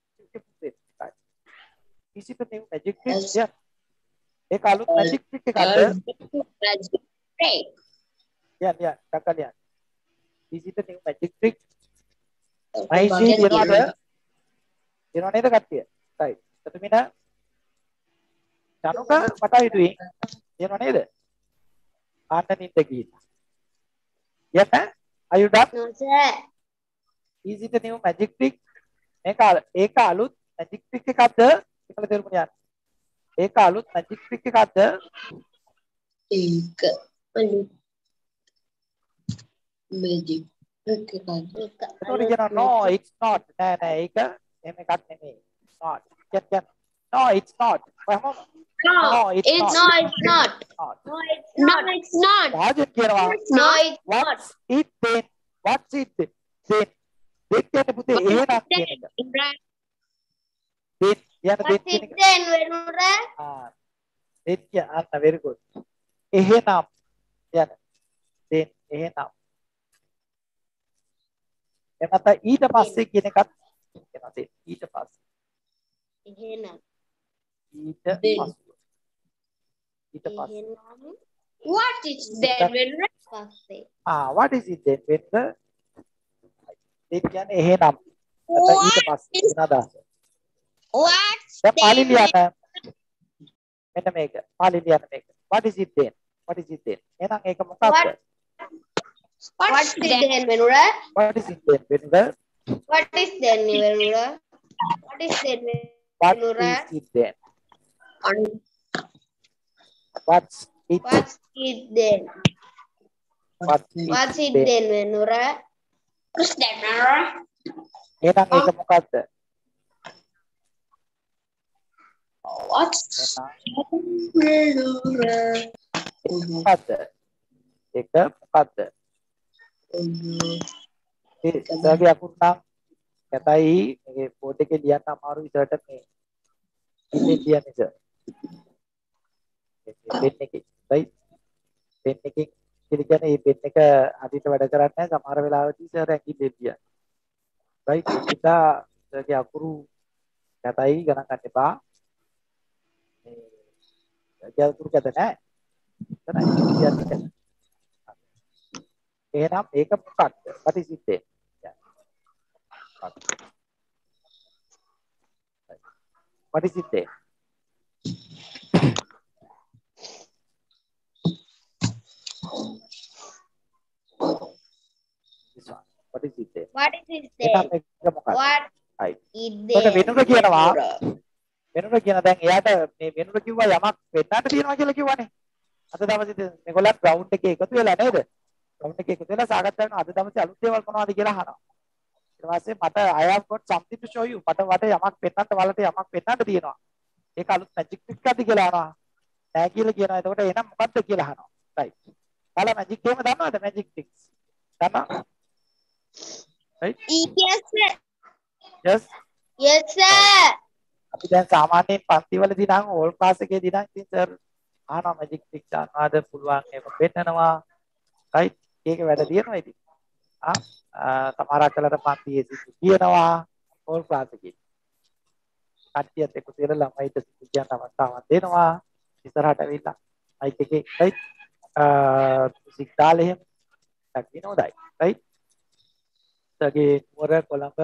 Is it a new magic trick? Yes. Yeah. Ek alut magic trick ekakda. Magic trick. Yeah, yeah. Kakak lihat. Is it a new magic trick? I see. You know ada. You know ada katanya. Right. Satu mina. Chanuka, what are you doing? You know ada. Anda ninda kita. Yes, sir. Are you done? No, sir. Is it a new magic trick? Eka, eka alut magic trick ekakda. Kalau terakhir punya, Eka alut magic trick ekakda. Eka alut magic trick ekakda. Betul dia no, it's not. Nah, nah, Eka, ini kat ini, not. Kian kian, no, it's not. Paham? No, it's, it's not. No, it's not. No, it's not. No, it's not. Bahagian kira wah. No, it's not. What's it then? What's it then? Then, dia ni putih. Eh nak kira. Then, ya na then kira. Then, Venura. Ah, then kira. Ah, very good. Eh nam, ya. Then, eh nam. Yang kata ඊට පස්සේ කියන එකත් කියනවා then ඊට පස්සේ. එහෙනම් ඊට පස්සේ. ඊට පස්සේ. What is then Venura? පස්සේ. Ah, what is it then when the then කියන්නේ එහෙනම්. නැත්නම් ඊට පස්සේ වෙන අදහස. What's දැන් පාලි ලියන්න. මෙන්න මේක. පාලි ලියන්න මේක. What is it then? What is it then? එහෙනම් ඒක මොකක්ද? What's it then Venura? What is it then? When the What is then Venura? What is then what Venura? is it then? What's it? What's it then? What What's is it then Venura? What's that Venura? එහෙනම් ඒක මොකද්ද? What? මොකද්ද? ඒක මොකද්ද? ඒ සර්ගේ අකුරු නම් කැතයි මේ බෝඩ් එකේ ලියන්න අමාරුයි සර්ට මේ ඉන්නේ කියන්නේ සර්. පෙන් එකේ right පෙන් එකේ කියන්නේ මේ පෙන් එක හදිට වැඩ කරන්නේ නැහැ සමහර වෙලාවෙදී සර් ඇඟිල්ලෙන් ලියන. right ඒක සර්ගේ අකුරු කැතයි ගණන් ගන්න එපා. මේ අකුරු කැත නැහැ. එතනයි කියන්නේ. එහෙනම් ඒක මොකක්ද? ප්‍රතිසිද්ධේ. ප්‍රතිසිද්ධේ. this one. What is it there? What is it එහෙනම් there? ඒක මොකක්ද? What right. is එතකොට there? වෙනුර කියනවා වෙනුර කියන දැන් එයාට මේ වෙනුර කිව්වා යමක් වෙන්නට තියෙනවා කියලා කිව්වනේ. අද දවසේ මේගොල්ලන් ග්‍රවුන්ඩ් එකේ එකතු වෙලා නේද? ග්‍රවුන්ඩ් එකේ එකතු වෙලා සාකච්ඡා කරනවා අද දවසේ අලුත් දේවල් මොනවද කියලා අහනවා. ඊට පස්සේ මට I have got something to show you. මට වට යමක් පෙන්නන්න වලට යමක් පෙන්නන්න තියෙනවා. ඒක අලුත් මැජික් ට්‍රික් එකක්ද කියලා අහනවා. නෑ කියලා කියනවා. එතකොට එහෙනම් මොකද්ද කියලා අහනවා. right. ඔයාලා මැජික් ගේම දන්නවද මැජික් ට්‍රික්ස්? දන්නවා? right? Yes, sir. yes. Yes, sir. අපි දැන් සාමාන්‍යයෙන් පන්තිවලදී නම් ඕල් ක්ලාස් එකේදී නම් ඉතින් සර් අහනවා මැජික් ට්‍රික් දන්නවද පුළුවන් ඒක පෙන්නනවා. right. ඒක වැඩ තියෙනවා ඉතින්. ආ සමහරක් වෙලාවට පන්තියේ සිසු කියනවා ඕල් ක්ලාස් එකේ. කට්ටියත් එක්ක තියලා ළමයිට සිසු කියන්න අවස්ථාවක් දෙනවා. ඉස්සරහට ඇවිල්ලා මයික් එකේ right. සික් දාලා එහෙම දකින්න හොඳයි. right. සගේ නුවර කොළඹ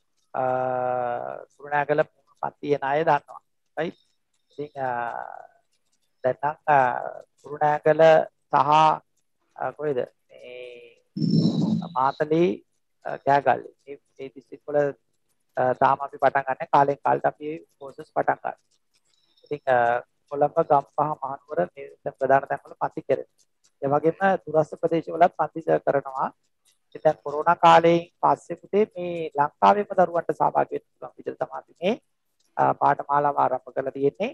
කුරුණෑගල පන්තියේ ණය දන්නවා. right. ඉතින් දැන් නම් කුරුණෑගල සහ කොහෙද මේ මාතලේ කෑගල්ලේ මේ මේ දිස්ත්‍රික් වල තාම අපි පටන් ගන්න කාලෙන් කාලට අපි ප්‍රොසෙස් පටන් ගන්නවා. ඉතින් කොළඹ ගම්පහ මහනුවර මේ ප්‍රධාන තැන්වල පන්ති කෙරෙනවා. ඒ වගේම දුරස්ත ප්‍රදේශවලත් පන්ති කරනවා. ඉතින් කොරෝනා කාලයෙන් පස්සේ පුතේ මේ ලංකාවේම දරුවන්ට සහභාගී වෙන්න පුළුවන් විදිහට තමයි අපි මේ පාඨමාලාව ආරම්භ කරලා තියෙන්නේ.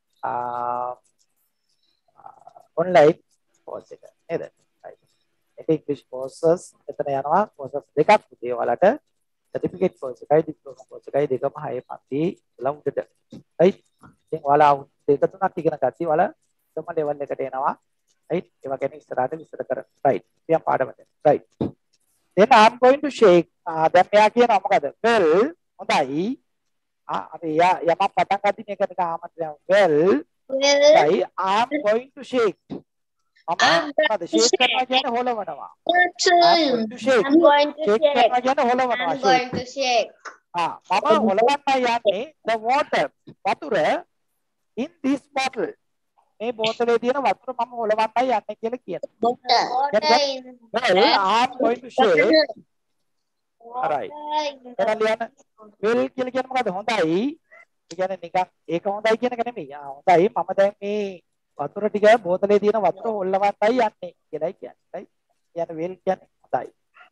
ඔන්ලයින් කෝස් එක නේද? ඒක ඉංග්‍රීසි කෝසස් එතන යනවා කෝසස් දෙකක් පුතේ ඔයාලට සර්ටිෆිකේට් කෝස් එකයි ඩිප්ලෝමා කෝස් එකයි දෙකම හය පන්ති ලම් උඩට. right. ඉතින් ඔයාලා දෙක තුනක් ඉගෙන ගත්තී ඔයාලා තම ලෙවල් එකට එනවා. right. ඒවා ගැන ඉස්සරහට විස්තර කරමු. right. පියම් පාඩමට. right. then I'm going to shake දැන් මෙයා කියනවා මොකද? well හොඳයි. ආ අපි යා යමක් පටන් ගන්න මේක නිකන් ආමන්ත්‍රණයක්. well Well, I'm going to shake. මම මොකද shake කරනවා කියන්නේ හොලවනවා. I'm to shake. I'm going to shake shake. කරනවා කියන්නේ හොලවනවා. I'm going to shake. ආ මම හොලවන්නයි යන්නේ the water වතුර in this bottle. මේ බෝතලේ තියෙන වතුර මම හොලවන්නයි යන්නේ කියලා කියනවා. Water. Water in well I'm going to shake. right. එහෙනම් ලියන්න well කියලා කියන්නේ මොකද? හොඳයි. ඒ කියන්නේ නිකන් ඒක හොඳයි කියන එක නෙමෙයි. ආ හොඳයි මම දැන් මේ වතුර ටික බෝතලේ තියෙන වතුර හොල්ලවන්නයි යන්නේ කියලායි කියන්නේ. right. කියන්නේ well කියන්නේ හොඳයි.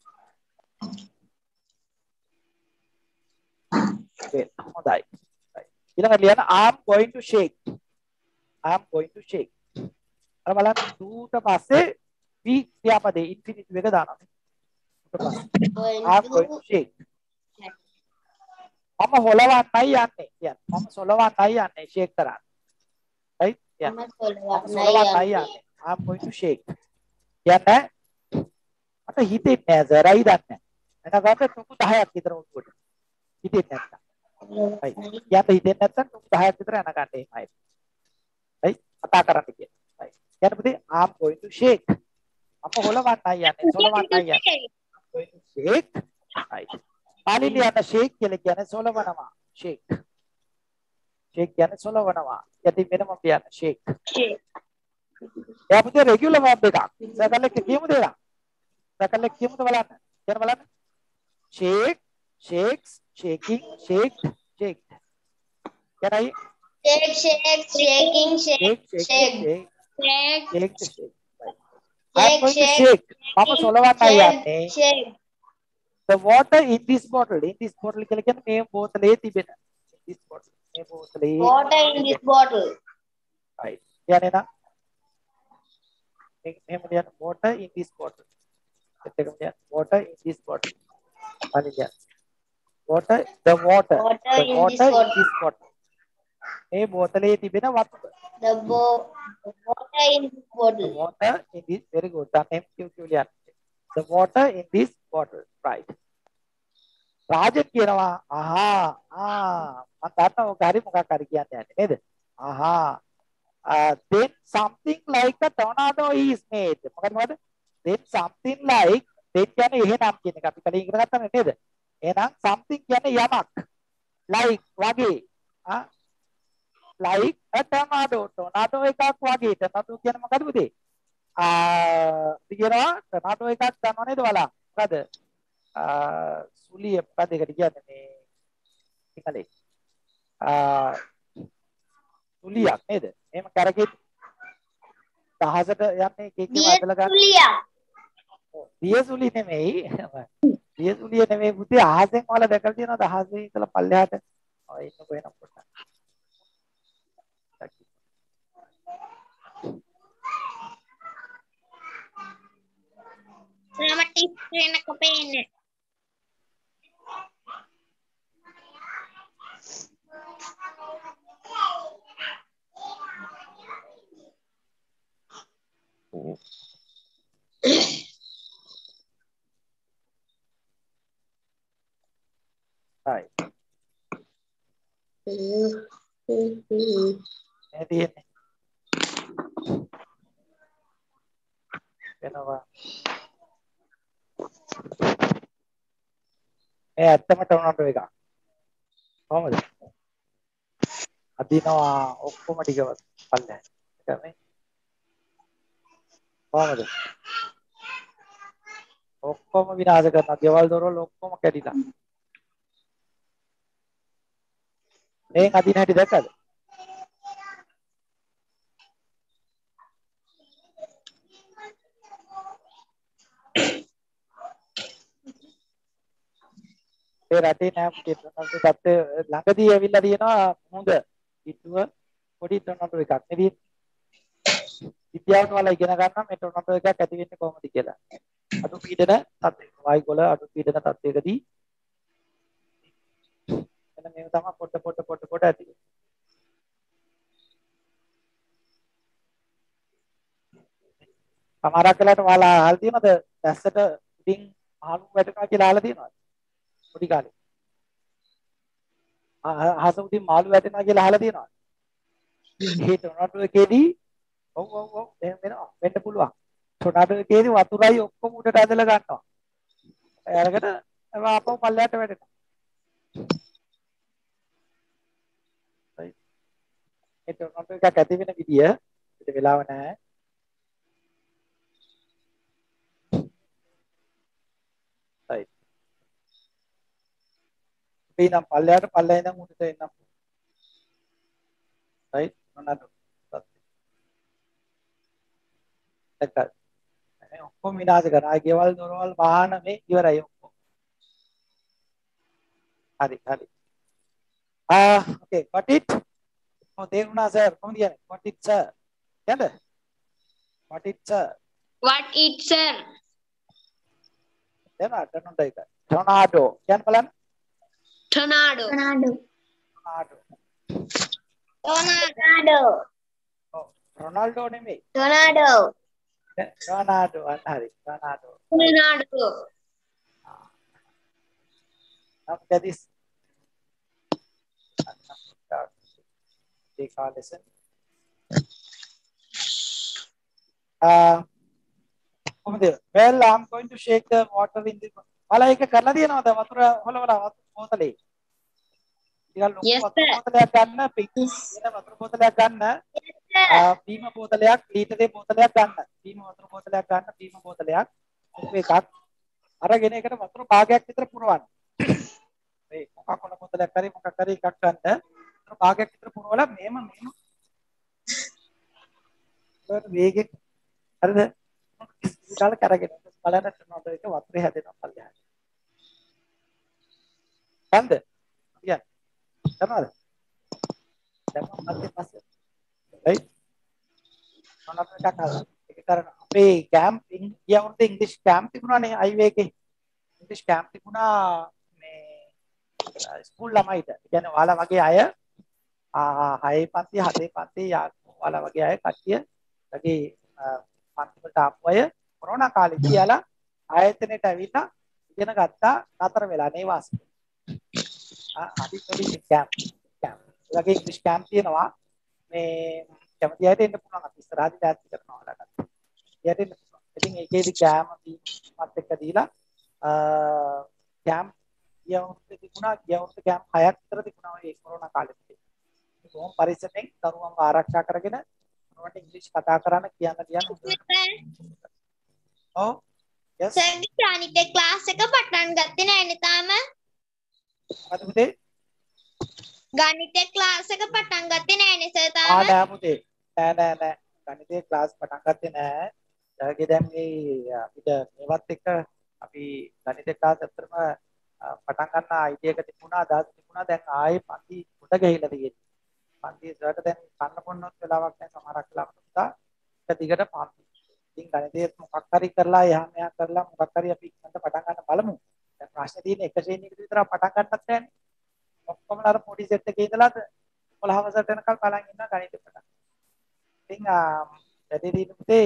well හොඳයි. right. ඊළඟට ලියන්න I'm going to shake. I'm going to shake. අර බලන්න ටූට පස්සේ we ක්‍රියාපදේ ඉන්ෆිනිටිව් එක දානවා. I'm going to shake. මම හොලවන්නයි යන්නේ. කියන්නේ මම සොලවන්නයි යන්නේ shake කරන්න. right? yeah. මම සොලවන්නයි යන්නේ. I'm going to shake. කියන්නේ මට හිතෙන්නේ නැහැ සරයි දන්නේ. එනකට තුකු දහයක් විතර උඩට. හිතෙන්නේ නැත්තම්. right. යාට හිතෙන්නේ නැත්තම් තුකු දහයක් විතර යන ගන්න එහෙමයි. right? කතා කරන්න කියන. right. කියන්නේ පුතේ I'm going to shake. මම හොලවන්නයි යන්නේ. සොලවන්නයි යන්නේ. I'm going to shake. right. පාලිලියට shake කියලා කියන්නේ සොලවනවා. shake. shake කියන්නේ සොලවනවා. යටි වෙනම කියන්නේ shake. shake. එයා පුතේ regular verb එකක්. සකල් එක කියමුද ඒලා? සකල් එක කියමුද බලන්න. කියන බලන්න. shake, shakes, shaking, shaked, shaked. කියනයි Shake, shake, shaking, shake, shake, shake, shake, shake, shake, shake, shake. I'm going to shake. මම සොලවන්නයි යන්නේ. shake. the water in this bottle. In this bottle කියලා කියන්නේ මේ බෝතලේ තිබෙන. This bottle. මේ බෝතලේ Water in this bottle. right. කියන්නේ නම් එහෙම ලියන්න water in this bottle. එතකම ලියන්න water in this bottle. අනිත් ලියන්න. water the water. Water the in water this in bottle. this bottle. මේ බෝතලේ තිබෙන වතුර. The bo- the water in this The bottle. water in this very good. දැන් M Q Q ලියන්න. The water in this bottle. Right. Rajan කියනවා ආහා ආ මම දන්නවා ඔක හරි මොකක් හරි කියන්නේ නැහැ නේද? ආහා uh, then something like a tornado is made. මොකද මොකද? then something like then කියන්නේ එහෙනම් කියන එක අපි කලින් ඉගෙන ගත්තා නේද? එහෙනම් something කියන්නේ යමක්. like වගේ. ආ like a tornado. tornado එකක් වගේ. tornado කියන්නේ මොකද පුතේ? ආ කියනවා tornado එකක් ගන්නව නේද ඔයාලා? මොකද? ආ සුලිය මොකද ඒකට කියන්නේ මේ සිංහලේ. ආ සුලියක් නේද? එහෙම කරකෙත් දහසට යන්නේ එක එක වදලා ගන්න. Julia. දිය සුලි නෙමෙයි. දිය සුලිය නෙමෙයි පුතේ අහසෙන් වල දැකලා තියෙනවා දහසේ ඉතලා පල්ලෙහාට. ඔය ඉන්න කොහෙනම් පොඩ්ඩක්. Nama tis kena kepengen. Right. මේ තියෙන්නේ. වෙනවා. ඒ ඇත්තම ටොනටෝ එකක්. කොහමද? අදිනවා ඔක්කොම ටික පල්ලෙහාට. ඒක මේ. කොහමද? ඔක්කොම විනාශ කරනවා. ගෙවල් දොරවල් ඔක්කොම කැඩිලා. මේ අදින හැටි දැක්කද? ඒ රටේ නෑ පුතේ ටොනටෝ තත්ත්වය ළඟදී ඇවිල්ලා තියෙනවා හොඳ පිටුව පොඩි ටොනටෝ එකක් නෙදී විද්‍යාවට වල ඉගෙන ගන්න මේ ටොනටෝ එකක් ඇති වෙන්නේ කොහොමද කියලා. අඩු පීඩන තත්ත්වයක වායුගොල අඩු පීඩන තත්ත්වයකදී එන්න මේක තමයි පොඩ පොඩ පොඩ පොඩ ඇති වෙන්නේ. සමහරක් වෙලාවට ඔයාලා අහලා තියෙනවද දැස්සට උඩින් අහලු වැටෙනවා කියලා අහලා තියෙනවද? පොඩි කාලේ. අහස උඩින් මාළු වැටෙනවා කියලා අහලා තියෙනවද? මේ ටොනටෝ එකේදී ඔව් ඔව් ඔව් එහෙම වෙනවා. වෙන්න පුළුවන්. ටොනටෝ එකේදී වතුරයි ඔක්කොම උඩට ඇදලා ගන්නවා. අරගෙන ඒවා අපව පල්ලයට වැටෙනවා. right. ඒ ටොනටෝ එකක් ඇති වෙන විදිය අපිට වෙලාව නැහැ. right. අපි නම් පල්ලයට පල්ලේ ඉඳන් උඩට එන්න. right. ටොනටෝ. දැක්කද? මේ ඔක්කොම විනාශ කරනවා. ගෙවල් දොරවල් වාහන මේ ඉවරයි ඔක්කොම. හරි හරි. ආ okay got it. ඔව් තේරුණා සර් කොහොමද කියන්නේ? got it sir. කියන්න. got it sir. What it sir? දැන් අතනොත් ඒක. ටොනාඩෝ කියන්න බලන්න. Tornado. Tornado. ටොනාඩෝ. Tornado. ඔව් රොනාල්ඩෝ නෙමෙයි. Tornado. ටොනාඩෝ අන්න හරි. Tornado. Tornado. Look at this. Take our lesson. Uh, well, I'm going to shake the water in the. Wala එක කරලා තියෙනවද වතුර හොලවලා බෝතලේ? ටිකක් ලොකු Yes, වතුර sir. බෝතලයක් ගන්න, පිට වෙන වතුර බෝතලයක් ගන්න. ආ බීම බෝතලයක්, ලීටරේ බෝතලයක් ගන්න. බීම වතුර බෝතලයක් ගන්න, බීම බෝතලයක්. ඔක එකක්. අරගෙන ඒකට වතුර භාගයක් විතර පුරවන්න. මේ මොකක් කොන බෝතලයක් හරි මොකක් හරි එකක් ගන්න. වතුර භාගයක් විතර පුරවලා මේම මේම වේගෙන් හරිද? ඉතාල කරගෙන බලන්න ටොනටෝ එක වතුරේ හැදෙනවා පල්ලෙහාට. හරිද? කියන්නේ කරනවද? දැන් මම පස්සේ පස්සේ right මොනවද එකක් අහලා ඒක කරන අපේ කැම්ප් ගියවුරුද්ද ඉංග්‍රීසි කැම්ප් තිබුණානේ හයිවේ එකේ ඉංග්‍රීසි කැම්ප් තිබුණා මේ ස්කූල් ළමයිට. ඒ කියන්නේ ඔයාලා වගේ අය ආ හයේ පන්ති හතේ පන්ති ඔයාලා වගේ අය කට්ටිය වගේ පන්ති වලට ආපු අය කොරෝනා කාලේ කියලා ආයතනයට ඇවිල්ලා ඉගෙන ගත්තා නතර වෙලා නේ වාසි. ආ අපි පොඩි කැම්ප් කැම්ප්. ඒගොල්ලෝ ඉංග්‍රීසි කැම්ප් තියෙනවා. මේ කැමති අයට එන්න පුළුවන් අපි ඉස්සරහදී ඩෑස් කරනවා ඔයාලට. යට එන්න පුළුවන්. ඉතින් ඒකේදී කැම මත් එක්ක දීලා අ කැම්ප් ගියවුරුද්ද තිබුණා ගියවුරුද්ද කැම්ප් හයක් විතර තිබුණා ඒ කොරෝනා කාලෙදී. කොහොම පරිස්සමෙන් දරුවන්ව ආරක්ෂා කරගෙන මොනවට ඉංග්‍රීසි කතා කරන්න කියන්න කියන්න ඔව් yes සර් අනිත් ක්ලාස් එක පටන් ගත්තේ නෑනේ තාම. මොකද පුතේ? ගණිතේ ක්ලාස් එක පටන් ගත්තේ නෑනේ සර් ආ තාම. නෑ පුතේ. නෑ නෑ නෑ. ගණිතේ ක්ලාස් පටන් ගත්තේ නෑ. ඒකේ දැන් මේ අපිට මේවත් එක්ක අපි ගණිතේ ක්ලාස් අතරම පටන් ගන්න අයිඩියා එක තිබුණා අදහස් තිබුණා දැන් ආයේ පන්ති උඩ ගිහිලා තියෙන්නේ. පන්ති සර්ට දැන් කන්න බොන්නත් වෙලාවක් නැහැ සමහරක් වෙලාවට පුතා එක දිගට පන්ති. ඉතින් ගණිතයේ මොකක් හරි කරලා එහා මෙහා කරලා මොකක් හරි අපි ඉක්මනට පටන් ගන්න බලමු. දැන් ප්‍රශ්නේ තියෙන්නේ එක ශ්‍රේණියකට විතර පටන් ගන්නත් නැහැ. ඔක්කොම අර පොඩි සෙට් එකේ ඉඳලාද පොළහව සෙට් වෙනකල් බලන් ඉන්න ගණිතේ පටන්. ඉතින් වැඩි දින පුතේ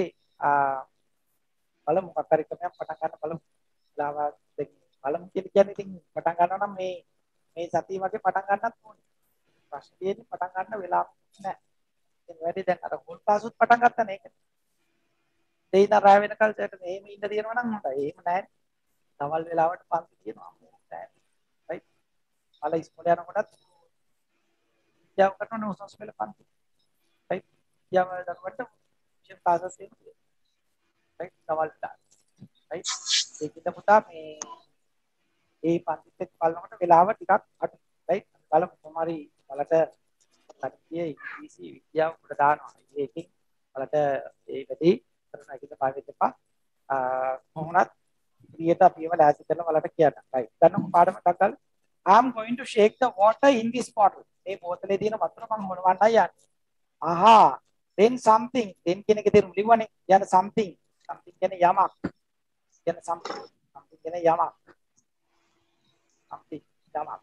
බලමු මොකක් හරි ක්‍රමයක් පටන් ගන්න බලමු. වෙලාවක් දෙක බලමු කියන්නේ ඉතින් පටන් ගන්නවා නම් මේ මේ සතිය වගේ පටන් ගන්නත් ඕනේ. ප්‍රශ්න තියෙන්නේ පටන් ගන්න වෙලාවක් නැහැ. ඉතින් වැඩි දැන් අර හොල් ක්ලාස් උත් පටන් ගත්තා නේ ඒක. දෙයින් රාය වෙනකල් සෙට මෙහෙම ඉන්න තියෙනවා නම් හොඳයි. එහෙම නැහැ. දවල් වෙලාවට පන්ති තියෙනවා. නැහැ. right. මල ඉස්කෝලේ යනකොටත් විද්‍යාව කරනවා උසස් පෙළ පන්ති. right. විද්‍යාව දරුවට විශේෂ ක්ලාසස් තියෙනවා. right. දවල් ක්ලාස්. right. ඒකිට පුතා මේ ඒ පන්තිත් එක්ක බලනකොට වෙලාව ටිකක් අඩු. right. බලමු කොහොමරි බලට කට්ටිය ඉංග්‍රීසි විද්‍යාව උඩ දානවා. ඒකෙන් බලට ඒ වැඩි කරන එකට පාවෙන්න එපා. අ කොහොමවත් ඉතිරියට අපිව ලෑස්ති කරලා බලට කියන්න. right. ගන්නකො පාඩම ටක් I am going to shake the water in this bottle. මේ බෝතලේ තියෙන වතුර මම හොලවන්නයි යන්නේ. ආහා. then something. then කියන එකේ තේරුම ලිව්වනේ. යන something. something කියන්නේ යමක්. කියන something. something කියන්නේ යමක්. something යමක්.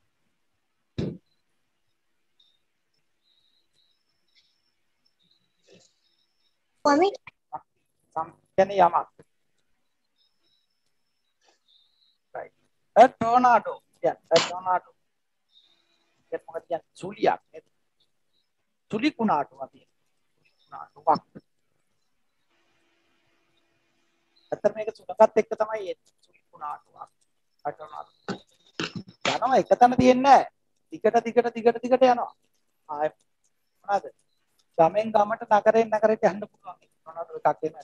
කොමි something කියන්නේ යමක්. right. a tornado. yeah, a tornado. ඒක මොකක්ද කියන්නේ? සුලියක් නේද? සුලි කුණාටු අපි. කුණාටුවක්. අතර මේක සුලකත් එක්ක තමයි එන්නේ. සුලි කුණාටුවක්. a tornado. යනවා එක තැන තියෙන්නේ නැහැ. දිගට දිගට දිගට දිගට යනවා. ආය මොනවාද? ගමෙන් ගමට නගරෙන් නගරයට යන්න පුළුවන්. tornado එකක් එන්නේ.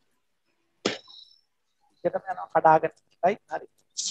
දිගටම යනවා කඩාගෙන. right? හරි.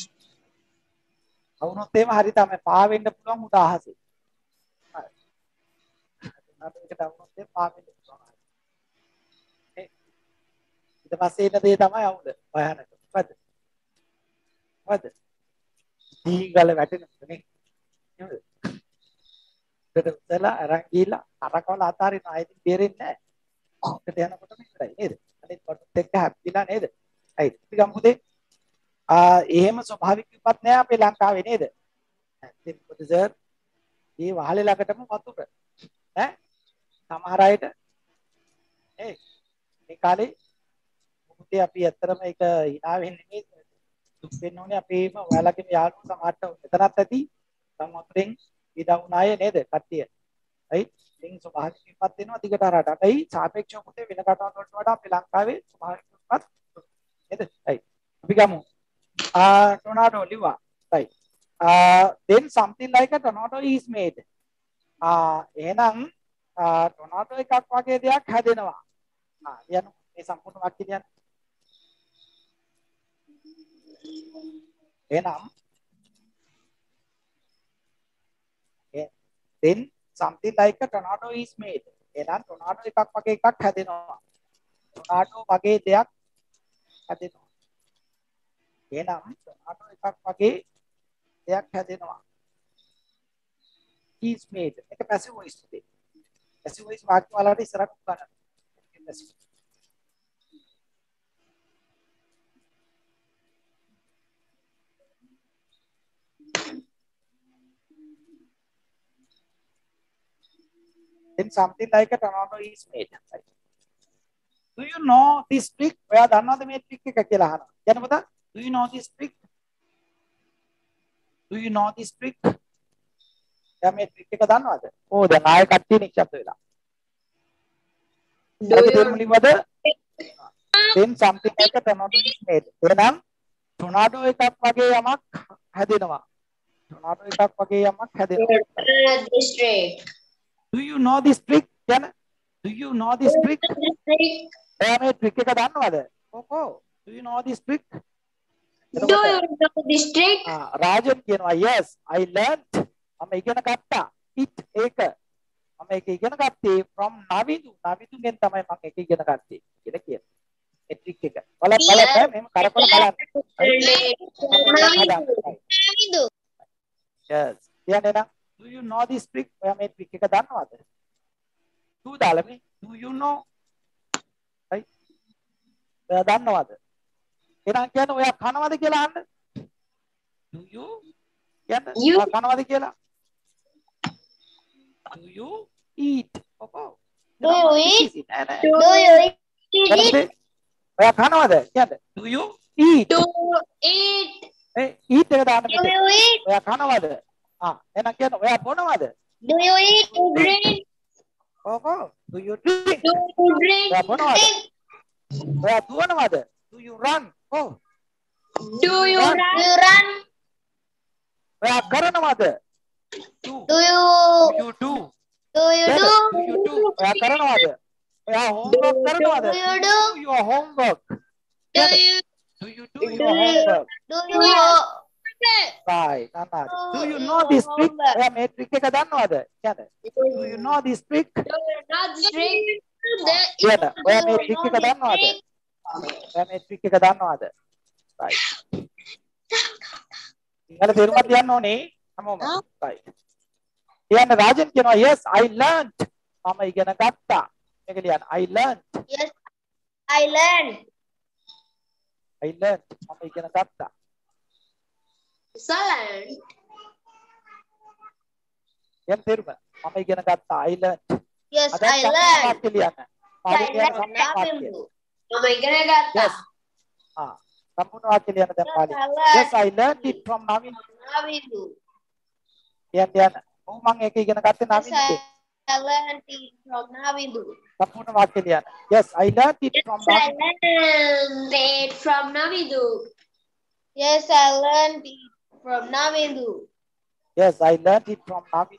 වුණොත් එහෙම හරි තමයි පාවෙන්න පුළුවන් උදාහසේ. හරි. tornado එකට වුණොත් එහෙම පාවෙන්න පුළුවන්. ඒ ඊට පස්සේ එන දේ තමයි අවුල. භයානක. මොකද? මොකද? දීගල වැටෙනවා නේ. නේද? ඒකට උදලා අරන් ගිහලා අරකවල අතාරින්න ආයෙත් බේරෙන්නේ නැහැ. ඒකට යනකොටම ඉවරයි නේද? අනිත් කොටත් එක්ක හැප්පිලා නේද? හරි. අපි ගමුද? ආ එහෙම ස්වභාවික විපත් නෑ අපේ ලංකාවේ නේද? ඇත්තටම මොකද සර්? මේ වහලේ ළඟටම වතුර. ඈ සමහර අයට ඒ මේ කාලේ මොකද අපි ඇත්තටම ඒක hina වෙන්නේ නෙමෙයි. දුක් වෙන්න ඕනේ අපේම ඔයාලගේම යාළුවෝ සමහරට මෙතනත් ඇති සම්මතෙන් විඩවුන අය නේද කට්ටිය. right? ඉතින් ස්වභාවික විපත් වෙනවා දිගට අරට. අයි සාපේක්ෂව පුතේ වෙන රටවල් වලට වඩා අපේ ලංකාවේ ස්වභාවික විපත් නේද? right. අපි ගමු. Uh, tornado liva. Right. Uh, then something like a tornado is made. Uh, එහෙනම් uh, tornado එකක් වගේ දෙයක් හැදෙනවා. ආ යන මේ සම්පූර්ණ වාක්‍ය කියන්න. එහෙනම් then something like a tornado is made. එහෙනම් tornado එකක් වගේ එකක් හැදෙනවා. tornado වගේ දෙයක් හැදෙනවා. එහෙනම් tornado එකක් වගේ දෙයක් හැදෙනවා. is made. මේක passive voice එකේ. passive voice වාක්‍ය වලට ඉස්සරහට ගන්න. passive. Then something like a tornado is made. Right? Do you know this trick? ඔයා දන්නවද මේ trick එක කියලා අහනවා. යන්න පුතා. Do you know this trick? Do you know this trick? එයා මේ trick එක දන්නවද? ඕ දැන් ආයෙ කට්ටිය නික්ෂප්ත වෙලා. Do ඒක you තේරුම් ලිව්වද? Then something like a tornado is made. එහෙනම් tornado එකක් වගේ යමක් හැදෙනවා. tornado එකක් වගේ යමක් හැදෙනවා. district? Do you know this trick? යන්න. Do you know this trick? District. එයා මේ trick එක දන්නවද? ඕකෝ. Do you know this trick? Do you know district? ආ රාජන් කියනවා yes I learned මම ඉගෙන ගත්තා it ඒක මම ඒක ඉගෙන ගත්තේ from නවිදු නවිදුගෙන් තමයි මම ඒක ඉගෙන ගත්තේ කියලා කියනවා ඒ trick එක බලන්න බලන්න මෙහෙම කරපල බලන්න නවිදු yes කියන්නේ නම් do you know this trick ඔයා මේ trick එක දන්නවද do දාලා මේ do you know right ඔයා දන්නවද එහෙනම් කියන්නේ ඔයා කනවද කියලා අහන්න. Do you? කියන්නේ ඔයා කනවද කියලා? Do you eat? ඔකෝ. Do you eat? Do Do you eat? ඔයා කනවද? කියන්නේ do you eat? Do you eat? A eat එක දාන්න Do you eat? ඔයා කනවද? ආ එහෙනම් කියන්නේ ඔයා බොනවද? Do you eat? Do you drink? ඔකෝ. Do you drink? Do you drink? ඔයා බොනවද? ඔයා දුවනවද? Do you run? Oh. Do you run? Do you run? ඔයා කරනවද? Do. Do you Do you do? do you Yeah, do? do you do? ඔයා කරනවද? ඔයා homework කරනවද? Do you do? your homework? Do Yeah. you Do you do your homework? do you Right. Nana. Do you know this trick? ඔයා මේ trick එක දන්නවද? කියන්නේ. Do you know this trick? do you not drink? කියන්න. ඔයා මේ trick එක දන්නවද? ඔයා මේ trick එක දන්නවද? Right. ඉංගල තේරුමක් තියන්න ඕනේ හැමෝම. Right. කියන්න රාජන් කියනවා yes I learned. මම ඉගෙන ගත්තා. මේක ලියන්න. I learned. Yes, I learned. I learned. මම ඉගෙන ගත්තා. Excellent. යම් තේරුම. මම ඉගෙන ගත්තා. I learned. Yes, අද I learned. වාක්‍ය ලියන්න. පාඩේ I ලියන්න learned. සම්පූර්ණ වාක්‍ය. මම ඉගෙන ගත්තා. Yes. ආ සම්පූර්ණ වාක්‍ය ලියන්න දැන් පාඩේ. Yes, I learned. Yes I learned it from Navin. Navidu. යන්න යන්න. ඔව් මම ඒක ඉගෙන ගත්තේ Yes, Navin එකේ. I learned it from Navidu. සම්පූර්ණ වාක්‍ය ලියන්න. Yes I learned it from Yes, I Navin. learned it from Navidu. Yes, I learned it from Navidu. Yes I learned it from Navin.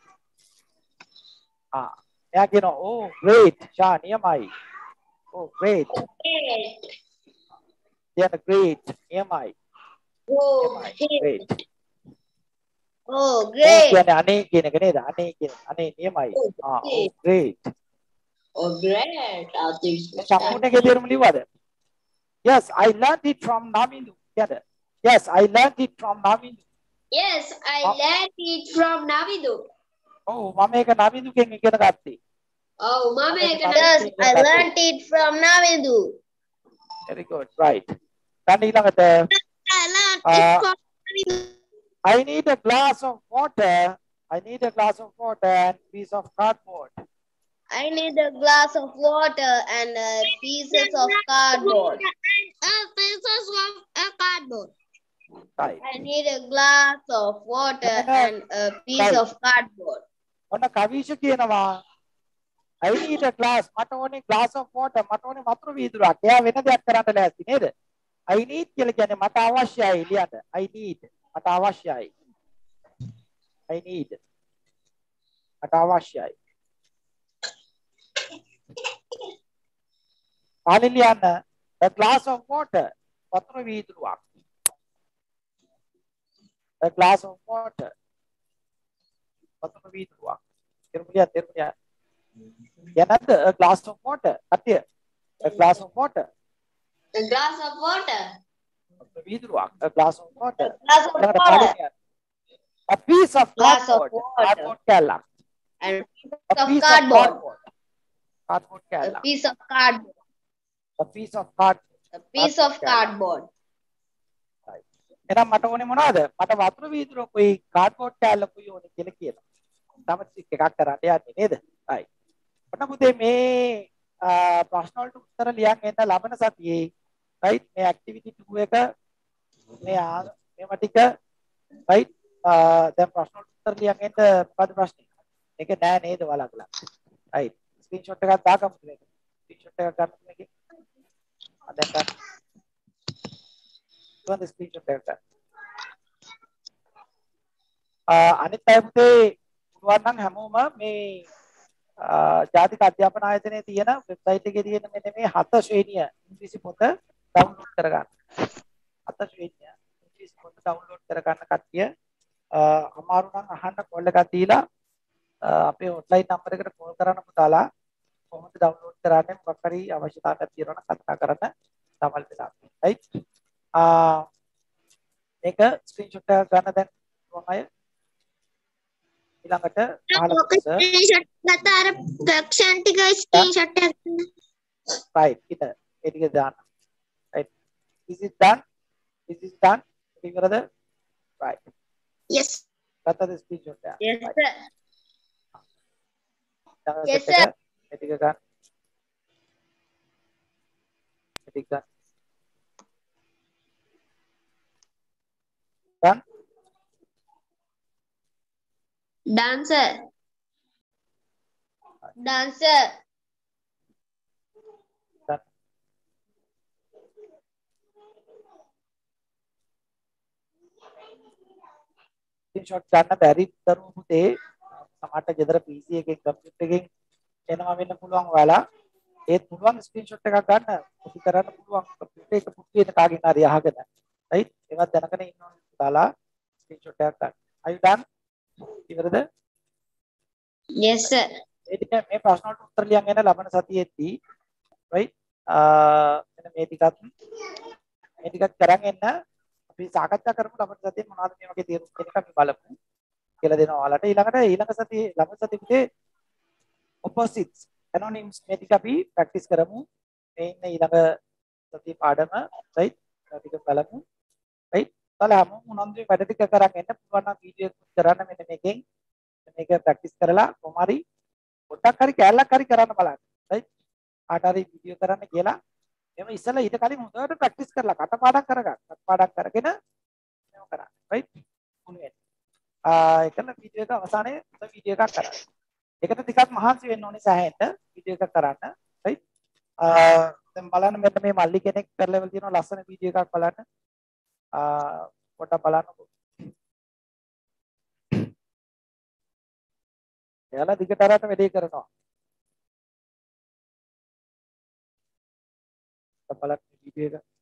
ආ එයා කියනවා oh great ෂා නියමයි. Oh great. Great. Yeah great නියමයි. Oh, නියමයි. Great. oh, Oh great. කියන්නේ අනේ කියන එක නේද? අනේ කියන අනේ නියමයි. ආ oh great. Oh, great. I'll do සම්පූර්ණ එකේ තේරුම ලිව්වද? Yes I learned it from Navin. කියද? Yes I learned it from Navin. Yes, I Oh. learned it from Navidu. ඔව් මම ඒක නවිදුගෙන් ඉගෙන ගත්තේ. Oh, Mama, Yes, I learned it from Navidu. Very good. Right. දැන් ඊළඟට I learned Ah. it from Navidu. I need a glass of water. I need a glass of water and piece of cardboard. I need a glass of water and uh, pieces of cardboard. A pieces of a cardboard. Right. I need a glass of water and a piece Right. of cardboard. ඔන්න කවිෂ කියනවා I need a glass මට ඕනේ glass of water මට ඕනේ වතුර වීදුරක්. එයා වෙන දෙයක් කරන්න ලෑස්ති නේද? I need කියලා කියන්නේ මට අවශ්‍යයි ලියන්න. I need මට අවශ්‍යයි. I need මට අවශ්‍යයි. පාලි ලියන්න a glass of water වතුර වීදුරක්. A glass of water වතුර වීදුරක්. තේරුම් තේරුම් යනද a glass of water අතිය a glass of water A glass of water. වීදුරක් a glass of water Glass of ඊළඟට water. පාඩේ A piece of glass of cardboard. water, Cardboard kella. and a piece A of piece of cardboard, cardboard. Cardboard a kella. piece of cardboard, A piece of cardboard. a piece of cardboard. එහෙනම් මට ඕනේ මොනවද? මට වතුර වීදුරුවකුයි කාඩ්බෝඩ් කෑල්ලකුයි ඕනේ කියලා කියනවා. තම ටික එකක් කරන්න යන්නේ නේද? right. ඔන්න පුතේ මේ ප්‍රශ්න වලට උත්තර ලියන් එන්න ලබන සතියේ right මේ ඇක්ටිවිටි two එක මේ මේවා ටික right දැන් ප්‍රශ්න වලට උත්තර ලියන් එන්න මොකද ප්‍රශ්නේ? මේක නෑ නේද වලකලා. right. ස්ක්‍රීන්ෂොට් එකක් දාගමු මේක. ස්ක්‍රීන්ෂොට් එකක් ගන්න මේකේ. අද දැන් ගන්න ස්ක්‍රීන්ෂොට් එකක් ගන්න. අනිත් අය පුතේ පුළුවන් නම් හැමෝම මේ ජාතික අධ්‍යාපන ආයතනයේ තියෙන වෙබ්සයිට් එකේ තියෙන මෙන්න මේ හත ශ්‍රේණිය ඉංග්‍රීසි පොත ඩවුන්ලෝඩ් කරගන්න. හත ශ්‍රේණිය ඉංග්‍රීසි පොත ඩවුන්ලෝඩ් කරගන්න කට්ටිය අමාරු නම් අහන්න කෝල් එකක් දීලා අපේ හොට්ලයින් නම්බර් එකට කෝල් කරන්න පුතාලා කොහොමද ඩවුන්ලෝඩ් කරන්නේ මොකක් හරි අවශ්‍යතාවයක් තියෙනවා නම් කතා කරන්න තමල් වෙලා. right? ආ මේක ස්ක්‍රීන්ෂොට් එකක් ගන්න දැන් කොහොම අය ඊළඟට ස්ක්‍රීන්ෂොට් ගත්ත අර ප්‍රොඩක්ෂන් ටික ස්ක්‍රීන්ෂොට් එකක් ගන්න. right ඉත ඒ ටික දාන්න. right is it done is it done ඉවරද? right yes ගත්තද ස්ක්‍රීන්ෂොට් එක? yes sir yes sir sir ඒ ටික ගන්න. ඒ ටික ගන්න. done dancer dancer done screenshot ගන්න බැරි දරුවෝ පුතේ සමහරට ගෙදර P C එකකින් කම්පියුටර් එකකින් එනවා වෙන්න පුළුවන් ඔයාලා ඒත් පුළුවන් ස්ක්‍රීන්ෂොට් එකක් ගන්න කොපි කරන්න පුළුවන් කම්පියුටර් එක පුටුවේ කාගෙන් හරි අහගෙන right ඒවත් දැනගෙන ඉන්න ඕනේ දාලා ස්ක්‍රීන්ෂොට් එකක් ගන්න. are you done? ඉවරද? yes sir ඒ ටික මේ ප්‍රශ්න වලට උත්තර ලියන් එන්න ලබන සතියේදී right අ එන්න මේ ටිකත් මේ ටිකත් කරන් එන්න අපි සාකච්ඡා කරමු ලබන සතියේ මොනවද මේ වගේ තේරුම් දෙන එක අපි බලමු කියලා දෙනවා ඔයාලට ඊළඟට ඊළඟ සතියේ ලබන සතියේ opposites anonyms මේ ටික අපි ප්‍රැක්ටිස් කරමු මේ ඉන්න ඊළඟ සතියේ පාඩම right ටික බලමු right ඔයාලා හැමෝම මොනවද වැඩ ටික කරන් එන්න පුළුවන් නම් වීඩියෝ එකක් කරන්න මෙන්න මේකෙන් මේක ප්‍රැක්ටිස් කරලා කොහොම හරි පොඩ්ඩක් හරි කැලලක් හරි කරන්න බලන්න right ආට හරි වීඩියෝ කරන්න කියලා එම ඉස්සෙල්ලා ඊට කලින් හොඳට ප්‍රැක්ටිස් කරලා කටපාඩම් කරගන්න කටපාඩම් කරගෙන මේක කරන්න right මොන්නේ ආ එකන වීඩියෝ එක අවසානයේ වීඩියෝ එකක් කරන්න ඒකට ටිකක් මහන්සි වෙන්න ඕනේ සෑහෙන්න වීඩියෝ එකක් කරන්න right ආ දැන් බලන්න මෙන්න මේ මල්ලි කෙනෙක් කරලා ඉවර තියෙනවා ලස්සන වීඩියෝ එකක් බලන්න ආ පොඩ්ඩක් බලන්නකෝ එයාලා දිගට අරට වැඩේ කරනවා. බලන්න වීඩියෝ එක.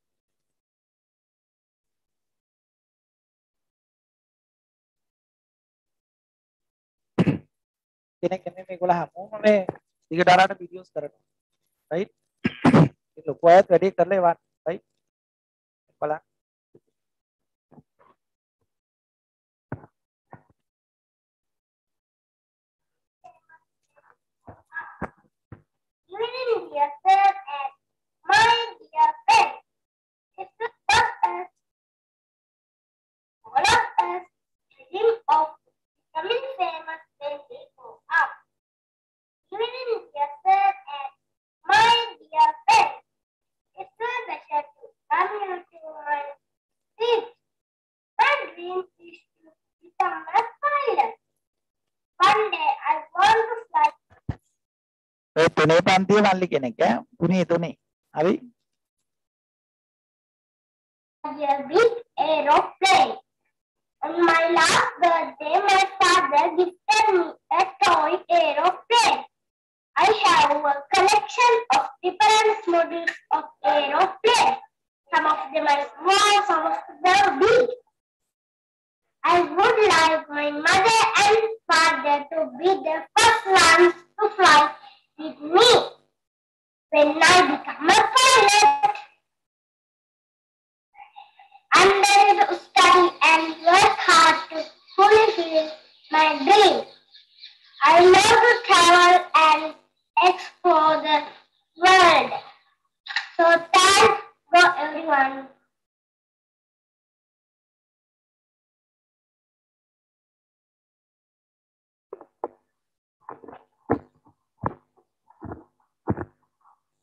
කෙනෙක් එන්නේ මේගොල්ලෝ හැමෝම මේ දිගට අරට වීඩියෝස් කරනවා. right? ඒ ලොකු අයත් වැඩේ කරලා ඉවරයි. right? බලන්න. Evening, dear sir, and my dear friend. It's the first us, all of us, dream of becoming famous when we grow up. Evening, dear sir, and my dear friend. It's a pleasure to come here to my dreams. My dream is to become a pilot. One day I want to fly. ඔය තුනේ පන්තියේ මල්ලි කෙනෙක් ඈ තුනේ තුනේ හරි A big aeroplane. On my last birthday, my father gifted me a toy aeroplane. I have a collection of different models of aeroplanes. Some of them are small, some of them are big. I would like my mother and father to be the first ones to fly with me when I become a pilot. I'm ready to study and work hard to fulfill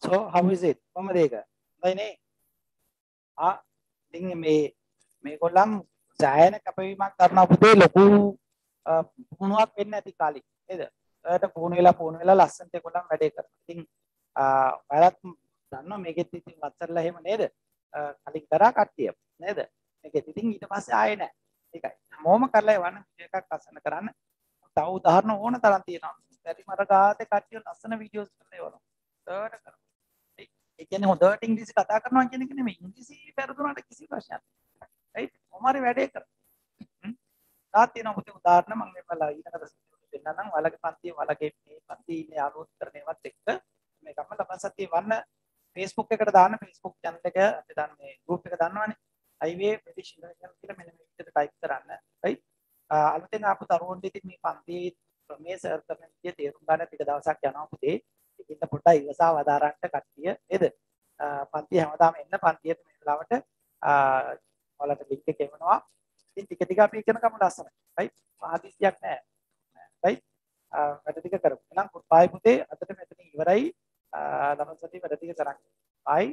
So how is it? කොහමද ඒක? හොඳයි නේ? ආ ඉතින් මේ මේගොල්ලන් සෑහෙන කැපවීමක් කරනවා පුතේ ලොකු පුහුණුවක් වෙන්න ඇති කාලේ නේද? ඔයාලට පුහුණු වෙලා පුහුණු වෙලා ලස්සනට ඒගොල්ලන් වැඩේ කරනවා. ඉතින් ඔයාලත් දන්නවා මේකෙත් ඉතින් වත්සරලා එහෙම නේද? කලින් කරා කට්ටිය නේද? මේකෙත් ඉතින් ඊට පස්සේ ආයේ නැහැ. ඒකයි. හැමෝම කරලා යවන්න එකක් අසන්න කරන්න. තව උදාහරණ ඕන තරම් තියෙනවා. බැරි මර ගාතේ කට්ටිය ලස්සන වීඩියෝස් කරලා එවනවා. හොඳට කරනවා. ඒ කියන්නේ හොඳට ඉංග්‍රීසි කතා කරනවා කියන එක නෙමෙයි. ඉංග්‍රීසි පෙරදුනාට කිසි ප්‍රශ්නයක් නැහැ. රයිට්? කොහොමරි වැඩේ කරා. හ්ම්. තාත් තියෙනවා පුතේ උදාහරණ මම මේවලා ඊළඟට දෙන්නම්. ඔයාලගේ පන්තියේ ඔයාලගේ මේ පන්තියේ ඉන්නේ යාළුවෝත් කරන ඒවත් එක්ක මේ ගම්ම ලබන සතියේ වන්න Facebook එකට දාන්න Facebook channel එක අපි දාන්න මේ group එක දන්නවනේ. highway british international කියලා මෙන්න මේ විදිහට type කරන්න. right? අලුතෙන් ආපු දරුවන්ට ඉතින් මේ පන්තියේ මේ සර් කරන විදිය තේරුම් ගන්න ටික දවසක් යනවා පුතේ. ඒකින්ද පොඩ්ඩක් ඉවසා වදාරන්න කට්ටිය නේද? පන්තිය හැමදාම එන්න පන්තියට මේ වෙලාවට ඔයාලට link එක එවනවා. ඉතින් ටික ටික අපි ඉගෙන ගමු ලස්සනට. right? ආදිසියක් නැහැ. right? වැඩ ටික කරමු. එහෙනම් goodbye පුතේ. අදට මෙතන ඉවරයි. ලබන සතියේ වැඩ ටික කරන්න. bye.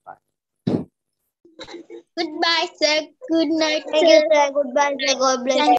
Goodbye, sir. Good night, Thank you, sir. Goodbye, sir. God bless you.